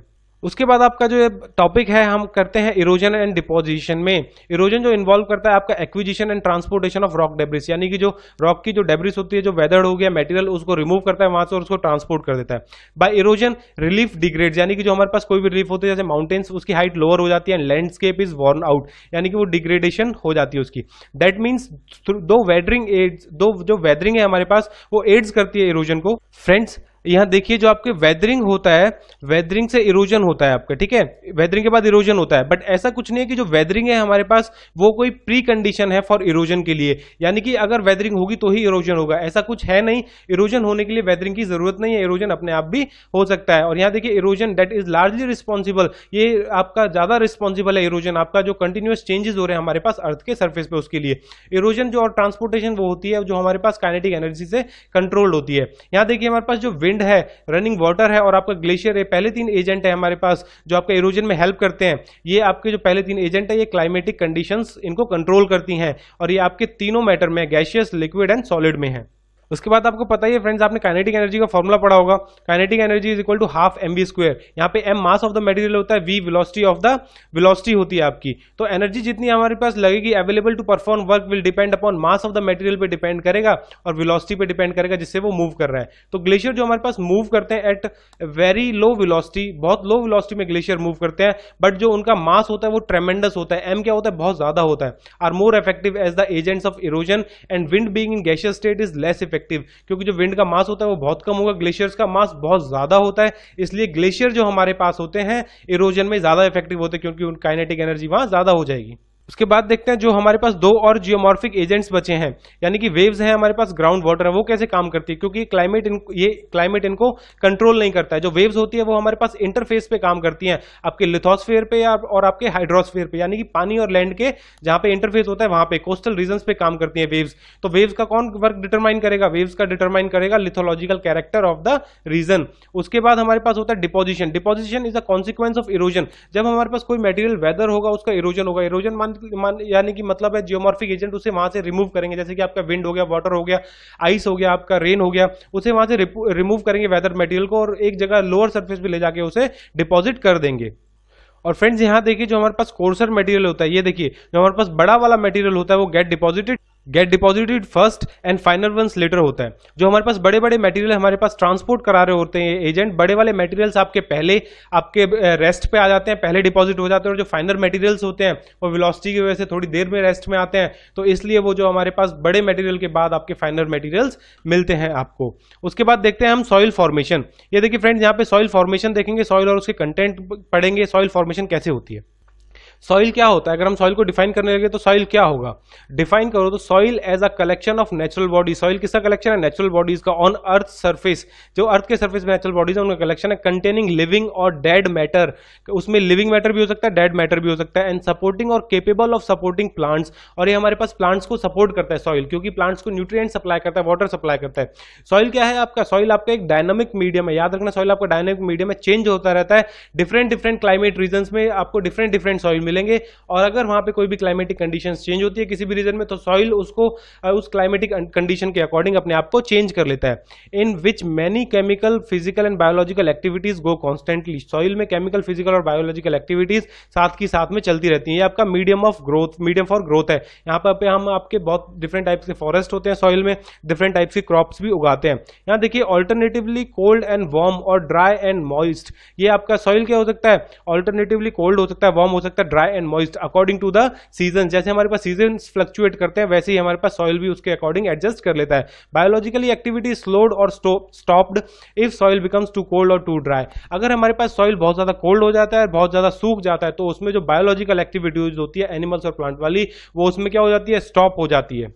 Speaker 2: उसके बाद आपका जो टॉपिक है हम करते हैं इरोजन एंड डिपोजिशन में। इरोजन जो इन्वॉल्व करता है आपका acquisition and transportation of rock debris, यानी कि जो रॉक की जो डेब्रिस होती है, जो वेदर्ड हो गया मटेरियल, उसको रिमूव करता है वहां से और उसको ट्रांसपोर्ट कर देता है। बाय इरोजन रिलीफ डिग्रेड्स, यानी कि जो हमारे पास कोई भी रिलीफ होती है जैसे माउंटेन्स, उसकी हाइट लोअर हो जाती है and landscape is worn out, यानी कि वो डिग्रेडेशन हो जाती है उसकी। That means though weathering aids, though जो वेदरिंग है हमारे पास वो एड्स करती है इरोजन को। फ्रेंड्स यहां देखिए जो आपके वेदरिंग होता है, वेदरिंग से इरोजन होता है आपका, ठीक है, वेदरिंग के बाद इरोजन होता है, बट ऐसा कुछ नहीं है कि जो वेदरिंग है हमारे पास वो कोई प्री कंडीशन है फॉर इरोजन के लिए, यानी कि अगर वेदरिंग होगी तो ही इरोजन होगा, ऐसा कुछ है नहीं। इरोजन होने के लिए वेदरिंग की जरूरत नहीं है, इरोजन अपने आप भी हो सकता है। और यहां देखिए erosion that is largely responsible, ये आपका ज्यादा रिस्पॉन्सिबल है इरोजन, आपका जो कंटिन्यूअस चेंजेस हो रहे हैं हमारे पास अर्थ के सर्फेस पे, उसके लिए इरोजन जो और ट्रांसपोर्टेशन वो होती है जो हमारे पास काइनेटिक एनर्जी से कंट्रोल्ड होती है। यहां देखिए हमारे पास जो विंड है, रनिंग वाटर है और आपका ग्लेशियर है, पहले तीन एजेंट है हमारे पास जो आपका इरोजन में हेल्प करते हैं। ये आपके जो पहले तीन एजेंट है ये क्लाइमेटिक कंडीशंस इनको कंट्रोल करती हैं और ये आपके तीनों मैटर में, गैसियस, लिक्विड एंड सॉलिड में है। उसके बाद आपको पता ही है फ्रेंड्स, आपने काइनेटिक एनर्जी का फॉर्मूला पढ़ा होगा, kinetic energy is equal to half M B square. यहाँ पे M mass of the material होता है, V velocity of the velocity होती है आपकी। तो एनर्जी जितनी हमारे पास लगेगी available to perform work will depend upon mass of the material पे डिपेंड करेगा और वेलोसिटी पे डिपेंड करेगा जिससे वो मूव कर रहा है। तो ग्लेशियर जो हमारे पास मूव करते हैं एट वेरी लो वेलोसिटी, बहुत लो वेलोसिटी में ग्लेशियर मूव करते हैं, बट जो उनका मास होता है वो ट्रेमेंडस होता है, एम क्या होता है, बहुत ज्यादा होता है। Are more effective as the agents of erosion and wind being in gaseous state is less effective, क्योंकि जो विंड का मास होता है वो बहुत कम होगा, ग्लेशियर्स का मास बहुत ज्यादा होता है, इसलिए ग्लेशियर जो हमारे पास होते हैं इरोजन में ज्यादा इफेक्टिव होते हैं क्योंकि उनकी काइनेटिक एनर्जी वहां ज्यादा हो जाएगी। उसके बाद देखते हैं जो हमारे पास दो और जियोमॉर्फिक एजेंट्स बचे हैं, यानी कि वेव्स हैं हमारे पास, ग्राउंड वाटर है, वो कैसे काम करती है, क्योंकि क्लाइमेट इनको ये क्लाइमेट इनको कंट्रोल नहीं करता है। जो वेव्स होती है वो हमारे पास इंटरफेस पे काम करती हैं, आपके लिथोस्फीयर पे या और आपके हाइड्रोस्फीयर पे, यानी कि पानी और लैंड के जहां पे इंटरफेस होता है वहां पे कोस्टल रीजन्स पे काम करती है वेव्स। तो वेव्स का कौन वर्क डिटरमाइन करेगा, वेव्स का डिटरमाइन करेगा lithological character of the region. उसके बाद हमारे पास होता है deposition. Deposition is a consequence of erosion. जब हमारे पास कोई मटेरियल वेदर होगा उसका इरोजन होगा, इरोजन मान, मान यानी कि मतलब है जियोमॉर्फिक एजेंट उसे वहां से रिमूव करेंगे, जैसे कि आपका विंड हो गया, वाटर हो गया, आइस हो गया, आपका रेन हो गया, उसे वहां से रिमूव करेंगे वेदर मटेरियल को और एक जगह लोअर सरफेस पे ले जाके उसे डिपॉजिट कर देंगे। और फ्रेंड्स यहां देखिए जो हमारे पास कोर्सर मटेरियल होता है, ये देखिए जो हमारे पास बड़ा वाला मटेरियल होता है वो get deposited get deposited first and final once later होता है। जो हमारे पास बड़े बड़े मटेरियल हमारे पास ट्रांसपोर्ट करा रहे होते हैं एजेंट, बड़े वाले मटेरियल्स आपके पहले आपके रेस्ट पे आ जाते हैं, पहले डिपॉजिट हो जाते हैं, और जो फाइनल मटेरियल्स होते हैं वो वेलोसिटी की वजह से थोड़ी देर में रेस्ट में आते हैं, तो इसलिए वो जो हमारे पास बड़े मटेरियल के बाद आपके फाइनल मटेरियल्स मिलते हैं आपको। उसके बाद देखते हैं हम सॉइल फॉर्मेशन। ये देखिए फ्रेंड्स यहाँ पे सॉइल फॉर्मेशन देखेंगे, सॉइल और उसके कंटेंट पढ़ेंगे, सॉइल फॉर्मेशन कैसे होती है, सॉइल क्या होता है। अगर हम सॉइल को डिफाइन करने लगे तो सॉइल क्या होगा, डिफाइन करो तो soil as a collection of natural body. Soil किसका कलेक्शन है, नेचुरल बॉडीज का ऑन अर्थ सरफेस। जो अर्थ के सरफेस में नेचुरल बॉडीज है उनका कलेक्शन है, कंटेनिंग लिविंग और डेड मैटर। उसमें लिविंग मैटर भी हो सकता है, डेड मैटर भी हो सकता है, एंड सपोर्टिंग और केपेबल ऑफ सपोर्टिंग प्लांट्स। और ये हमारे पास प्लांट्स को सपोर्ट करता है सॉइल, क्योंकि प्लांट्स को न्यूट्रिएंट सप्लाई करता है, वाटर सप्लाई करता है। सॉइल क्या है आपका, सॉइल आपका एक डायनामिक मीडियम है, याद रखना सॉइल आपका डायनामिक मीडियम है, चेंज होता रहता है। डिफरेंट डिफरेंट क्लाइमेट रीजन्स में आपको डिफरेंट डिफरेंट सॉइल मिलेंगे, और अगर वहां पे कोई भी क्लाइमेटिक कंडीशंस चेंज होती है किसी भी रीजन में तो सॉइल उसको उस क्लाइमेटिक कंडीशन के अकॉर्डिंग अपने आप को चेंज कर लेता है। In which many chemical, physical and biological activities go constantly. Soil में केमिकल, फिजिकल और बायोलॉजिकल एक्टिविटीज साथ की साथ में चलती रहती है। ये आपका medium of growth, medium for growth है। यहाँ पे हम आपके बहुत डिफरेंट टाइप्स के फॉरेस्ट होते हैं सॉइल में, डिफरेंट टाइप्स के क्रॉप्स भी उगाते हैं। यहाँ देखिए ऑल्टरनेटिवली कोल्ड एंड वार्म और ड्राई एंड मॉइस्ट। ये आपका सॉइल क्या हो सकता है, ऑल्टरनेटिवली कोल्ड हो सकता है, वार्म हो सकता है, dry and moist according to the season. जैसे हमारे पास सीजन फ्लक्चुएट करते हैं वैसे ही हमारे पास सॉइल भी उसके अकॉर्डिंग एडजस्ट कर लेता है। बायोलॉजिकली एक्टिविटी स्लोड और stopped if soil becomes too cold और टू ड्राई। अगर हमारे पास सॉइल बहुत ज्यादा कोल्ड हो जाता है, बहुत ज्यादा सूख जाता है, तो उसमें जो बायोलॉजिकल एक्टिविटीज होती है एनिमल्स और प्लांट वाली, वो उसमें क्या हो जाती है, स्टॉप हो जाती है।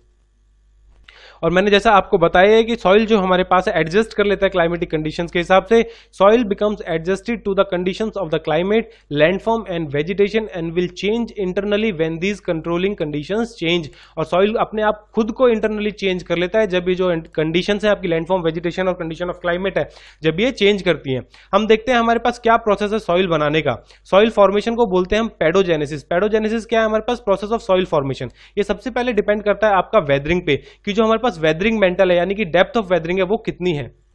Speaker 2: और मैंने जैसा आपको बताया है कि सॉइल जो हमारे पास है एडजस्ट कर लेता है क्लाइमेटिक कंडीशंस के हिसाब से। Soil becomes adjusted to the conditions of the climate, landform and vegetation and will change internally when these controlling conditions change. और सॉइल अपने आप खुद को इंटरनली चेंज कर लेता है जब ये जो कंडीशंस है आपकी लैंडफॉर्म, वेजिटेशन और कंडीशन ऑफ क्लाइमेट है, जब ये चेंज करती है। हम देखते हैं हमारे पास क्या प्रोसेस है सॉइल बनाने का। सॉइल फॉर्मेशन को बोलते हैं हम पेडोजेनेसिस। पेडोजेनेसिस क्या है हमारे पास, प्रोसेस ऑफ सॉइल फॉर्मेशन। ये सबसे पहले डिपेंड करता है आपका वेदरिंग पे कि जो हमारे पास वेदरिंग मेंटल है, यानी कि डेप्थ ऑफ वेदरिंग है वो कितनी है।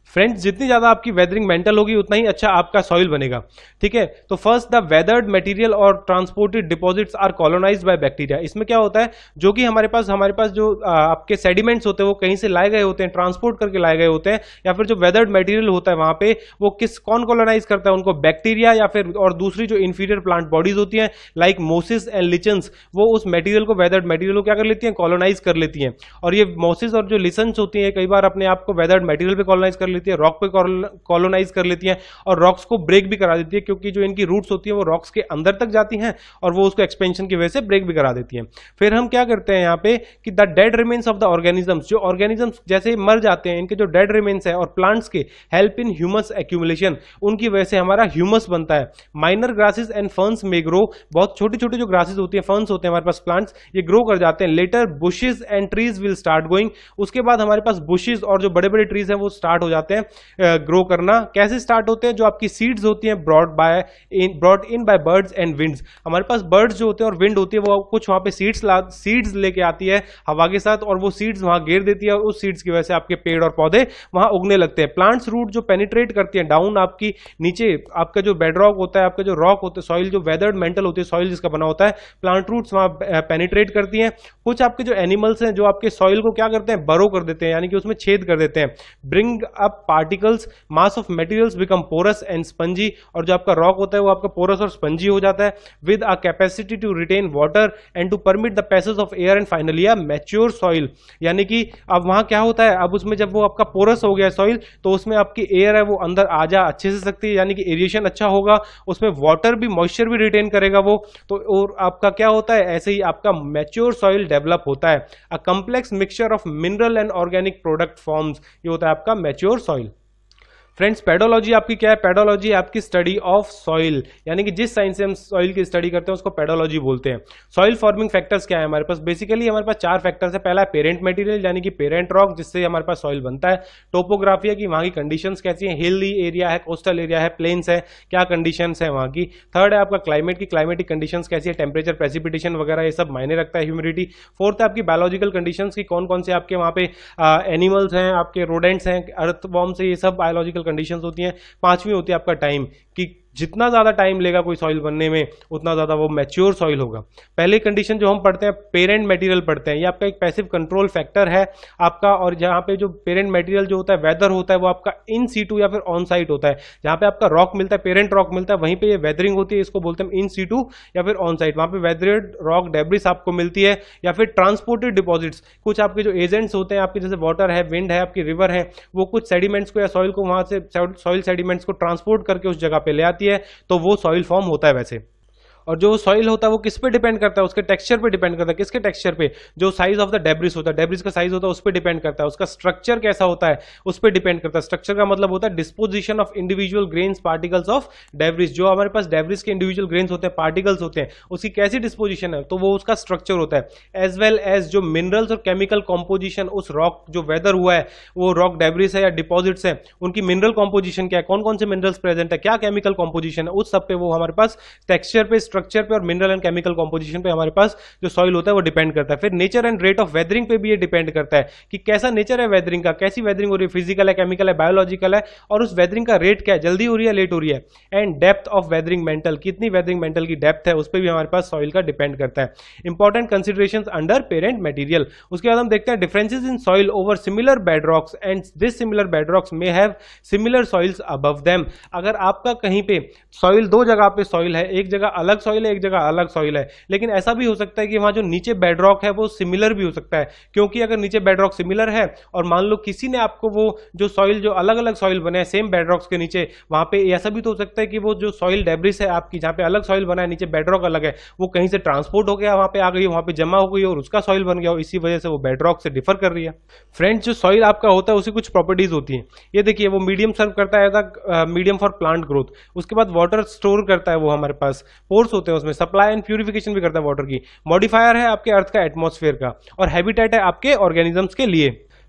Speaker 2: फ्रेंड्स, जितनी ज्यादा आपकी वेदरिंग मेंटल होगी उतना ही अच्छा आपका सॉइल बनेगा। ठीक है, तो फर्स्ट द वेदर्ड मटेरियल और transported deposits are colonized by bacteria. इसमें क्या होता है, जो कि हमारे पास हमारे पास जो आ, आपके सेडिमेंट्स होते हैं वो कहीं से लाए गए होते हैं, ट्रांसपोर्ट करके लाए गए होते हैं, या फिर जो वेदर्ड मटेरियल होता है वहां पे वो किस कौन कॉलोनाइज करता है उनको, बैक्टीरिया या फिर और दूसरी जो इंफीरियर प्लांट बॉडीज होती हैं लाइक मोसिस एंड लिचन्स, वो उस मटेरियल को वेदर्ड मटेरियल को क्या कर लेती हैं, कॉलोनाइज कर लेती हैं। और ये मोसिस और जो लिचन्स होती हैं कई बार अपने आप को वेदर्ड मटेरियल पे कॉलोनाइज कर लेती है, रॉक पे कॉलोनाइज कर लेती हैं और रॉक्स को ब्रेक भी करा देती है, क्योंकि जो इनकी रूट्स होती है वो रॉक्स के अंदर तक जाती हैं और वो उसको एक्सपेंशन की वजह से ब्रेक भी करा देती हैं। फिर हम क्या करते हैं यहाँ पे कि the dead remains of the organisms, जो ऑर्गेनिजम्स जैसे मर जाते हैं इनके जो डेड रिमेन्स है और प्लांट्स के हेल्प इन ह्यूमस एक्यूमुलेशन, उनकी वजह से हमारा ह्यूमस बनता है। Minor grasses and ferns may grow, बहुत छोटी छोटी जो ग्रासेस होती हैं, फर्न्स होते हैं हमारे पास प्लांट्स, ये ग्रो कर जाते हैं। Later bushes and trees will start going, उसके बाद हमारे पास बुशेस और जो बड़े बड़े ट्रीज हैं वो स्टार्ट हो जाते हैं ग्रो करना। कैसे स्टार्ट होते हैं, जो आपकी सीड्स होती हैं brought by in brought in by birds and winds, हमारे पास बर्ड्स जो होते हैं और विंड होती है वो कुछ वहां पे सीड्स ला सीड्स लेके आती है हवा के साथ और वो सीड्स वहां गिर देती है और उस सीड्स की वजह से आपके पेड़ और पौधे वहां उगने लगते हैं। प्लांट्स रूट जो पेनिट्रेट करती है डाउन आपकी नीचे, आपका जो बेडरॉक होता है, आपका जो रॉक होता है, सॉइल जो वेदर्ड मेंटल होती है, सॉइल जिसका बना होता है, प्लांट रूट्स वहां पेनिट्रेट करती हैं। कुछ आपके जो एनिमल्स हैं जो आपके सॉइल को क्या करते हैं, बरो कर देते हैं, यानी कि उसमें छेद कर देते हैं। Bring up particles, mass of materials become porous and spongy, और जो आपका रॉक होता है वो आपका पोरस और स्पंजी हो जाता है with a capacity to retain water and to permit the passage of air and finally a mature soil, यानी कि अब वहां क्या होता है, अब उसमें जब वो आपका पोरस हो गया सॉइल तो उसमें आपकी एयर है वो अंदर आ जा अच्छे से सकती है, यानी कि एरिएशन अच्छा होगा, उसमें वाटर भी मॉइस्चर भी रिटेन करेगा वो, तो और आपका क्या होता है, ऐसे ही आपका मैच्योर सॉइल डेवलप होता है। A complex mixture of mineral and organic product forms, ये होता है आपका मैच्योर सॉइल। फ्रेंड्स, पेडोलॉजी आपकी क्या है, पेडोलॉजी आपकी स्टडी ऑफ सॉइल, यानी कि जिस साइंस से हम सॉइल की स्टडी करते हैं उसको पेडोलॉजी बोलते हैं। सॉइल फॉर्मिंग फैक्टर्स क्या है हमारे पास, बेसिकली हमारे पास चार फैक्टर्स है। पहला है पेरेंट मटेरियल, यानी कि पेरेंट रॉक जिससे हमारे पास सॉइल बनता है। टोपोग्राफी है कि वहां की कंडीशंस कैसी है, हिली एरिया है, कोस्टल एरिया है, प्लेन्स है, क्या कंडीशंस है वहां की। थर्ड है आपका क्लाइमेट की, क्लाइमेटिक कंडीशंस कैसी है, टेम्परेचर, प्रेसिपिटेशन वगैरह ये सब मायने रखता है, ह्यूमिडिटी। फोर्थ है आपकी बायोलॉजिकल कंडीशंस की, कौन कौन से आपके वहां पे एनिमल्स हैं, आपके रोडेंट्स हैं, अर्थवॉर्म्स है, ये सब बायोलॉजिकल कंडीशंस होती हैं। पांचवी होती है आपका टाइम, कि जितना ज्यादा टाइम लेगा कोई सॉइल बनने में उतना ज्यादा वो मैच्योर सॉइल होगा। पहली कंडीशन जो हम पढ़ते हैं पेरेंट मटेरियल पढ़ते हैं, ये आपका एक पैसिव कंट्रोल फैक्टर है आपका, और जहां पे जो पेरेंट मटेरियल जो होता है वेदर होता है वो आपका इन सीटू या फिर ऑन साइट होता है। जहां पे आपका रॉक मिलता है, पेरेंट रॉक मिलता है, वहीं पे ये वेदरिंग होती है, इसको बोलते हैं इन सीटू या फिर ऑन साइट। वहां पे वेदर्ड रॉक डेब्रिस आपको मिलती है, या फिर ट्रांसपोर्टेड डिपॉजिट्स, कुछ आपके जो एजेंट्स होते हैं आपके, जैसे वाटर है, विंड है, आपकी रिवर है, वो कुछ सेडिमेंट्स को या सॉइल को वहां से सॉइल सेडिमेंट्स को ट्रांसपोर्ट करके उस जगह पे ले आती है, तो वो सॉइल फॉर्म होता है वैसे। और जो सॉइल होता है वो किस पे डिपेंड करता है, उसके टेक्सचर पे डिपेंड करता है। किसके टेक्सचर पे, जो साइज ऑफ द डेब्रिस होता है, डेब्रिस का साइज होता है उस पे डिपेंड करता है। उसका स्ट्रक्चर कैसा होता है उस पे डिपेंड करता है। स्ट्रक्चर का मतलब होता है disposition of individual grains particles of debris, जो हमारे पास डेब्रिस के इंडिविजुअल ग्रेन्स होते हैं, पार्टिकल्स होते हैं, उसकी कैसी डिस्पोजिशन है तो वो उसका स्ट्रक्चर होता है। एज वेल एज जो मिनरल्स और केमिकल कॉम्पोजिशन उस रॉक जो वेदर हुआ है वो रॉक डेब्रिस है या डिपॉजिट्स है, उनकी मिनरल कॉम्पोजिशन क्या है, कौन कौन से मिनरल्स प्रेजेंट है, क्या केमिकल कॉम्पोजिशन है, उस सब पे वो हमारे पास टेक्सचर पे, स्ट्रक्चर पे और मिनरल एंड केमिकल कंपोजिशन पे हमारे पास जो सॉइल होता है वो डिपेंड करता है। फिर nature and rate of weathering पे भी ये डिपेंड करता है कि कैसा नेचर है वेदरिंग का, कैसी वेदरिंग हो रही है, फिजिकल है, केमिकल है, बायोलॉजिकल है, और उस वेदरिंग का रेट क्या है, जल्दी हो रही है, लेट हो रही है। And depth of weathering mantle, कितनी वेदरिंग मेंटल की डेप्थ है उस पर भी हमारे पास सॉइल का डिपेंड करता है। Important considerations under parent material. उसके बाद हम देखते हैं differences in soil over similar bedrocks and this similar bedrocks may have similar soils above them. अगर आपका कहीं पे सॉइल, दो जगह पे सॉइल है, एक जगह अलग सॉइल है, एक जगह अलग सॉइल है, लेकिन ऐसा भी हो सकता है कि वहां जो नीचे बेडरॉक है वो सिमिलर भी हो सकता है, क्योंकि अगर नीचे बेडरॉक सिमिलर है और मान लो किसी ने आपको वो जो सॉइल, जो अलग अलग सॉइल बने हैं सेम बेडरॉक्स के नीचे, वहां पे ऐसा भी तो हो सकता है कि वो जो सॉइल डेब्रिस है आपकी, जहां पे अलग सॉइल बना है, नीचे बेडरॉक अलग है, वो कहीं से ट्रांसपोर्ट हो गया, वहां पे आ गई, वहां पे जमा हो गई और उसका सॉइल बन गया और इसी वजह से वो बेडरॉक से डिफर कर रही है। फ्रेंड्स, जो सॉइल आपका होता है उसकी कुछ प्रॉपर्टीज होती है। ये देखिए, वो मीडियम सर्व करता है, मीडियम फॉर प्लांट ग्रोथ। उसके बाद वाटर स्टोर करता है वो, हमारे पास पोर्स होते हैं उसमें, सप्लाई एंड प्यूरिफिकेशन भी करता है वाटर की। मॉडिफायर है आपके अर्थ का, एटमॉस्फेयर का, और हैबिटेट है आपके ऑर्गेनिजम्स के लिए।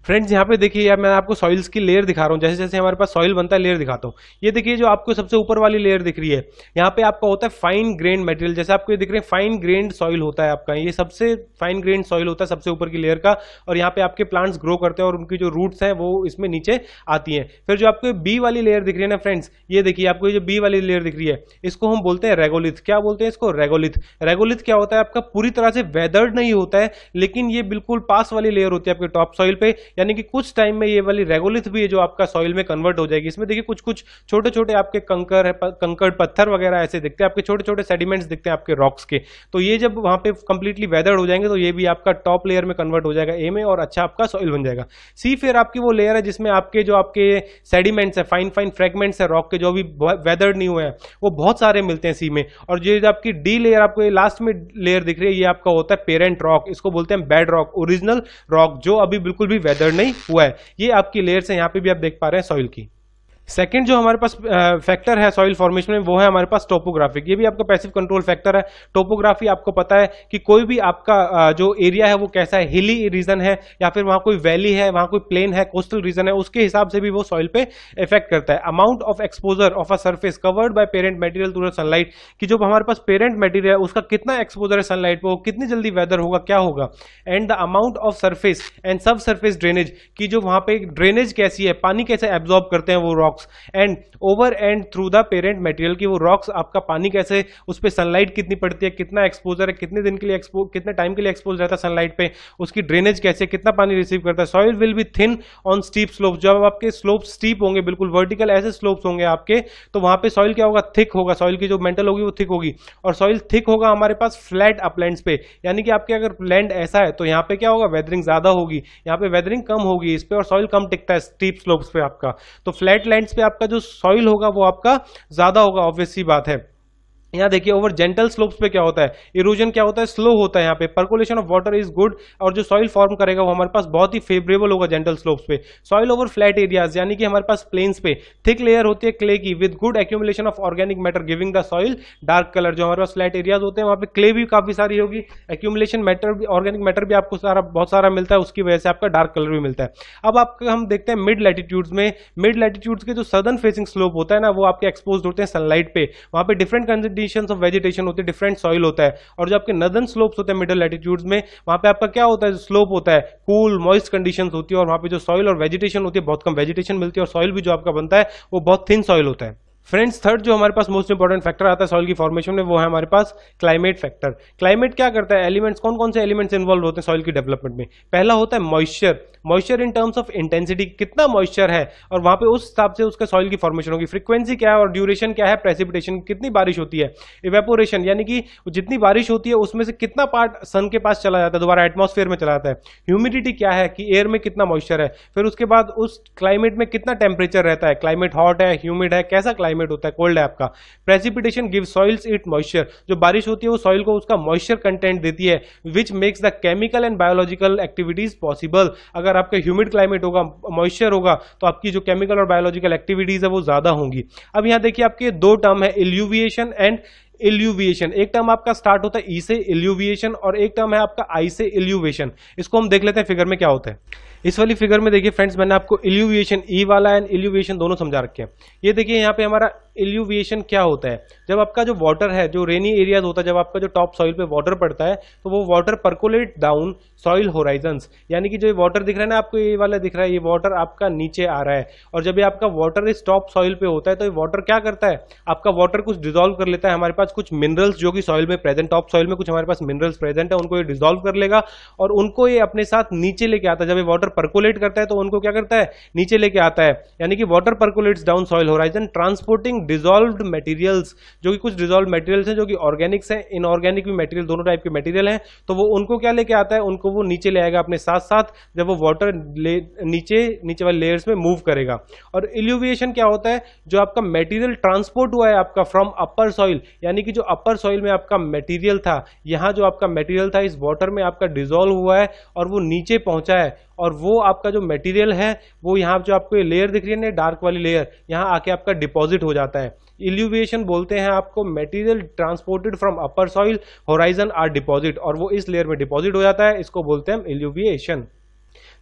Speaker 2: फ्रेंड्स यहाँ पे देखिए यार मैं आपको सॉइल्स की लेयर दिखा रहा हूँ, जैसे जैसे हमारे पास सॉइल बनता है लेयर दिखाता हूँ। ये देखिए जो आपको सबसे ऊपर वाली लेयर दिख रही है, यहाँ पे आपका होता है फाइन ग्रेन मटेरियल, जैसे आपको ये दिख रहे हैं फाइन ग्रेन्ड सॉइल होता है आपका, ये सबसे फाइन ग्रेन्ड सॉइल होता है सबसे ऊपर की लेयर का, और यहाँ पे आपके प्लांट्स ग्रो करते हैं और उनकी जो रूट्स हैं वो इसमें नीचे आती हैं। फिर जो आपको बी वाली लेयर दिख रही है ना फ्रेंड्स, ये देखिए आपको ये जो बी वाली लेयर दिख रही है, इसको हम बोलते हैं रेगोलिथ। क्या बोलते हैं इसको? रेगोलिथ। रेगोलिथ क्या होता है? आपका पूरी तरह से वेदर्ड नहीं होता है, लेकिन ये बिल्कुल पास वाली लेयर होती है आपके टॉप सॉइल पे, यानी कि कुछ टाइम में ये वाली रेगोलिथ भी है जो आपका सॉइल में कन्वर्ट हो जाएगी। इसमें देखिए कुछ कुछ छोटे छोटे आपके कंकर है, कंकड़ पत्थर वगैरह ऐसे दिखते हैं, आपके छोटे छोटे सेडिमेंट्स दिखते हैं आपके रॉक्स के। तो ये जब वहां पे कंप्लीटली वेदर्ड हो जाएंगे तो ये भी आपका टॉप लेयर में कन्वर्ट हो जाएगा ए में, और अच्छा आपका सॉइल बन जाएगा। सी फिर आपकी वो लेयर है जिसमें आपके जो आपके सेडिमेंट्स है, फाइन फाइन फ्रेगमेंट्स है रॉक के, जो भी वेदर्ड नहीं हुए हैं, वो बहुत सारे मिलते हैं सी में। और जो आपकी डी लेयर आपको ये लास्ट में लेयर दिख रही है, ये आपका होता है पेरेंट रॉक, इसको बोलते हैं बेड रॉक, ओरिजिनल रॉक जो अभी बिल्कुल भी वेदर्ड नहीं हुआ है। ये आपकी लेयर्स है, यहाँ पे भी आप देख पा रहे हैं सॉइल की। सेकंड जो हमारे पास फैक्टर है सॉइल फॉर्मेशन में, वो है हमारे पास टोपोग्राफिक। ये भी आपका पैसिव कंट्रोल फैक्टर है। टोपोग्राफी आपको पता है कि कोई भी आपका जो एरिया है वो कैसा है, हिली रीजन है या फिर वहां कोई वैली है, वहां कोई प्लेन है, कोस्टल रीजन है, उसके हिसाब से भी वो सॉइल पे इफेक्ट करता है। Amount of exposure of a surface covered by parent material to the sunlight, कि जो हमारे पास पेरेंट मटेरियल है उसका कितना एक्सपोजर है सनलाइट पे, वो कितनी जल्दी वेदर होगा, क्या होगा। And the amount of surface and sub surface drainage, की जो वहां पे ड्रेनेज कैसी है, पानी कैसे एब्जॉर्ब करते हैं वो rocks, and over and through the parent material, की वो रॉक्स आपका पानी कैसे, उस पर सनलाइट कितनी पड़ती है, कितना एक्सपोजर है, कितने दिन के लिए एक्सपो कितने टाइम के लिए एक्सपोज रहता है सनलाइट पे, उसकी ड्रेनेज कैसे, कितना पानी रिसीव करता है। Soil will be thin on steep slope, जब आपके स्लोप स्टीप होंगे, बिल्कुल वर्टिकल ऐसे स्लोप्स होंगे आपके, तो वहां पे सॉइल क्या होगा, थिक होगा, सॉइल की जो मेंटल होगी वो थिक होगी। और सॉइल थिक होगा हमारे पास फ्लैट अपलैंड्स पे, यानी कि आपके अगर लैंड ऐसा है तो यहाँ पे क्या होगा, वेदरिंग ज्यादा होगी, यहाँ पे वेदरिंग कम होगी इस पे, और सॉइल कम टिकता है स्टीप स्लोप्स पे आपका। तो फ्लैट लैंड्स पे आपका जो सॉइल होगा वो आपका ज्यादा होगा, ऑब्वियस सी बात है। यहाँ देखिए ओवर जेंटल स्लोप्स पे क्या होता है, इरोजन क्या होता है, स्लो होता है। यहाँ पे percolation of water is good, और जो सॉइल फॉर्म करेगा वो हमारे पास बहुत ही फेवरेबल होगा जेंटल स्लोप्स पे। सॉइल ओवर फ्लैट एरियाज, यानी कि हमारे पास प्लेन्स पे थिक लेयर होती है क्ले की, with good accumulation of organic matter giving the soil dark colour. जो हमारे पास फ्लैट एरियाज होते हैं वहां पे क्ले भी काफी सारी होगी, एक्यूमुलेशन मैटर, ऑर्गेनिक मैटर भी आपको सारा बहुत सारा मिलता है, उसकी वजह से आपका डार्क कलर भी मिलता है। अब आपका हम देखते हैं मिड लैटिट्यूड्स में, मिड लैटिट्यूड्स के जो सदर्न फेसिंग स्लोप होता है ना, वो आपके एक्सपोज होते हैं सनलाइट पे, वहां पे डिफरेंट कंडीशंस ऑफ वेजिटेशन होती है, डिफरेंट सॉइल होता है। और जो आपके नदर्न स्लोप्स होते हैं मिडिल लैटिट्यूड्स में, वहां पे आपका क्या होता है, स्लोप होता है, कूल मॉइस्ट कंडीशंस होती है, और वहां पे जो सॉइल और वेजिटेशन होती है बहुत कम वेजिटेशन मिलती है, और सॉइल भी जो आपका बनता है वो बहुत थिन सॉइल होता है। फ्रेंड्स थर्ड जो हमारे पास मोस्ट इंपॉर्टेंट फैक्टर आता है सॉइल की फॉर्मेशन में, वो है हमारे पास क्लाइमेट फैक्टर। क्लाइमेट क्या करता है, एलिमेंट्स कौन कौन से एलिमेंट्स इन्वॉल्व होते हैं सॉइल की डेवलपमेंट में। पहला होता है moisture, moisture in terms of intensity, कितना मॉइस्चर है और वहां पे उस हिसाब से उसका सॉइल की फॉर्मेशन होगी। फ्रीक्वेंसी क्या है और ड्यूरेशन क्या है, प्रेसिपिटेशन कितनी बारिश होती है, इवेपोरेशन यानी कि जितनी बारिश होती है उसमें से कितना पार्ट सन के पास चला जाता है, दोबारा एटमॉस्फेयर में चला जाता है। ह्यूमिडिटी क्या है कि एयर में कितना मॉइस्चर है। फिर उसके बाद उस क्लाइमेट में कितना टेम्परेचर रहता है, क्लाइमेट हॉट है, ह्यूमिड है, कैसा क्लाइमेट होता है, कोल्ड है आपका। Precipitation give soils it moisture, जो बारिश होती है वो सॉइल को उसका मॉइस्चर कंटेंट देती है, which makes the chemical and biological activities possible. अगर आपका ह्यूमिड क्लाइमेट होगा, मॉइस्चर होगा, तो आपकी जो केमिकल और बायोलॉजिकल एक्टिविटीज है वो ज्यादा होंगी। अब यहां देखिए आपके दो टर्म है, इल्यूविएशन एंड इल्यूविएशन। एक टर्म आपका स्टार्ट होता है ई से, इल्यूविएशन, और एक टर्म है आपका आई से, इल्यूवेशन। इसको हम देख लेते हैं फिगर में क्या होता है। इस वाली फिगर में देखिए फ्रेंड्स, मैंने आपको इल्यूविएशन ई वाला एंड इल्यूविएशन दोनों समझा रखे हैं। ये देखिए यहाँ पे हमारा इल्यूविएशन क्या होता है, जब आपका जो वाटर है, जो रेनी एरियाज होता है, जब आपका जो टॉप सॉइल पे वाटर पड़ता है तो वो water percolate down soil horizons, यानी कि जो वाटर दिख रहा है ना आपको, ये वाला दिख रहा है, ये वाटर आपका नीचे आ रहा है। और जब ये आपका वाटर इस टॉप सॉइल पे होता है तो ये वाटर क्या करता है, आपका वाटर कुछ डिजोल्व कर लेता है। हमारे पास कुछ मिनरल्स जो कि सॉइल में प्रेजेंट, टॉप सॉइल में कुछ हमारे पास मिनरल्स प्रेजेंट है, उनको ये डिजोल्व कर लेगा और उनको ये अपने साथ नीचे लेके आता है। जब ये वाटर परकोलेट करता है तो उनको क्या करता है, नीचे लेके आता है, यानी कि water percolates down soil horizon, transporting dissolved materials, जो कि कुछ डिजोल्व मटेरियल्स हैं जो कि ऑर्गेनिक्स हैं, इनऑर्गेनिक भी मटेरियल, दोनों टाइप के मटेरियल हैं। तो वो उनको क्या लेके आता है, उनको वो नीचे ले आएगा अपने साथ साथ, जब वो वाटर नीचे नीचे वाले लेयर्स में मूव करेगा। और इल्यूविएशन क्या होता है, जो आपका मटेरियल ट्रांसपोर्ट हुआ है आपका फ्रॉम अपर सॉइल, यानी कि जो अपर सॉइल में आपका मटेरियल था, यहाँ जो आपका मटेरियल था इस वाटर में आपका डिजोल्व हुआ है और वो नीचे पहुंचा है, और वो आपका जो मटेरियल है वो यहाँ जो आपको लेयर दिख रही है ना, डार्क वाली लेयर, यहाँ आके आपका डिपॉजिट हो जाता है। इल्यूविएशन बोलते हैं आपको material transported from upper soil horizon are deposit, और वो इस लेयर में डिपॉजिट हो जाता है, इसको बोलते हैं इल्यूविएशन।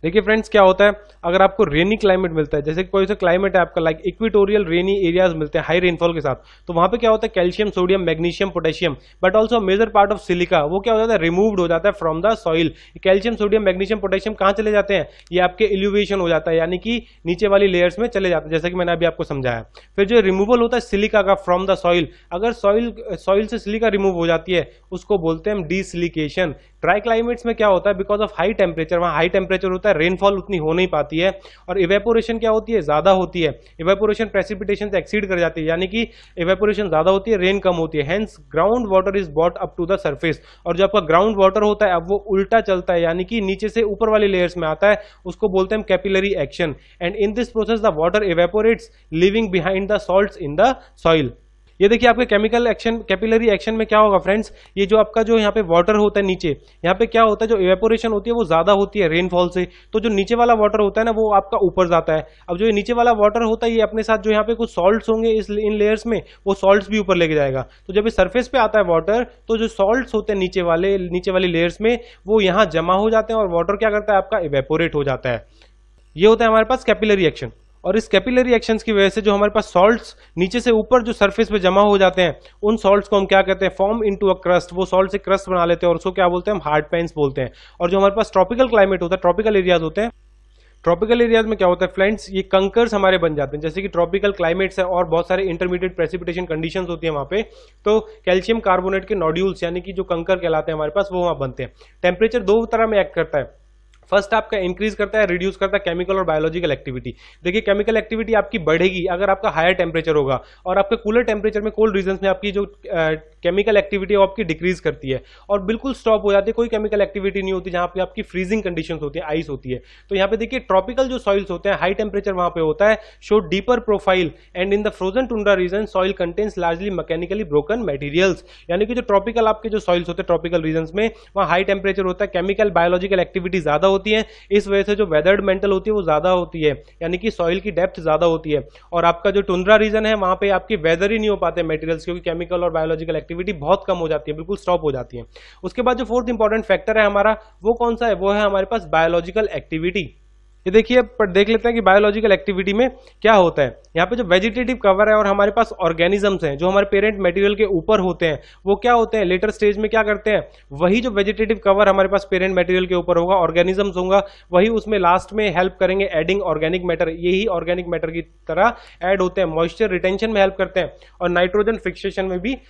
Speaker 2: देखिए फ्रेंड्स, क्या होता है अगर आपको रेनी क्लाइमेट मिलता है, जैसे कोई सा क्लाइमेट है आपका लाइक इक्वेटोरियल रेनी एरियाज मिलते हैं हाई रेनफॉल के साथ, तो वहां पे क्या होता है calcium, sodium, magnesium, potassium but also major part of silica वो क्या हो जाता है रिमूव्ड हो जाता है from the soil. Calcium, sodium, magnesium, potassium कहां चले जाते हैं, ये आपके एलिवेशन हो जाता है, यानी कि नीचे वाली लेयर्स में चले जाते हैं, जैसे कि मैंने अभी आपको समझाया। फिर जो रिमूवल होता है सिलिका का फ्रॉम द सॉइल, अगर सॉइल सॉइल से सिलिका रिमूव हो जाती है उसको बोलते हैं हम डीसिलिकेशन। ड्राई क्लाइमेट्स में क्या होता है बिकॉज ऑफ हाई टेम्परेचर, वहां हाई टेम्परेचर होता है, रेनफॉल उतनी हो नहीं पाती है और इवेपोरेशन क्या होती है ज्यादा होती है, इवेपोरेशन प्रेसिपिटेशन से एक्सीड कर जाती है, यानी कि इवेपोरेशन ज्यादा होती है, रेन कम होती है, hence ground water is brought up to the surface. और जो आपका ग्राउंड वाटर होता है अब वो उल्टा चलता है, यानी कि नीचे से ऊपर वाली लेयर्स में आता है, उसको बोलते हैं capillary action. And in this process the water evaporates leaving behind the salts in the soil. ये देखिए आपके केमिकल एक्शन, कैपिलरी एक्शन में क्या होगा फ्रेंड्स, ये जो आपका जो यहाँ पे वाटर होता है नीचे, यहाँ पे क्या होता है जो इवेपोरेशन होती है वो ज्यादा होती है रेनफॉल से, तो जो नीचे वाला वाटर होता है ना वो आपका ऊपर जाता है। अब जो ये नीचे वाला वाटर होता है ये अपने साथ जो यहाँ पे कुछ सॉल्ट्स होंगे इस इन लेयर्स में, वो सॉल्ट्स भी ऊपर लेके जाएगा। तो जब ये सरफेस पे आता है वाटर, तो जो सॉल्ट्स होते हैं नीचे वाले नीचे वाली लेयर्स में वो यहाँ जमा हो जाते हैं और वाटर क्या करता है आपका इवेपोरेट हो जाता है। ये होता है हमारे पास कैपिलरी एक्शन। और इस कैपिलरी एक्शंस की वजह से जो हमारे पास सॉल्ट्स नीचे से ऊपर जो सरफेस पे जमा हो जाते हैं, उन सॉल्ट्स को हम क्या कहते हैं फॉर्म इनटू अ क्रस्ट, वो सॉल्ट से क्रस्ट बना लेते हैं और उसको क्या बोलते हैं हम हार्ड पैन्स बोलते हैं। और जो हमारे पास ट्रॉपिकल क्लाइमेट होता है, ट्रॉपिकल एरियाज होते हैं, ट्रॉपिकल एरियाज में क्या होता है फ्रेंड्स, ये कंकर्स हमारे बन जाते हैं, जैसे कि ट्रॉपिकल क्लाइमेट्स है और बहुत सारे इंटरमीडिएट प्रेसिपिटेशन कंडीशंस होती है वहां पे, तो कैल्शियम कार्बोनेट के नोड्यूल्स यानी कि जो कंकर कहलाते हैं हमारे पास वो वहां बनते हैं। टेम्परेचर दो तरह में एक्ट करता है, फर्स्ट आपका इंक्रीज करता है, रिड्यूस करता है केमिकल और बायोलॉजिकल एक्टिविटी। देखिए केमिकल एक्टिविटी आपकी बढ़ेगी अगर आपका हायर टेम्परेचर होगा, और आपके कूलर टेम्परेचर में कोल्ड रीजन में आपकी जो केमिकल एक्टिविटी है वो आपकी डिक्रीज करती है और बिल्कुल स्टॉप हो जाती है, कोई केमिकल एक्टिविटी नहीं होती जहां पे आपकी फ्रीजिंग कंडीशन होती है, आइस होती है। तो यहाँ पे देखिए ट्रॉपिकल जो सॉइल्स होते हैं हाई टेम्परेचर वहां पे होता है, show deeper profile and in the frozen tundra region soil contains largely mechanically broken materials. यानी कि जो ट्रॉपिकल आपके जो सॉइल्स होते हैं ट्रॉपिकल रीजन में वहां हाई टेम्परेचर होता है, केमिकल बायोलॉजिकल एक्टिविटी ज्यादा होती है, इस वजह से जो वेदर्ड मेंटल होती है वो ज्यादा होती है, यानी कि सॉइल की डेप्थ ज्यादा होती है। और आपका जो टुंड्रा रीजन है वहां पे आपकी वेदर ही नहीं हो पाते मटेरियल्स, क्योंकि केमिकल और बायोलॉजिकल एक्टिविटी बहुत कम हो जाती है, बिल्कुल स्टॉप हो जाती है। उसके बाद जो फोर्थ इंपॉर्टेंट फैक्टर है हमारा वो कौन सा है, वो है हमारे पास बायोलॉजिकल एक्टिविटी। ये देखिए पर देख लेते हैं कि बायोलॉजिकल एक्टिविटी में क्या होता है। यहाँ पे जो वेजिटेटिव कवर है और हमारे पास ऑर्गेनिजम्स हैं जो हमारे पेरेंट मटेरियल के ऊपर होते हैं, वो क्या होते हैं लेटर स्टेज में क्या करते हैं, वही जो वेजिटेटिव कवर हमारे पास पेरेंट मटेरियल के ऊपर होगा, ऑर्गेनिजम्स होगा, वही उसमें लास्ट में हेल्प करेंगे एडिंग ऑर्गेनिक मैटर, यही ऑर्गेनिक मैटर की तरह ऐड होते हैं, मॉइस्चर रिटेंशन में हेल्प करते हैं और नाइट्रोजन फिक्सेशन में भी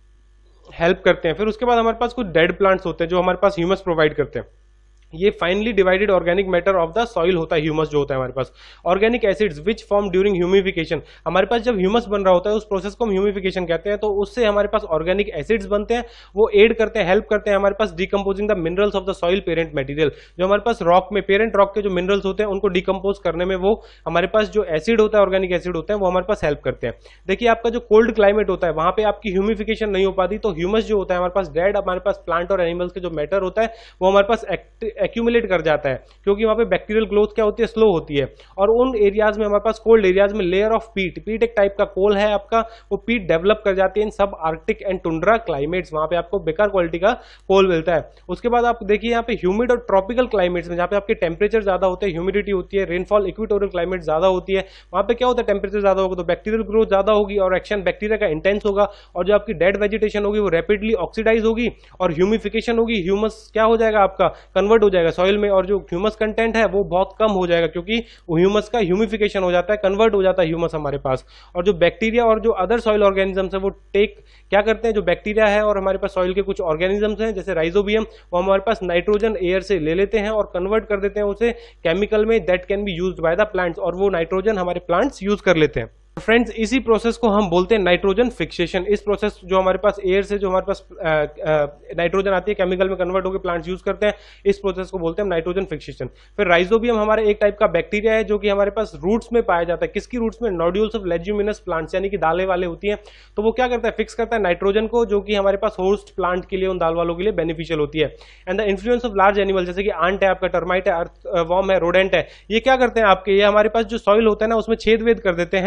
Speaker 2: हेल्प करते हैं। फिर उसके बाद हमारे पास कुछ डेड प्लांट्स होते हैं जो हमारे पास ह्यूमस प्रोवाइड करते हैं। ये finely divided organic matter of the soil होता है, ह्यूमस जो होता है हमारे पास। Organic acids which form during humification, हमारे पास जब ह्यूमस बन रहा होता है उस प्रोसेस को हम ह्यूमिफिकेशन कहते हैं, तो उससे हमारे पास ऑर्गेनिक एसिड्स बनते हैं, वो एड करते हैं, हेल्प करते हैं हमारे पास decomposing the minerals of the soil parent material. जो हमारे पास रॉक में पेरेंट रॉक के जो मिनरल्स होते हैं उनको डिकम्पोज करने में वो हमारे पास जो एसिड होता है ऑर्गेनिक एसिड होते हैं वो हमारे पास हेल्प करते हैं। देखिए आपका जो कोल्ड क्लाइमेट होता है वहां पे आपकी ह्यूमिफिकेशन नहीं हो पाती, तो ह्यूमस जो होता है हमारे पास डेड हमारे पास प्लांट और एनिमल्स के जो मैटर होता है वो हमारे पास एक्यूमुलेट कर जाता है, क्योंकि वहां पे बैक्टीरियल ग्रोथ क्या होती है स्लो होती है। और उन एरियाज में हमारे पास कोल्ड एरियाज में लेयर ऑफ पीट, पीट एक टाइप का कोल है आपका, वो पीट डेवलप कर जाती है इन सब आर्कटिक एंड टुंड्रा क्लाइमेट्स, वहां पे आपको बेकार क्वालिटी का कोल मिलता है। उसके बाद आप देखिए यहाँ पे ह्यूमिड और ट्रॉपिकल क्लाइमेट्स में जहां पे आपके टेम्परेचर ज्यादा होते हैं, ह्यूमिडिटी होती है, रेनफॉल इक्वेटोरियल क्लाइमेट ज्यादा होती है, वहां पे क्या होता है टेम्परेचर ज्यादा होगा तो बैक्टीरियल ग्रोथ ज्यादा होगी और एक्शन बैक्टीरिया का इंटेंस होगा, और जो आपकी डेड वेजिटेशन होगी वो रैपिडली ऑक्सीडाइज होगी और ह्यूमिफिकेशन होगी, ह्यूमस क्या हो जाएगा आपका कन्वर्ट हो जाएगा सॉइल में, और जो ह्यूमस कंटेंट है वो बहुत कम हो जाएगा क्योंकि ह्यूमस का ह्यूमिफिकेशन हो जाता है, कन्वर्ट हो जाता है ह्यूमस हमारे पास। और जो बैक्टीरिया और जो अदर सॉइल ऑर्गेनिजम्स है वो टेक क्या करते हैं, जो बैक्टीरिया है और हमारे पास सॉइल के कुछ ऑर्गेनिजम्स हैं जैसे राइजोबियम, वो हमारे पास नाइट्रोजन एयर से ले लेते हैं और कन्वर्ट कर देते हैं उसे केमिकल में, that can be used by the plants, और वो नाइट्रोजन हमारे प्लांट्स यूज कर लेते हैं। फ्रेंड्स इसी प्रोसेस को हम बोलते हैं नाइट्रोजन फिक्सेशन। इस प्रोसेस जो हमारे पास एयर से जो हमारे पास नाइट्रोजन आती है केमिकल में कन्वर्ट होकर प्लांट्स यूज करते हैं, इस प्रोसेस को बोलते हैं नाइट्रोजन फिक्सेशन। फिर राइजोबियम हमारे एक टाइप का बैक्टीरिया है जो कि हमारे पास रूट्स में पाया जाता है। किसकी रूट्स में, नोड्यूल्स ऑफ लेग्यूमिनस प्लांट्स, यानी कि दालें वाले होती हैं, तो वो क्या करता है फिक्स करता है नाइट्रोजन को, जो कि हमारे पास होस्ट प्लांट के लिए उन दाल वालों के लिए बेनिफिशियल होती है। And the influence of large animal जैसे कि आंट है आपका, टर्माइट है, अर्थ वॉर्म है, रोडेंट है, ये क्या करते हैं आपके, ये हमारे पास जो सॉइल होता है ना उसमें छेद वेद कर देते हैं,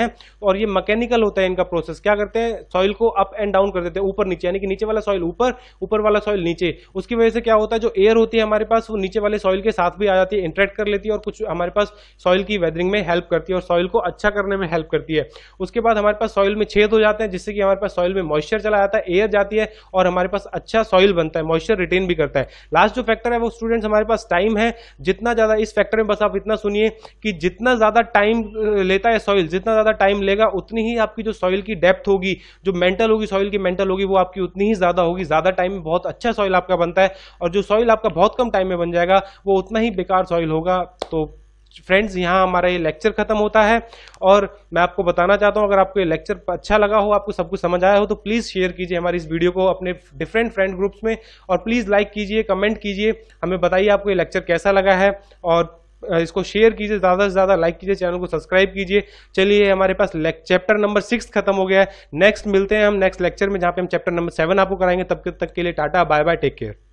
Speaker 2: और ये मैकेनिकल होता है इनका प्रोसेस। क्या करते हैं, सॉइल को अप एंड डाउन कर देते हैं, ऊपर नीचे, यानी कि नीचे वाला सॉइल ऊपर, ऊपर वाला सॉइल नीचे। उसकी वजह से क्या होता है, जो एयर होती है हमारे पास वो नीचे वाले सॉइल के साथ भी आ जाती है, इंटरेक्ट कर लेती है और कुछ हमारे पास सॉइल की वेदरिंग में हेल्प करती है और सॉइल को अच्छा करने में हेल्प करती है। उसके बाद हमारे पास सॉइल में छेद हो जाते हैं जिससे कि हमारे पास सॉइल में मॉइस्चर चला जाता है, एयर जाती है और हमारे पास अच्छा सॉइल बनता है, मॉइस्चर रिटेन भी करता है। लास्ट जो फैक्टर है वो स्टूडेंट्स हमारे पास टाइम है। जितना ज्यादा इस फैक्टर में बस आप इतना सुनिए कि जितना ज्यादा टाइम लेता है सॉइल, जितना ज्यादा टाइम लेगा उतनी ही आपकी जो सॉइल की डेप्थ होगी, जो मेंटल होगी सॉइल की मेंटल होगी, वो आपकी उतनी ही ज्यादा होगी। ज्यादा टाइम में बहुत अच्छा सॉइल आपका बनता है और जो सॉइल आपका बहुत कम टाइम में बन जाएगा वो उतना ही बेकार सॉइल होगा। तो फ्रेंड्स, यहाँ हमारा ये लेक्चर खत्म होता है और मैं आपको बताना चाहता हूँ, अगर आपको ये लेक्चर अच्छा लगा हो, आपको सब कुछ समझ आया हो, तो प्लीज शेयर कीजिए हमारी इस वीडियो को अपने डिफरेंट फ्रेंड ग्रुप्स में और प्लीज लाइक कीजिए, कमेंट कीजिए, हमें बताइए आपको ये लेक्चर कैसा लगा है और इसको शेयर कीजिए, ज्यादा से ज्यादा लाइक कीजिए, चैनल को सब्सक्राइब कीजिए। चलिए, हमारे पास चैप्टर नंबर सिक्स खत्म हो गया है। नेक्स्ट मिलते हैं हम नेक्स्ट लेक्चर में, जहां पे हम चैप्टर नंबर सेवन आपको कराएंगे। तब तक के लिए Tata, bye bye, take care.